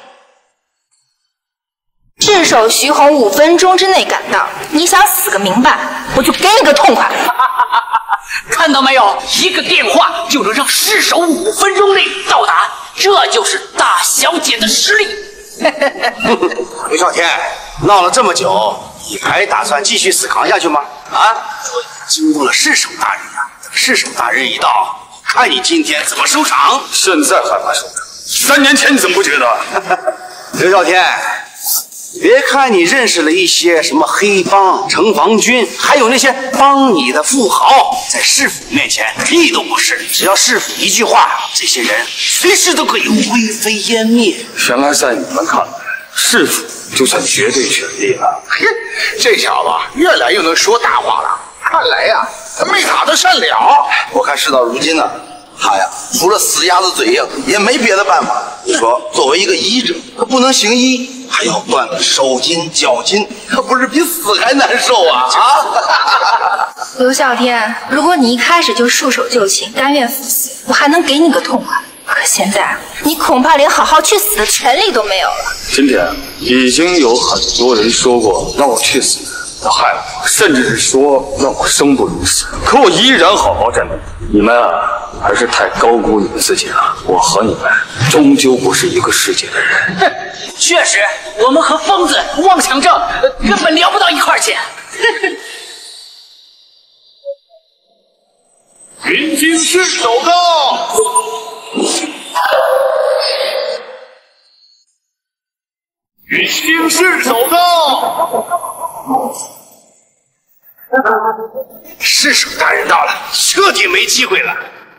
市首徐宏五分钟之内赶到，你想死个明白，我就给你个痛快。 看到没有，一个电话就能让市首五分钟内到达，这就是大小姐的实力。 刘啸天，闹了这么久，你还打算继续死扛下去吗？啊，惊动了市首大人呀！市首大人一到，看你今天怎么收场。 现在还怕收场？三年前你怎么不觉得？ 刘啸天，别看你认识了一些什么黑帮、城防军，还有那些帮你的富豪，在市府面前屁都不是。只要市府一句话，这些人随时都可以灰飞烟灭。 原来在你们看来，市府就算绝对权力了。 嘿，这小子越来越能说大话了。看来呀，他没打得善了。 我看事到如今呢，他呀，除了死鸭子嘴硬，也没别的办法。你说，作为一个医者，他不能行医，还要断了手筋脚筋，他不是比死还难受啊！啊！ 刘啸天，如果你一开始就束手就擒，甘愿赴死，我还能给你个痛快。可现在，你恐怕连好好去死的权利都没有了。 今天已经有很多人说过让我去死，要害我，甚至是说让我生不如死，可我依然好好站着。你们啊，还是太高估你们自己了。我和你们终究不是一个世界的人。 哼，确实，我们和疯子、妄想症根本聊不到一块儿去。 云京市首到。云京市首到。 市首大人到了，彻底没机会了。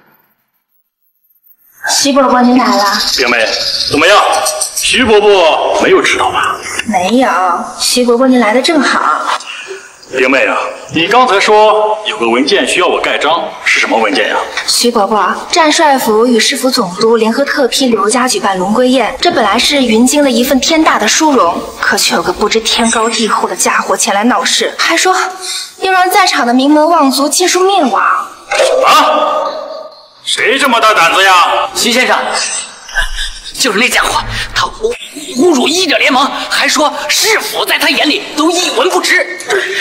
徐伯伯，您来了。 冰妹，怎么样？徐伯伯没有迟到吧？ 没有，徐伯伯您来的正好。 冰妹啊，你刚才说有个文件需要我盖章，是什么文件呀？ 徐伯伯，战帅府与市府总督联合特批刘家举办龙归宴，这本来是云京的一份天大的殊荣，可却有个不知天高地厚的家伙前来闹事，还说要让在场的名门望族尽数灭亡。 啊？谁这么大胆子呀？ 徐先生，就是那家伙，他侮侮辱医者联盟，还说市府在他眼里都一文不值。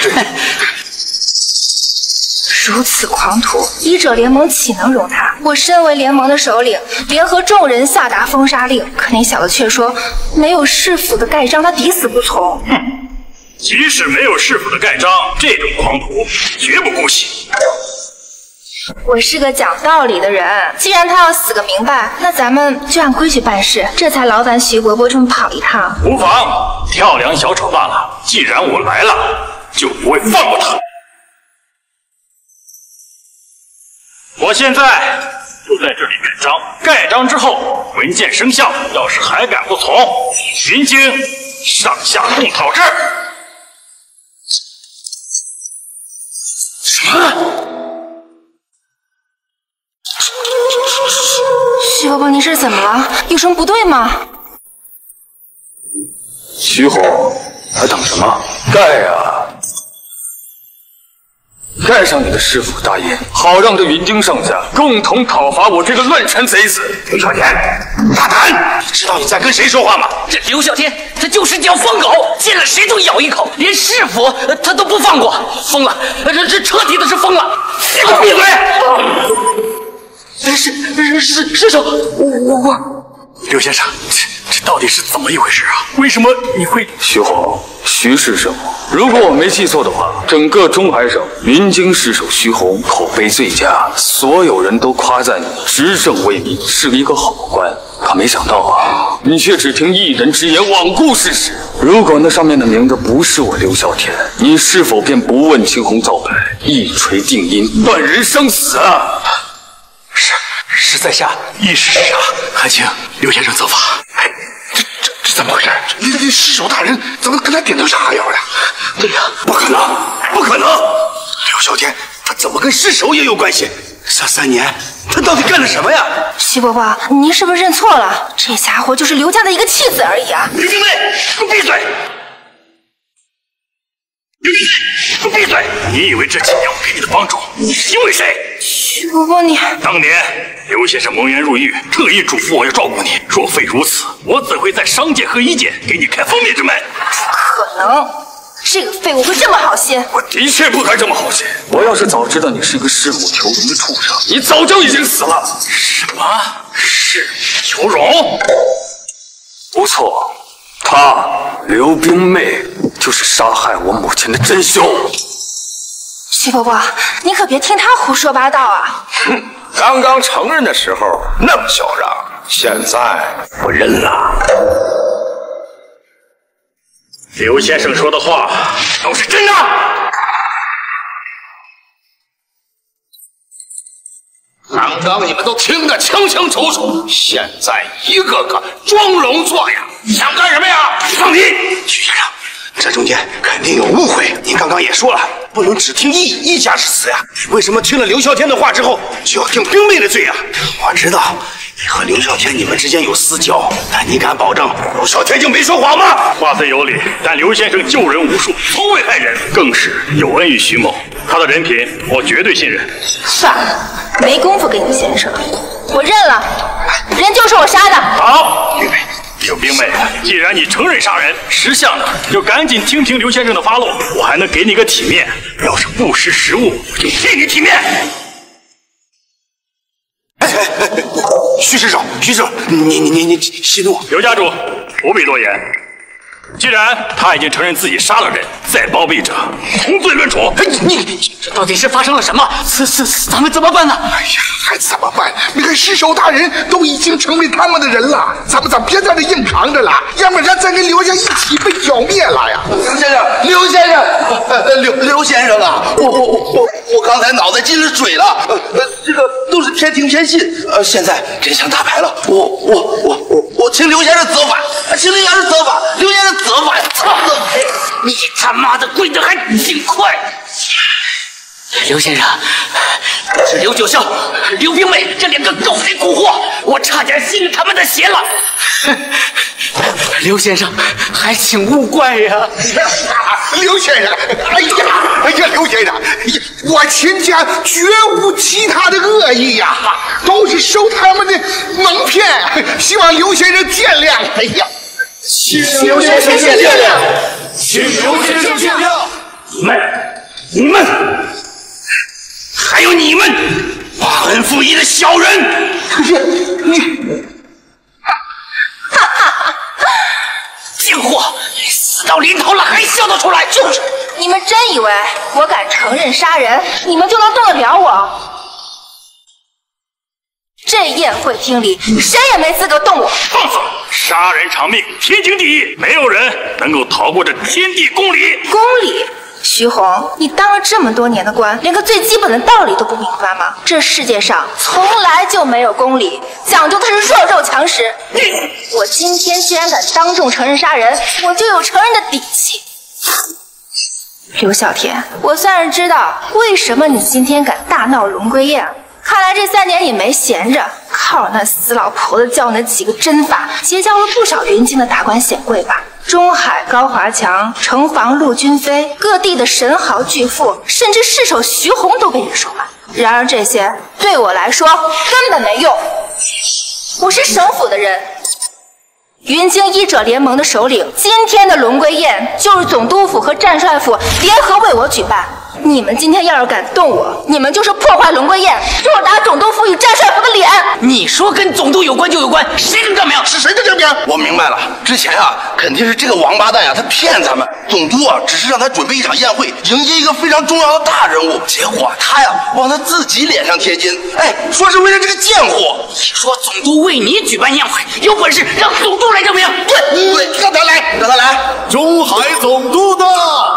如此狂徒，医者联盟岂能容他？我身为联盟的首领，联合众人下达封杀令，可那小子却说没有市府的盖章，他抵死不从。 哼，即使没有市府的盖章，这种狂徒绝不姑息。 我是个讲道理的人，既然他要死个明白，那咱们就按规矩办事，这才劳烦徐伯伯这么跑一趟。 无妨，跳梁小丑罢了。既然我来了，就不会放过他。我现在就在这里盖章，盖章之后文件生效，要是还敢不从，云京上下共讨之。 什么？ 徐伯伯，您是怎么了？有什么不对吗？ 徐宏，还等什么？盖呀！ 带上你的师傅大印，好让这云京上下共同讨伐我这个乱臣贼子。 刘啸天，大胆！你知道你在跟谁说话吗？ 这刘啸天，他就是条疯狗，见了谁都咬一口，连师傅呃他都不放过，疯了，这这彻底的是疯了！你给我闭嘴！是是是师兄，我我刘先生，这这到底是怎么一回事啊？为什么你会？ 徐宏，徐氏生，如果我没记错的话，整个中海省云京市守徐宏口碑最佳，所有人都夸赞你执政为民，是一个好官。可没想到啊，你却只听一人之言，罔顾事实。如果那上面的名字不是我刘啸天，你是否便不问青红皂白，一锤定音，断人生死啊？ 是是在下一时之差，还请刘先生责罚。哎，这这这怎么回事？ 你你师手大人怎么跟他点头哈腰的？ 对呀，不可能，不可能！刘啸天他怎么跟失手也有关系？这三年他到底干了什么呀？ 徐伯伯，您是不是认错了？这家伙就是刘家的一个弃子而已啊！ 刘冰妹，给我闭嘴！刘冰妹，给我闭嘴！ 你以为这几年我给你的帮助是因为谁？ 徐伯伯，你当年刘先生蒙冤入狱，特意嘱咐我要照顾你。若非如此，我怎会在商界和医界给你开方便之门？ 不可能！这个废物会这么好心？ 我的确不该这么好心。我要是早知道你是个弑母求荣的畜生，你早就已经死了。 什么？弑母求荣？ 不错，他刘冰妹就是杀害我母亲的真凶。 徐伯伯，你可别听他胡说八道啊！ 哼，刚刚承认的时候那么嚣张，现在我认了。 刘先生说的话都是真的。 刚刚你们都听得清清楚楚，现在一个个装聋作哑，想干什么呀？放屁！徐先生，这中间肯定有误会。您刚刚也说了，不能只听一一家之词呀。为什么听了刘啸天的话之后，就要定冰妹的罪呀？我知道你和刘啸天你们之间有私交，但你敢保证刘啸天就没说谎吗？ 话虽有理，但刘先生救人无数，从未害人，更是有恩于徐某。他的人品我绝对信任。 算了，没工夫跟你先生，我认了，人就是我杀的。 好，冰妹，刘冰妹，既然你承认杀人，识相的就赶紧听凭刘先生的发落，我还能给你个体面。要是不识时务，我就替你体面。 哎哎哎！徐师长，徐师长，你你你你息怒。 刘家主不必多言。既然他已经承认自己杀了人，再包庇者同罪论处。 你这到底是发生了什么？此此咱们怎么办呢？ 哎呀，还怎么办？你看尸首大人都已经成为他们的人了，咱们咱别在这硬扛着了，要不然咱跟刘家一起被剿灭了呀！ 刘先生，刘先生，刘刘先生啊，我我我我刚才脑袋进了水了，呃呃，这个都是天听偏信，呃，现在真相大白了，我我我我我请刘先生责罚，请刘先生责罚，刘先生责罚呀！操！ 你他妈的跪得还挺快！刘先生，是刘九霄、刘冰妹这两个狗贼蛊惑，我差点信了他们的邪了。刘先生，还请勿怪呀！ 刘先生，哎呀，哎呀，刘先生，我秦家绝无其他的恶意呀，都是受他们的蒙骗，希望刘先生见谅。哎呀， 请刘先生见谅，请刘先生见谅。 你们，你们，还有你们，忘恩负义的小人！ 你你。 哈哈哈！贱货，死到临头了还笑得出来？就是， 你们真以为我敢承认杀人，你们就能动得了我？这宴会厅里，谁也没资格动我。 放肆！杀人偿命，天经地义，没有人能够逃过这天地公理。 公理？徐宏，你当了这么多年的官，连个最基本的道理都不明白吗？这世界上从来就没有公理，讲究的是弱肉强食。我今天既然敢当众承认杀人，我就有承认的底气。刘啸天，我算是知道为什么你今天敢大闹荣归宴了。看来这三年你没闲着，靠那死老婆子教那几个针法，结交了不少云京的达官显贵吧？ 中海高华强、城防陆军飞，各地的神豪巨富，甚至市首徐宏都被你收买。然而这些对我来说根本没用。我是省府的人，云京医者联盟的首领，今天的龙归宴就是总督府和战帅府联合为我举办。你们今天要是敢动我，你们就是破坏龙归宴，就是打总督府与战帅府的脸。 你说跟总督有关就有关，谁敢证明？ 是谁的证明？我明白了，之前啊，肯定是这个王八蛋呀、啊，他骗咱们。总督啊，只是让他准备一场宴会，迎接一个非常重要的大人物，结果他呀，往他自己脸上贴金，哎，说是为了这个贱货。 你说总督为你举办宴会，有本事让总督来证明。 对，对，让他来，让他来。 中海总督到。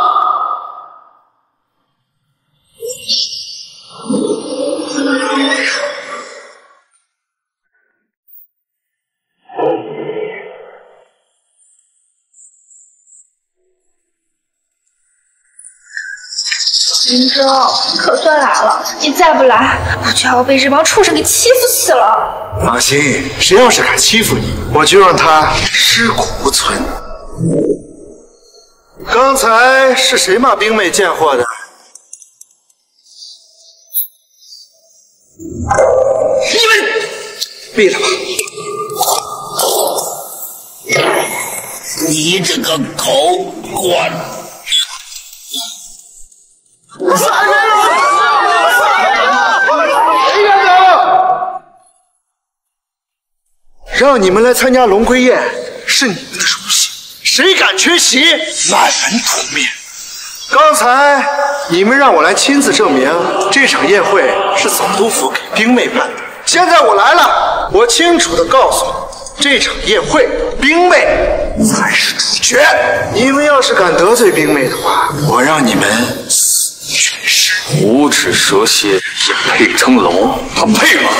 云州，可算来了！你再不来，我就要被这帮畜生给欺负死了。 放心，谁要是敢欺负你，我就让他尸骨无存。刚才是谁骂兵妹贱货的？ 你们闭了吧！ 你这个狗官！ 杀人了！谁干的？让你们来参加龙归宴是你们的荣幸，谁敢缺席，满门屠灭！刚才你们让我来亲自证明这场宴会是总督府给兵妹办的，现在我来了，我清楚的告诉你，这场宴会兵妹才是主角。你们要是敢得罪兵妹的话，我让你们死全尸。 五指蛇蝎也配称龙？他配吗？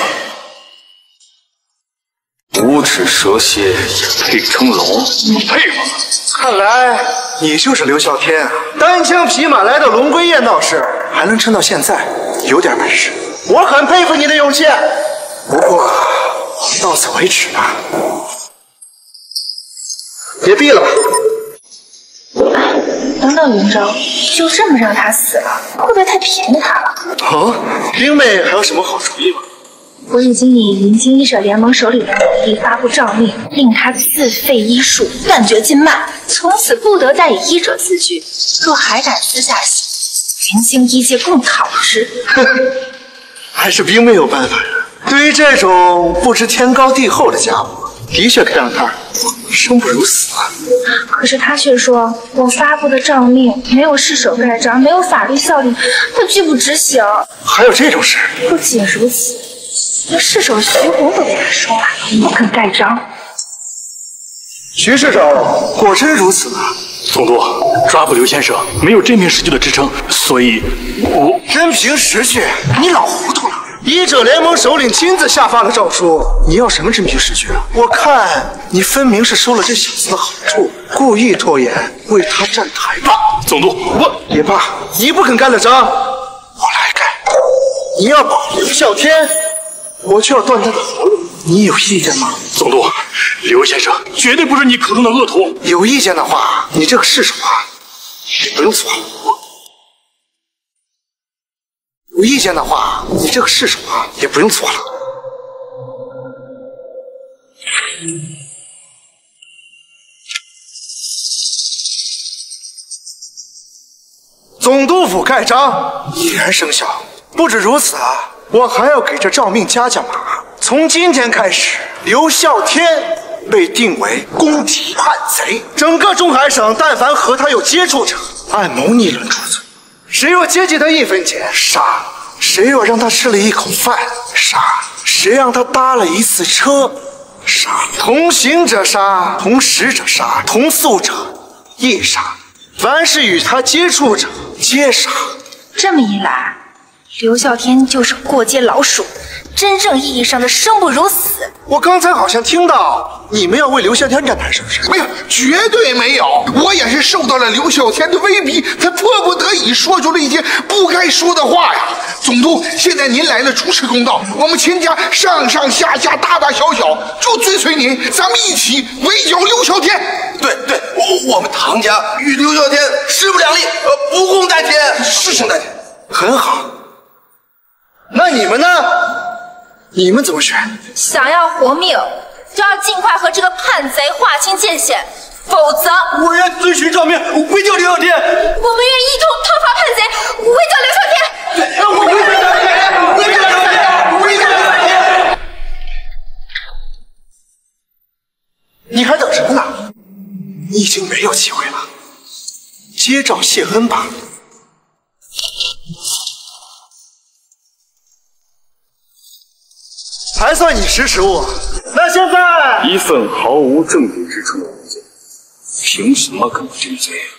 五指蛇蝎也配称龙？你配吗？ 看来你就是刘啸天啊！单枪匹马来到龙归宴闹事，还能撑到现在，有点本事。我很佩服你的勇气，不过到此为止吧。别闭了吧。 等等，云州，就这么让他死了，会不会太便宜他了？ 哦，兵妹还有什么好主意吗？ 我已经以云京医者联盟首领的名义发布诏令，令他自废医术，断绝经脉，从此不得再以医者自居。若还敢私下行，云京医界共讨之。 还是兵妹有办法呀。对于这种不知天高地厚的家伙，的确可以让他生不如死啊。 可是他却说，我发布的诏令没有誓守盖章，没有法律效力，他拒不执行。 还有这种事？ 不仅如此，连誓守徐宏都被他收买了，不肯盖章。 徐市长果真如此吗？ 总督，抓捕刘先生没有真凭实据的支撑，所以我真凭实据？你老糊涂了！医者联盟首领亲自下发了诏书，你要什么真凭实据啊？我看你分明是收了这小子的好处，故意拖延，为他站台吧。 总督，我也罢，你不肯盖了章，我来盖。你要保刘啸天，我就要断他的喉咙，你有意见吗？ 总督，刘先生绝对不是你口中的恶徒。 有意见的话，你这个尸首啊，也不用做了。有意见的话，你这个尸首啊，也不用做了。总督府盖章已然生效。不止如此啊，我还要给这诏命加加码。从今天开始，刘啸天被定为公敌叛贼，整个中海省但凡和他有接触者，按谋逆论处罪。谁若接近他一分钱，杀；谁若让他吃了一口饭，杀；谁让他搭了一次车，杀。同行者杀，同食者杀，同宿者亦杀。凡是与他接触者，皆杀。 这么一来，刘啸天就是过街老鼠， 真正意义上的生不如死。 我刚才好像听到你们要为刘啸天站台，是不是？ 没有，绝对没有。我也是受到了刘啸天的威逼，才迫不得已说出了一些不该说的话呀。总督，现在您来了，主持公道，我们秦家上上下下大大小小就追随您，咱们一起围剿刘啸天。 对对，我我们唐家与刘啸天势不两立，呃，不共戴天， 势成戴天。很好。那你们呢？你们怎么选？ 想要活命，就要尽快和这个叛贼划清界限，否则我愿遵循诏命，围剿刘啸天。 我们愿一同讨伐叛贼，围剿刘啸天。 对，我围剿刘啸天，围剿刘啸天，围剿刘啸天。 你还等什么呢？你已经没有机会了，接诏谢恩吧。还算你识时务。那现在， 一份毫无证据支撑的文件，凭什么跟我定罪啊？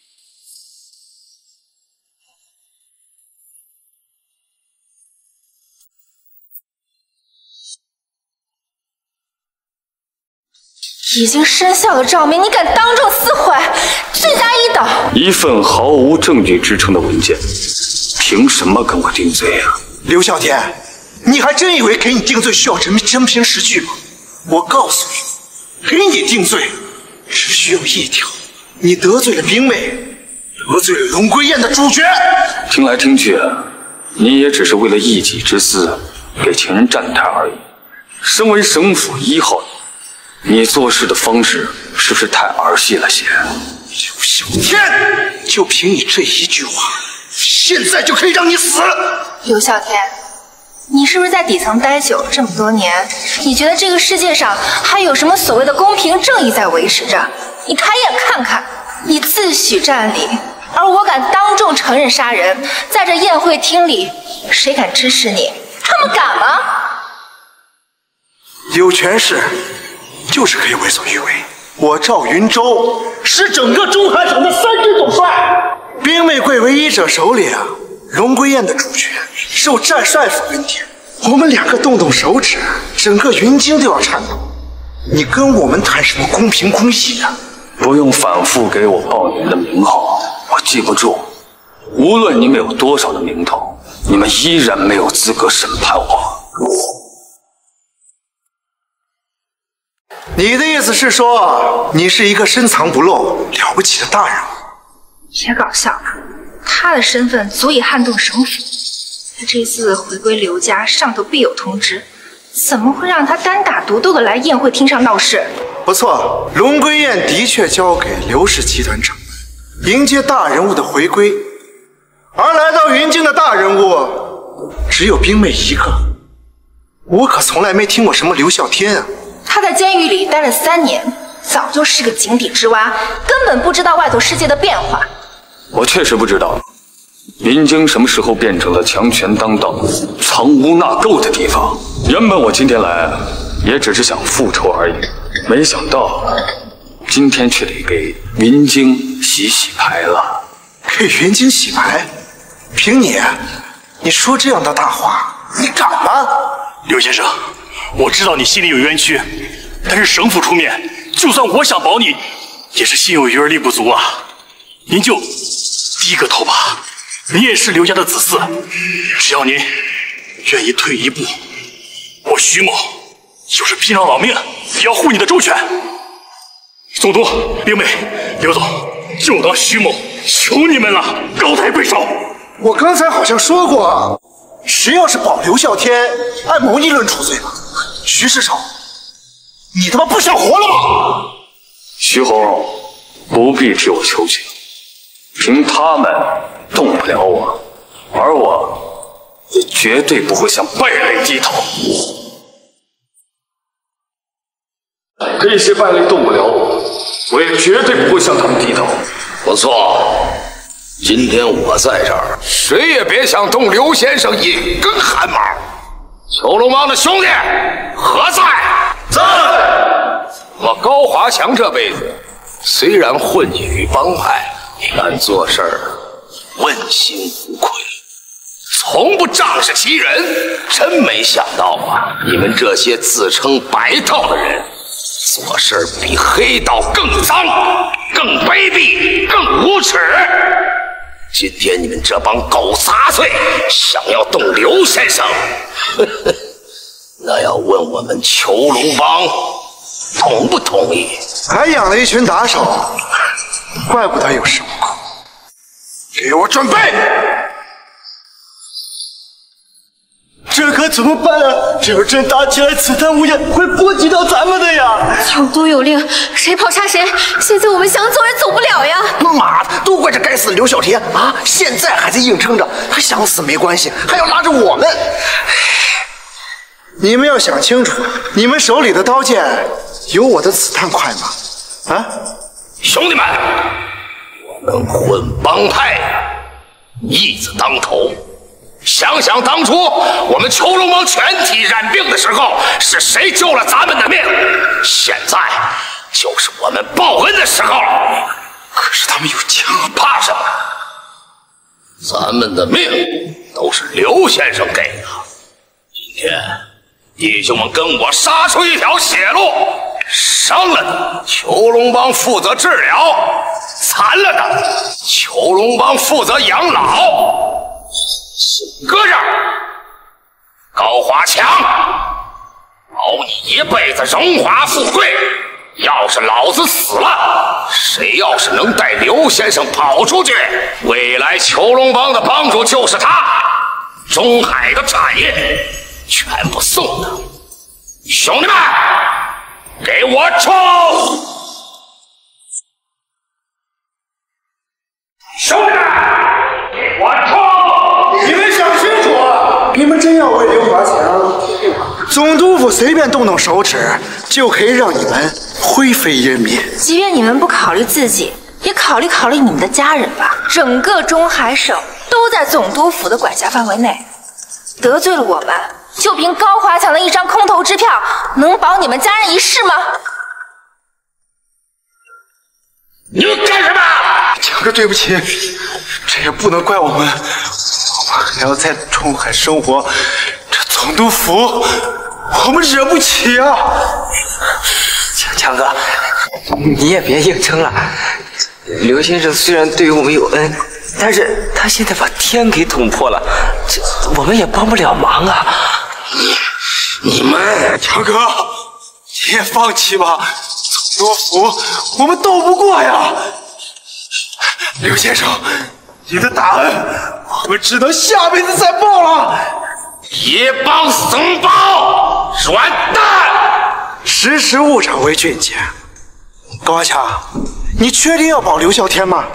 已经生效的诏命，你敢当众撕毁，罪加一等。 一份毫无证据支撑的文件，凭什么跟我定罪啊？ 刘啸天，你还真以为给你定罪需要真真凭实据吗？我告诉你，给你定罪只需要一条：你得罪了冰妹，得罪了龙归宴的主角。 听来听去，你也只是为了一己之私，给情人站台而已。身为省府一号，你做事的方式是不是太儿戏了些？ 刘啸天，就凭你这一句话，现在就可以让你死。 刘啸天，你是不是在底层待久了这么多年？你觉得这个世界上还有什么所谓的公平正义在维持着？你开眼看看，你自诩占理，而我敢当众承认杀人，在这宴会厅里，谁敢支持你？他们敢吗？ 有权势就是可以为所欲为。我赵云舟是整个中海省的三军统帅，兵妹贵为一者首领，龙归宴的主权受战帅府跟前。我们两个动动手指，整个云京都要颤抖。你跟我们谈什么公平公义啊？ 不用反复给我报你们的名号，我记不住。无论你们有多少的名头，你们依然没有资格审判我。 你的意思是说，你是一个深藏不露、了不起的大人物？ 别搞笑了，他的身份足以撼动省府。他这次回归刘家，上头必有通知，怎么会让他单打独斗的来宴会厅上闹事？ 不错，龙归宴的确交给刘氏集团掌门，迎接大人物的回归。而来到云京的大人物，只有冰妹一个。我可从来没听过什么刘啸天啊。 他在监狱里待了三年，早就是个井底之蛙，根本不知道外头世界的变化。 我确实不知道，云京什么时候变成了强权当道、藏污纳垢的地方？原本我今天来也只是想复仇而已，没想到今天却得给云京洗洗牌了。 给云京洗牌？凭你，你说这样的大话，你敢吗？ 刘先生，我知道你心里有冤屈，但是省府出面，就算我想保你，也是心有余而力不足啊。您就低个头吧，您也是刘家的子嗣，只要您愿意退一步，我徐某就是拼上老命也要护你的周全。总督、冰妹、刘总，就当徐某求你们了，高抬贵手。 我刚才好像说过，谁要是保刘啸天，按谋逆论处罪吧。徐世超，你他妈不想活了吗？ 徐红，不必替我求情，凭他们动不了我，而我也绝对不会向败类低头。这些败类动不了我，我也绝对不会向他们低头。 不错，今天我在这儿，谁也别想动刘先生一根汗毛。虬龙帮的兄弟何在？在。我高华强这辈子虽然混迹于帮派，但做事儿问心无愧。 从不仗势欺人。真没想到啊，你们这些自称白道的人，做事比黑道更脏、更卑鄙、更无耻。今天你们这帮狗杂碎想要动刘先生，呵呵，那要问我们囚龙帮同不同意？ 还养了一群打手，怪不得有恃无恐。给我准备！ 这可怎么办啊？这要真打起来，此滩无烟会波及到咱们的呀！ 有都有令，谁跑杀谁。现在我们想走也走不了呀！ 妈的，都怪这该死的刘小天啊！现在还在硬撑着，他想死没关系，还要拉着我们。 你们要想清楚，你们手里的刀剑有我的子弹快吗？啊， 兄弟们，我们混帮派义字当头。想想当初我们囚龙帮全体染病的时候，是谁救了咱们的命？现在就是我们报恩的时候。 可是他们有枪， 怕什么？咱们的命都是刘先生给的。今天弟兄们跟我杀出一条血路，伤了的囚龙帮负责治疗，残了的囚龙帮负责养老。搁这儿，高华强，保你一辈子荣华富贵。要是老子死了，谁要是能带刘先生跑出去，未来囚龙帮的帮主就是他。中海的产业全部送他。兄弟们，给我冲！兄弟们，给我冲！ 你们想清楚啊！你们真要为刘华强，总督府随便动动手指，就可以让你们灰飞烟灭。 即便你们不考虑自己，也考虑考虑你们的家人吧。整个中海省都在总督府的管辖范围内，得罪了我们，就凭高华强的一张空头支票，能保你们家人一世吗？ 你们干什么？ 强哥，对不起，这也不能怪我们，我们还要在中海生活，这总督府我们惹不起啊！ 强强哥，你也别硬撑了。刘先生虽然对于我们有恩，但是他现在把天给捅破了，这我们也帮不了忙啊。 你们， 强哥，你也放弃吧，总督府我们斗不过呀。刘先生，你的大恩我们只能下辈子再报了。 一帮怂包，软蛋！ 识时务者为俊杰。高华强，你确定要保刘啸天吗？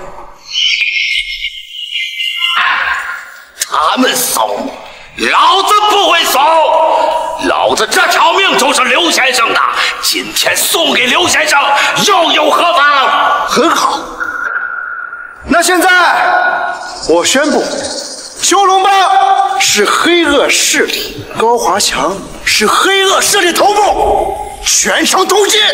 他们怂，老子不会怂。老子这条命就是刘先生的，今天送给刘先生，又有何妨？ 很好。那现在我宣布，囚龙帮是黑恶势力，高华强是黑恶势力头目，全城通缉。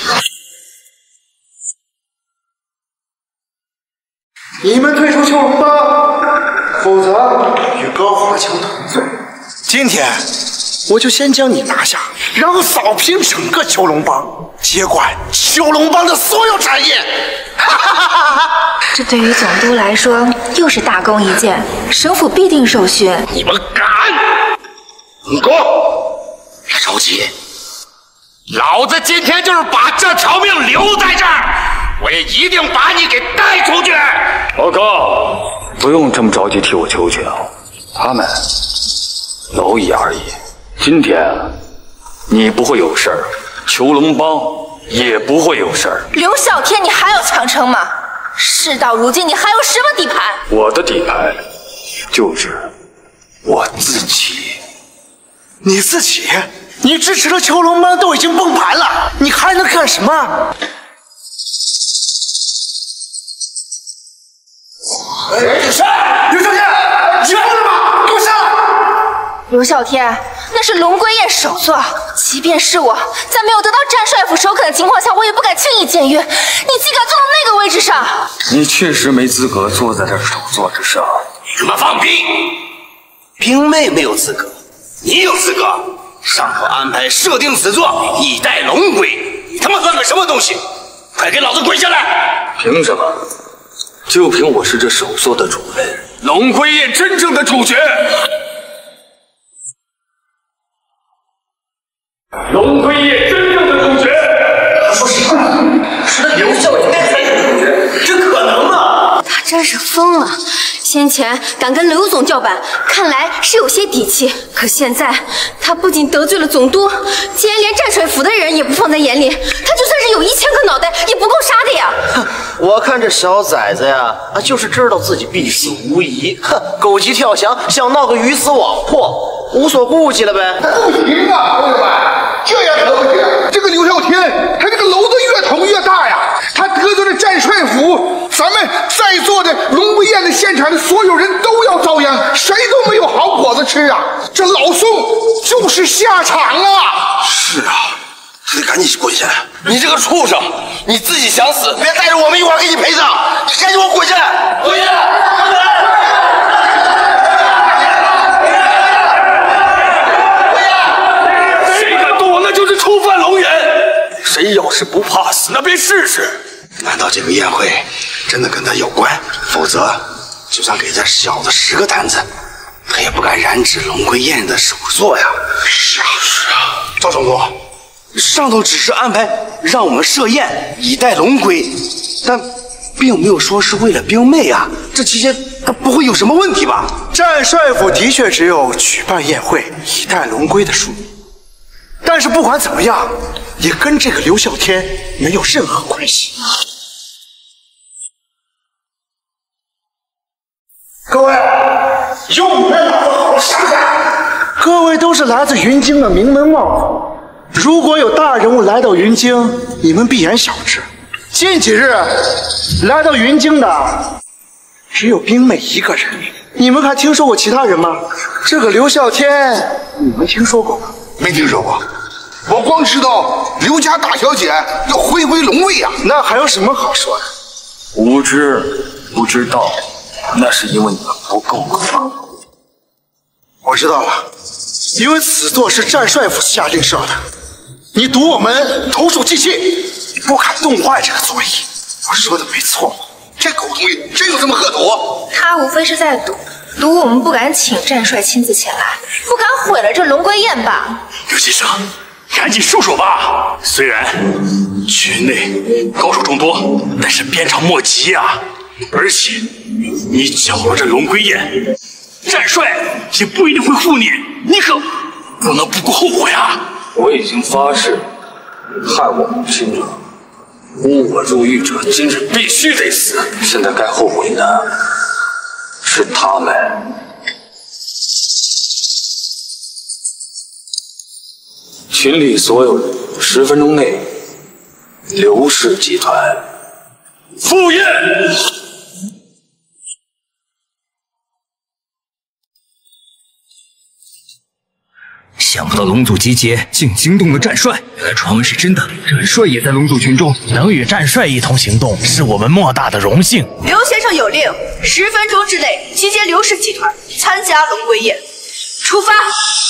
你们退出囚龙帮，否则与高华强同罪。今天我就先将你拿下，然后扫平整个囚龙帮，接管囚龙帮的所有产业。哈哈哈哈哈！ 这对于总督来说又是大功一件，省府必定受勋。 你们敢？你给我别着急，老子今天就是把这条命留在这儿，我也一定把你给带出去。 报告，不用这么着急替我求情，他们蝼蚁而已。今天你不会有事儿，囚龙帮也不会有事儿。 刘啸天，你还有强撑吗？事到如今，你还有什么底盘？ 我的底牌就是我自己。 你自己？你支持的囚龙帮都已经崩盘了，你还能干什么？ 哎，上来！ 刘啸天，你疯了吗？给我下来！ 刘啸天，那是龙归燕首座，即便是我在没有得到战帅府首肯的情况下，我也不敢轻易僭越。你竟敢坐到那个位置上？ 你确实没资格坐在这首座之上。 你他妈放屁！ 冰妹没有资格，你有资格。上头安排设定此作，以待龙龟。你他妈算个什么东西？快给老子滚下来！ 凭什么？就凭我是这首作的主人，龙龟宴真正的主角。龙龟宴真正的主角。 说实话，是那刘孝天才是主角，这可能吗？ 他真是疯了。先前敢跟刘总叫板，看来是有些底气。可现在，他不仅得罪了总督，竟然连战帅府的人也不放在眼里。他就算是有一千个脑袋，也不够杀的呀！ 哼，我看这小崽子呀，啊，就是知道自己必死无疑。哼，狗急跳墙，想闹个鱼死网破，无所顾忌了呗。 不行啊，朋友们，这样可不行。这个刘孝天，他这个篓子越捅越大呀！他得罪了战帅府，咱们在座的龙龟宴的现场的所有人都要遭殃，谁都没有好果子吃啊！这老宋就是下场啊！ 是啊，他得赶紧滚下来！你这个畜生，你自己想死，别带着我们一块儿给你陪葬！你赶紧给我滚下来！滚下来！ 谁敢动我，那就是触犯龙颜。谁要是不怕死，那便试试。 难道这个宴会真的跟他有关？否则，就算给这小子十个胆子，他也不敢染指龙龟宴的首作呀。 是啊，是啊， 赵总督，上头只是安排让我们设宴以待龙龟，但并没有说是为了冰妹啊。这期间他不会有什么问题吧？ 战帅府的确只有举办宴会以待龙龟的书，但是不管怎么样，也跟这个刘孝天没有任何关系。各位，用你们脑子好好想想。各位都是来自云京的名门望族，如果有大人物来到云京，你们闭眼晓之。近几日来到云京的只有冰妹一个人，你们还听说过其他人吗？这个刘孝天，你们听说过吗？ 没听说过。我光知道刘家大小姐要回归龙位呀， 那还有什么好说的？ 无知不知道，那是因为你们不够格。 我知道了，因为此作是战帅府下令设的，你堵我们投鼠忌器，你不敢动坏这个座椅。我说的没错， 这狗东西真有这么恶毒？ 他无非是在赌，赌我们不敢请战帅亲自前来，不敢毁了这龙龟宴吧。 刘先生，赶紧收手吧！虽然群内高手众多，但是鞭长莫及啊！而且你搅了这龙龟宴，战帅也不一定会护你，你可不能不顾后果呀！ 我已经发誓，害我母亲者，诬我入狱者，今日必须得死。现在该后悔的是他们。群里所有人，十分钟内，刘氏集团赴宴。 想不到龙族集结竟惊动了战帅，原来传闻是真的。战帅也在龙族群中，能与战帅一同行动，是我们莫大的荣幸。 刘先生有令，十分钟之内集结刘氏集团参加龙龟宴，出发。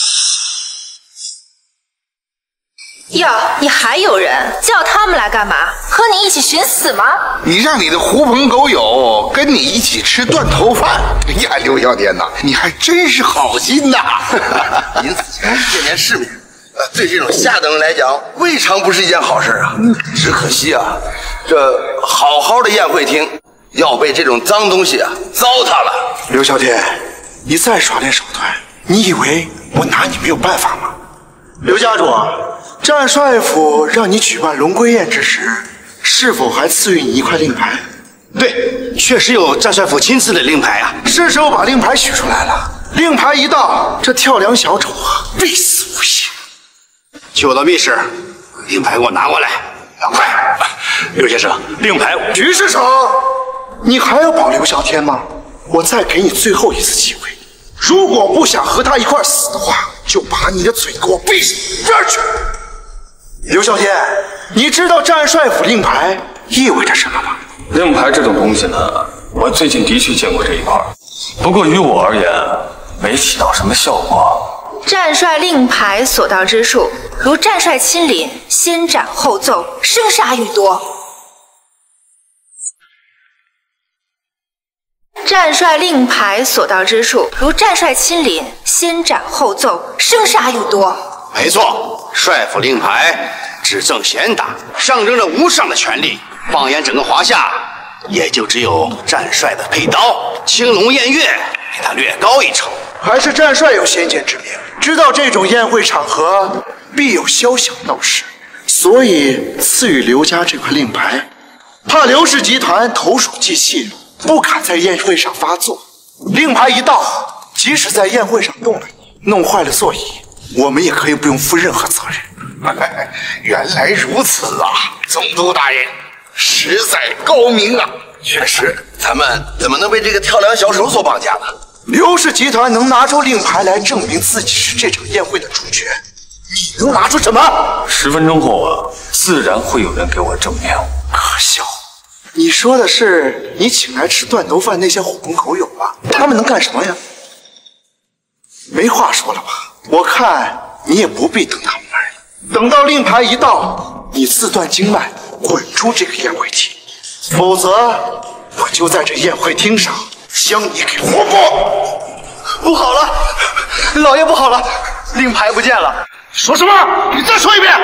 哟，你还有人叫他们来干嘛？和你一起寻死吗？ 你让你的狐朋狗友跟你一起吃断头饭。哎呀，刘孝天呐，你还真是好心呐！ 临死前见见世面，呃，对这种下等人来讲，未尝不是一件好事啊。只可惜啊，这好好的宴会厅要被这种脏东西啊糟蹋了。 刘孝天，你再耍点手段，你以为我拿你没有办法吗？刘家主，战帅府让你举办龙龟宴之时，是否还赐予你一块令牌？ 对，确实有战帅府亲赐的令牌啊。 是时候把令牌取出来了。令牌一到，这跳梁小丑啊，必死无疑。 去我的密室，令牌给我拿过来，快！ 刘先生，令牌。 徐师长，你还要保刘孝天吗？我再给你最后一次机会，如果不想和他一块死的话，就把你的嘴给我闭上，这儿去！刘孝天，你知道战帅府令牌意味着什么吗？ 令牌这种东西呢，我最近的确见过这一块，不过于我而言， 没起到什么效果。 战帅令牌所到之处，如战帅亲临，先斩后奏，生杀予夺。战帅令牌所到之处，如战帅亲临，先斩后奏，生杀予夺。 没错，帅府令牌只赠贤达，象征着无上的权力。放眼整个华夏，也就只有战帅的佩刀青龙偃月比他略高一筹。 还是战帅有先见之明，知道这种宴会场合必有宵小闹事，所以赐予刘家这块令牌，怕刘氏集团投鼠忌器，不敢在宴会上发作。令牌一到，即使在宴会上动了你，弄坏了座椅，我们也可以不用负任何责任。 原来如此啊，总督大人实在高明啊！ 确实，咱们怎么能被这个跳梁小丑所绑架呢？ 刘氏集团能拿出令牌来证明自己是这场宴会的主角，你能拿出什么？ 十分钟后啊，自然会有人给我证明。 可笑！你说的是你请来吃断头饭那些狐朋狗友吧？他们能干什么呀？没话说了吧？我看你也不必等他们来，等到令牌一到，你自断经脉，滚出这个宴会厅，否则我就在这宴会厅上将你给活剥！ 不好了，老爷不好了，令牌不见了！ 说什么？你再说一遍！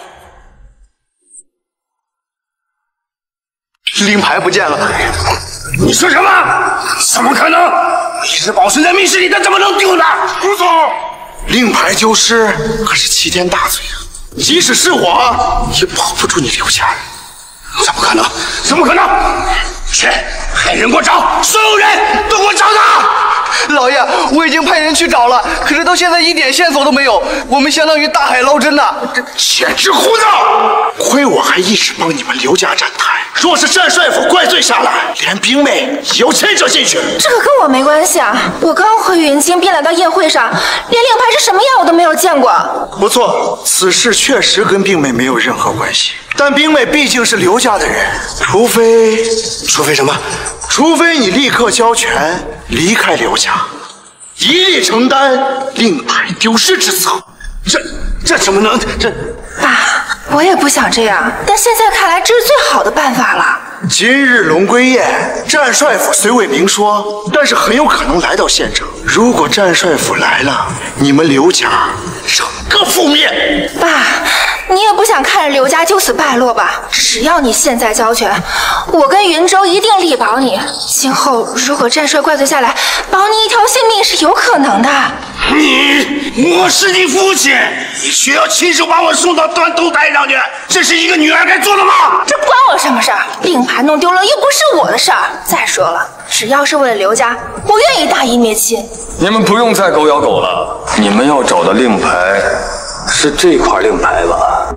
令牌不见了！ 你说什么？怎么可能？一直保存在密室里的，怎么能丢呢？胡总， 令牌丢失可是齐天大罪啊！即使是我，也保不住你刘家人。 怎么可能？怎么可能？去，派人给我找，所有人都给我找他！ 老爷，我已经派人去找了，可是到现在一点线索都没有，我们相当于大海捞针呐！ 这简直胡闹！ 亏我还一直帮你们刘家站台，若是战帅府怪罪下来，连兵妹也要牵扯进去。 这个跟我没关系啊！我刚回云京，便来到宴会上，连令牌是什么样我都没有见过。 不错，此事确实跟兵妹没有任何关系。但兵妹毕竟是刘家的人，除非， 除非什么？ 除非你立刻交权，离开刘家，一力承担令牌丢失之责。 这这怎么能？这爸，我也不想这样，但现在看来这是最好的办法了。 今日龙归宴，战帅府虽未明说，但是很有可能来到县城。如果战帅府来了，你们刘家整个覆灭。 爸，你也不想看着刘家就此败落吧？只要你现在交权，我跟云州一定力保你。今后如果战帅怪罪下来，保你一条性命是有可能的。 你，我是你父亲，你需要亲手把我送到断头台上去，这是一个女儿该做的吗？ 这关我什么事儿？令牌弄丢了又不是我的事儿。再说了，只要是为了刘家，我愿意大义灭亲。 你们不用再狗咬狗了，你们要找的令牌是这块令牌吧？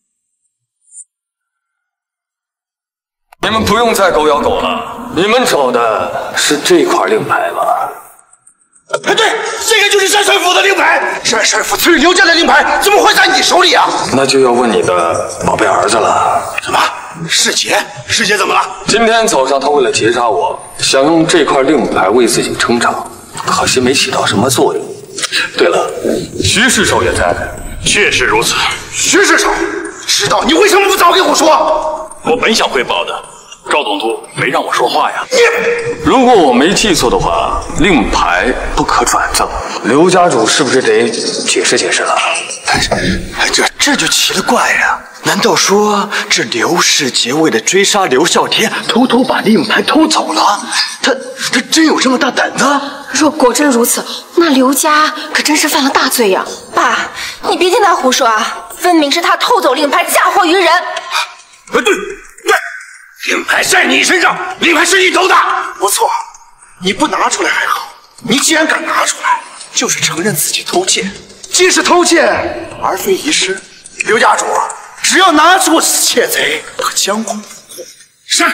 你们不用再狗咬狗了，你们找的是这块令牌吧？ 哎，对，这个就是战帅府的令牌。 战帅府赐予刘家的令牌，怎么会在你手里啊？ 那就要问你的宝贝儿子了。 什么？世杰？世杰怎么了？ 今天早上他为了劫杀我，想用这块令牌为自己撑场，可惜没起到什么作用。对了，徐世首也在。 确实如此。 徐世首，知道你为什么不早跟我说？ 我本想汇报的，赵总督没让我说话呀。 如果我没记错的话，令牌不可转赠，刘家主是不是得解释解释了？ 这这就奇了怪了，难道说这刘世杰为了追杀刘啸天，偷偷把令牌偷走了？他他真有这么大胆子？ 若果真如此，那刘家可真是犯了大罪呀！爸，你别听他胡说啊，分明是他偷走令牌，嫁祸于人。 哎，对对，令牌在你身上，令牌是你偷的。 不错，你不拿出来还好，你既然敢拿出来，就是承认自己偷窃。既是偷窃，而非遗失。刘家主，只要拿出此窃贼，可将功补过。 是。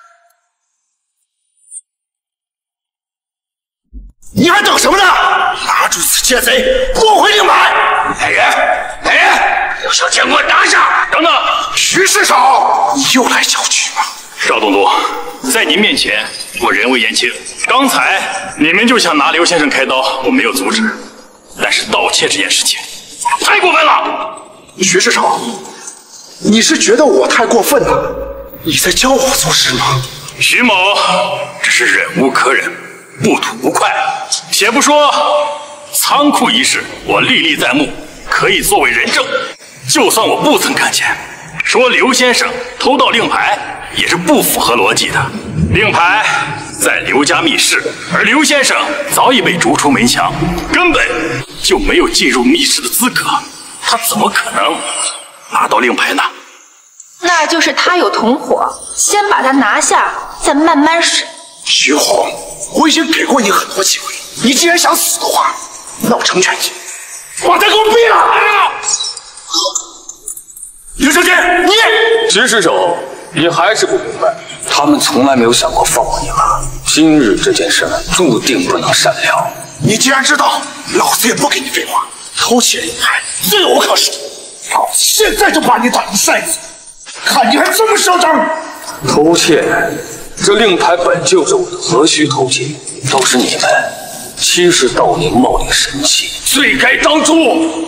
你还等什么呢？拿住此窃贼，夺回令牌！来人，来人，刘啸天给我拿下！ 等等， 徐世首，你又来搅局吗？ 邵总督，在您面前， 我人微言轻。刚才你们就想拿刘先生开刀，我没有阻止，但是盗窃这件事情太过分了。 徐市长，你是觉得我太过分了？你在教我做事吗？ 徐某只是忍无可忍，不吐不快。且不说仓库一事，我历历在目，可以作为人证。就算我不曾看见，说刘先生偷盗令牌也是不符合逻辑的。令牌在刘家密室，而刘先生早已被逐出门墙，根本就没有进入密室的资格，他怎么可能拿到令牌呢？ 那就是他有同伙，先把他拿下，再慢慢审。 徐红，我已经给过你很多机会，你既然想死的话，那我成全你。把他给我毙了！刘小姐，你徐师手，你还是不明白，他们从来没有想过放过你们。今日这件事注定不能善了。 你既然知道，老子也不跟你废话。偷窃令牌，罪无可恕。老子现在就把你打成筛子，看你还这么嚣张！ 偷窃，这令牌本就是我的，何须偷窃？都是你们欺世盗名，冒领神器，罪该当诛。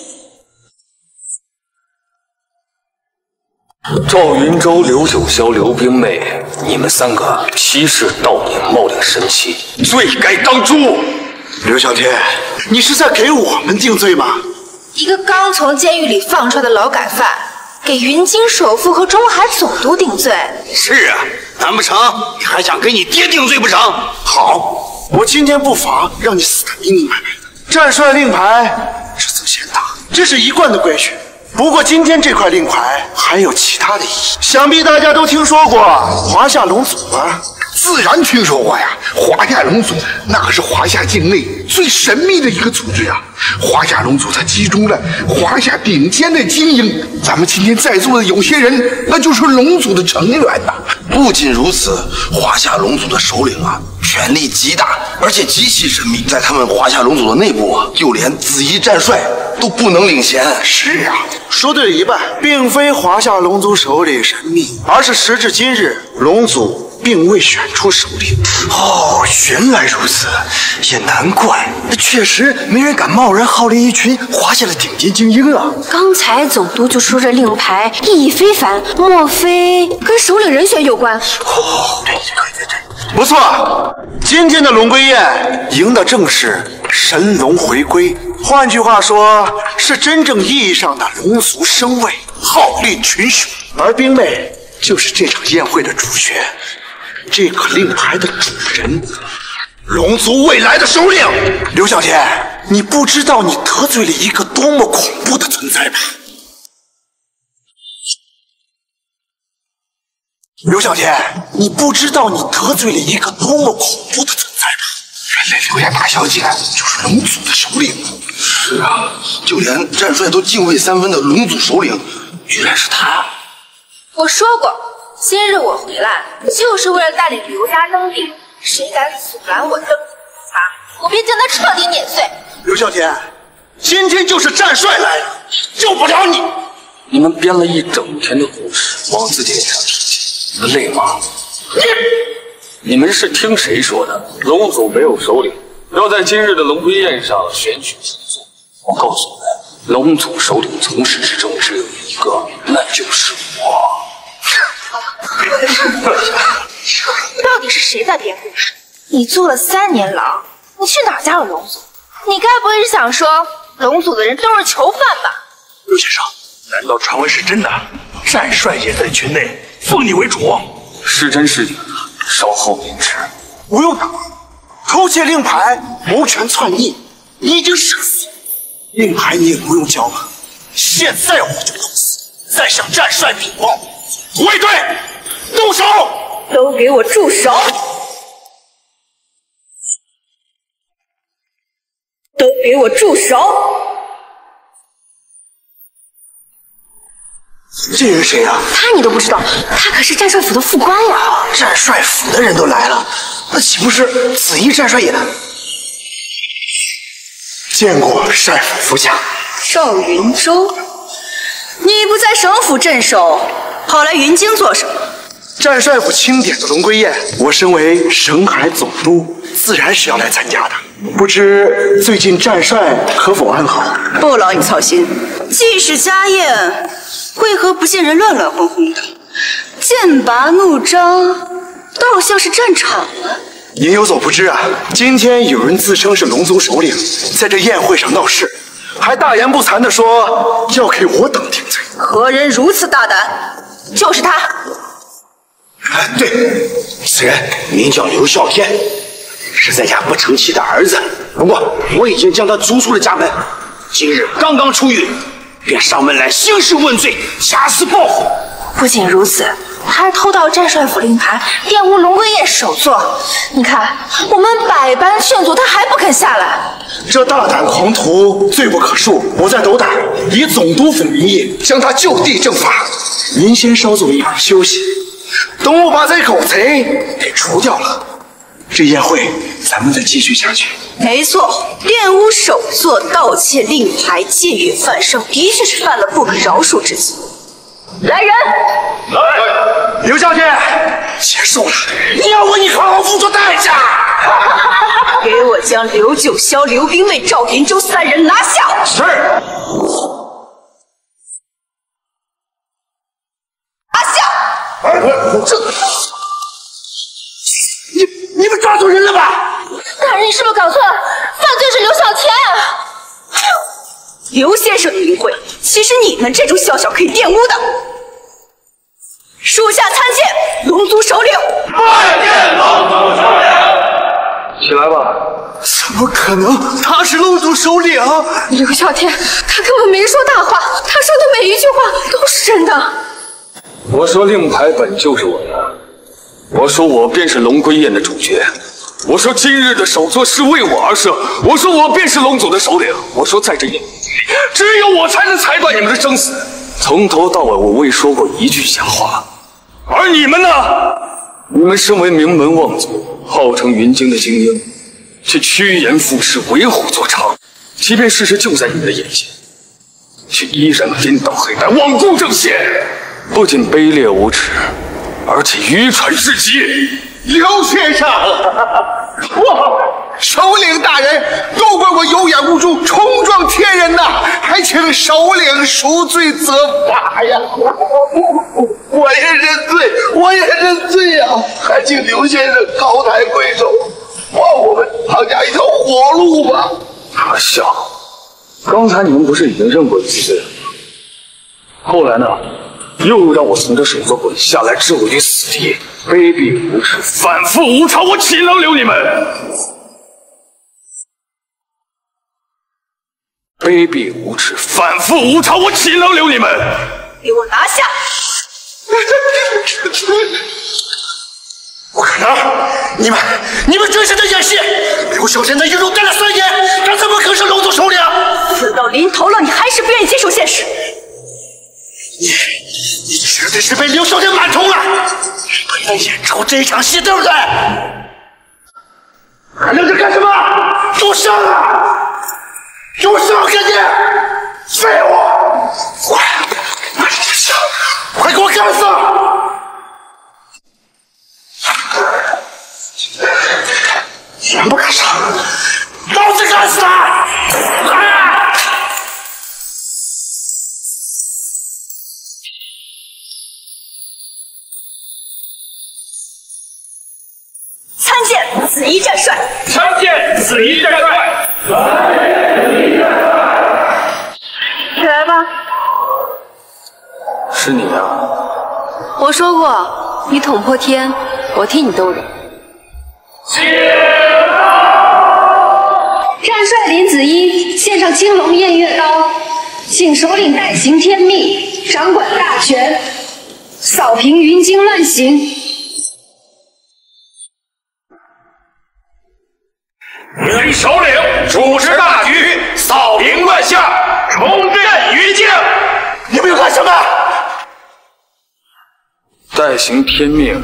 赵云舟、刘九霄、刘冰妹，你们三个欺世盗名，冒领神器，罪该当诛。 刘小天，你是在给我们定罪吗？ 一个刚从监狱里放出来的劳改犯，给云京首富和中海总督定罪。 是啊，难不成你还想给你爹定罪不成？ 好，我今天不罚，让你死得明明白白的。战帅令牌只责先打，这是一贯的规矩。不过今天这块令牌还有其他的意义，想必大家都听说过华夏龙族吧？ 自然听说过呀，华夏龙族那可是华夏境内最神秘的一个组织啊！华夏龙族它集中了华夏顶尖的精英，咱们今天在座的有些人，那就是龙族的成员呐。 不仅如此，华夏龙族的首领啊，权力极大，而且极其神秘。在他们华夏龙族的内部啊，就连紫衣战帅都不能领衔。 是啊，说对了一半，并非华夏龙族首领神秘，而是时至今日，龙族并未选出首领。 哦，原来如此，也难怪，那确实没人敢贸然号令一群华夏的顶尖精英啊。 刚才总督就说这令牌意义非凡，莫非跟首领人选有关？ 哦，对对对对， 不错，今天的龙归宴赢的正是神龙回归，换句话说，是真正意义上的龙族升位，号令群雄。而冰妹就是这场宴会的主角。这个令牌的主人，龙族未来的首领刘小天，你不知道你得罪了一个多么恐怖的存在吧？刘小天，你不知道你得罪了一个多么恐怖的存在吧？原来刘家大小姐就是龙族的首领。 是啊，就连战帅都敬畏三分的龙族首领，原来是他。 我说过。今日我回来，就是为了带领刘家登顶。谁敢阻拦我登顶他，我便将他彻底碾碎。 刘啸天，今天就是战帅来了，救不了你。 你们编了一整天的故事，往自己脸上贴金，累吗？你们是听谁说的？龙族没有首领，要在今日的龙归宴上选举新族。我告诉你们，龙族首领从始至终只有一个，那就是我。 到底是谁在编故事？你坐了三年牢，你去哪加入龙族？你该不会是想说龙族的人都是囚犯吧？ 陆先生，难道传闻是真的？战帅也在群内，奉你为主。 是真是假，稍后便知。 不用打，偷窃令牌，谋权篡逆，你已经审死。令牌你也不用交了，现在我就弄死，再向战帅禀报。卫队，动手！ 都给我住手！都给我住手！ 这人谁啊？ 他你都不知道，他可是战帅府的副官呀！ 战帅府的人都来了，那岂不是紫衣战帅也？见过帅府副驾。 赵云舟，你不在省府镇守，跑来云京做什么？ 战帅府钦点的龙归宴，我身为省海总督，自然是要来参加的。不知最近战帅可否安好？ 不劳你操心，既是家宴，为何不见人乱乱哄哄的？剑拔弩张，倒像是战场了。 您有所不知啊，今天有人自称是龙族首领，在这宴会上闹事，还大言不惭地说要给我等定罪。 何人如此大胆？就是他。 哎，对，此人名叫刘啸天，是在家不成器的儿子。不过我已经将他逐出了家门，今日刚刚出狱，便上门来兴师问罪，掐死报复。 不仅如此，他还偷盗战帅府令牌，玷污龙归宴首座。你看，我们百般劝阻，他还不肯下来。 这大胆狂徒罪不可恕，我在斗胆以总督府名义将他就地正法。您先稍作一番休息，等我把这狗贼给除掉了，这宴会咱们再继续下去。 没错，玷污首座、盗窃令牌、借阅犯上，的确是犯了不可饶恕之罪。 来人！ 来，刘小姐，结束了，你要为你好好付出代价。 给我将刘九霄、刘冰妹、赵云洲三人拿下。 是。 拿下！ 哎，我这，你你们抓错人了吧？ 大人，你是不是搞错了？犯罪是刘啸天啊！ 刘先生名讳，岂是你们这种小小可以玷污的？属下参见龙族首领。 拜见龙族首领。 起来吧。怎么可能？他是龙族首领。 刘啸天，他根本没说大话，他说的每一句话都是真的。 我说令牌本就是我的，我说我便是龙归宴的主角，我说今日的首座是为我而设，我说我便是龙族的首领，我说在这宴会里，只有我才能裁断你们的生死。从头到尾我未说过一句假话，而你们呢？你们身为名门望族，号称云京的精英，却趋炎附势、为虎作伥，即便事实就在你们的眼前，却依然颠倒黑白、罔顾正线，不仅卑劣无耻，而且愚蠢至极。 刘先生，我首领大人，都怪我有眼无珠，冲撞天人呐，还请首领赎罪责罚呀！我也认罪，我也认罪呀！还请刘先生高抬贵手，还我们唐家一条活路吧！ 可笑，刚才你们不是已经认过一次罪了吗？后来呢？又让我从这首座滚下来，置我于死地，卑鄙无耻，反复无常，我岂能留你们？卑鄙无耻，反复无常，我岂能留你们？ 给我拿下！ 不可能！你们你们真是在演戏！刘啸天在狱中待了三年，他怎么可是龙族首领？ 死到临头了，你还是不愿意接受现实？ 你你绝对是被刘啸天买通了，陪他演出这场戏，对不对？还愣着干什么？给我上啊！给我上！赶紧！废物！快！快点上！快给我干死！既然不敢上，老子干死他！啊！ 参见紫衣战帅！ 参见紫衣战帅！参见紫衣战帅！ 起来吧。 是你啊！ 我说过，你捅破天，我替你兜着。 战帅林子一献上青龙偃月刀，请首领代行天命，掌管大权，扫平云京乱行。 云首领主持大局，扫平乱象，重振云京。 你们要干什么？ 代行天命，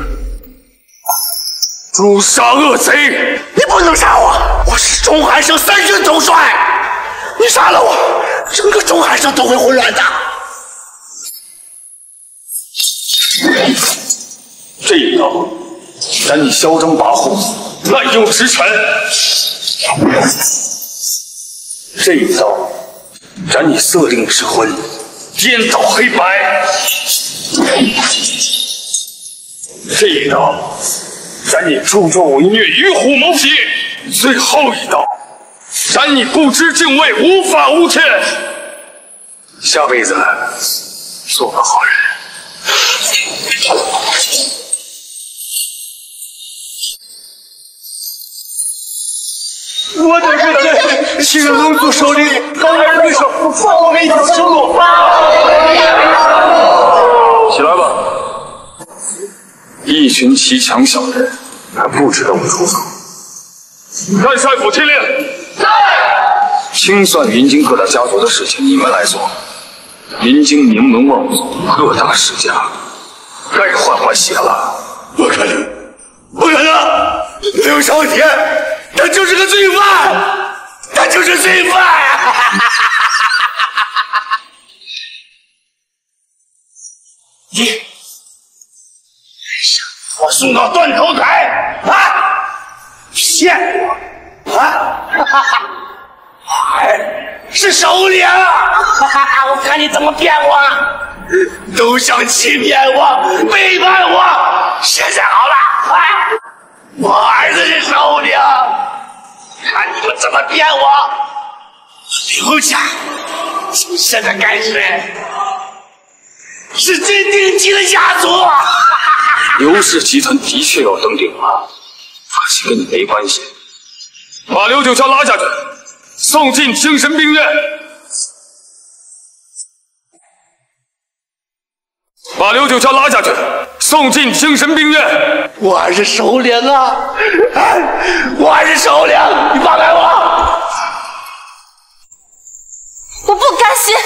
诛杀恶贼！ 你不能杀我！我是中海省三军统帅，你杀了我，整个中海省都会混乱的。 这一刀斩你嚣张跋扈、滥用职权；这一刀斩你色令之婚、颠倒黑白；这一刀斩你助纣为虐、与虎谋皮；最后一刀斩你不知敬畏、无法无天。下辈子做个好人。 我等是在七个龙族首领高原对手，放我们一条生路。 起来吧，一群骑墙小人还不值得我出手。干帅府听令，在。清算云京各大家族的事情你们来做，云京名门望族各大世家该换换血了。 不可能，不可能！刘少天，他就是个罪犯，他就是罪犯！你我送到断头台啊！骗我啊！哎，是首领！我看你怎么骗我！都想欺骗我，背叛我！现在好了，啊！我儿子是首领，看你们怎么骗我！刘家从现在开始是真定级的家族。 刘氏集团的确要登顶了，放心，跟你没关系。把刘九霄拉下去，送进精神病院。把刘九霄拉下去，送进精神病院。 我儿是首领啊！我儿是首领，你放开我！ 我不甘心。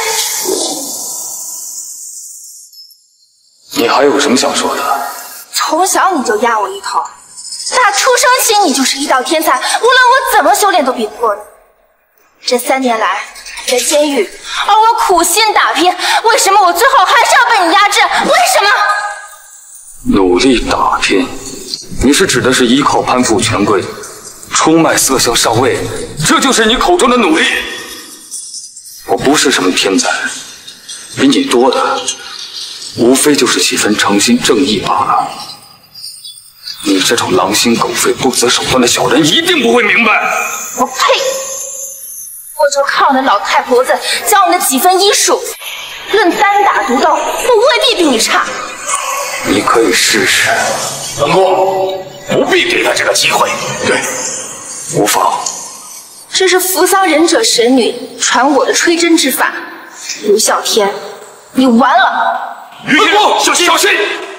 你还有什么想说的？ 从小你就压我一头，打出生起你就是一道天才，无论我怎么修炼都比不过你。这三年来在监狱，而我苦心打拼，为什么我最后还是要被你压制？为什么？ 努力打拼，你是指的是依靠攀附权贵，出卖色相上位，这就是你口中的努力？我不是什么天才，比你多的无非就是几分诚心正义罢了。你这种狼心狗肺、不择手段的小人，一定不会明白。 我呸！我就靠那老太婆子教你的几分医术，论单打独斗，我未必比你差。 你可以试试。 本宫不必给他这个机会。对， 无妨。 这是扶桑忍者神女传我的吹针之法，刘啸天，你完了！ 云仙，小心，小心！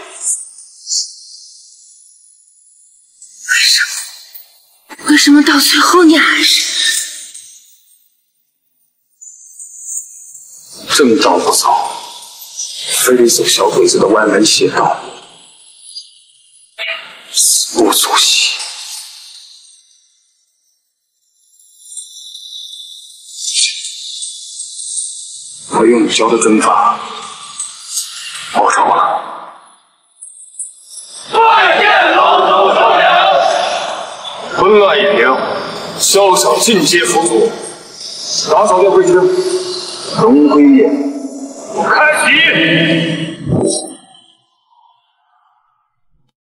为什么到最后你还是…… 正道不走，非得走小鬼子的歪门邪道，死不足惜。我用你教的针法，报仇了。 拜见龙族首领。 昏暗眼灵，宵小进阶辅佐，打扫掉贵军。龙归宴， 开席。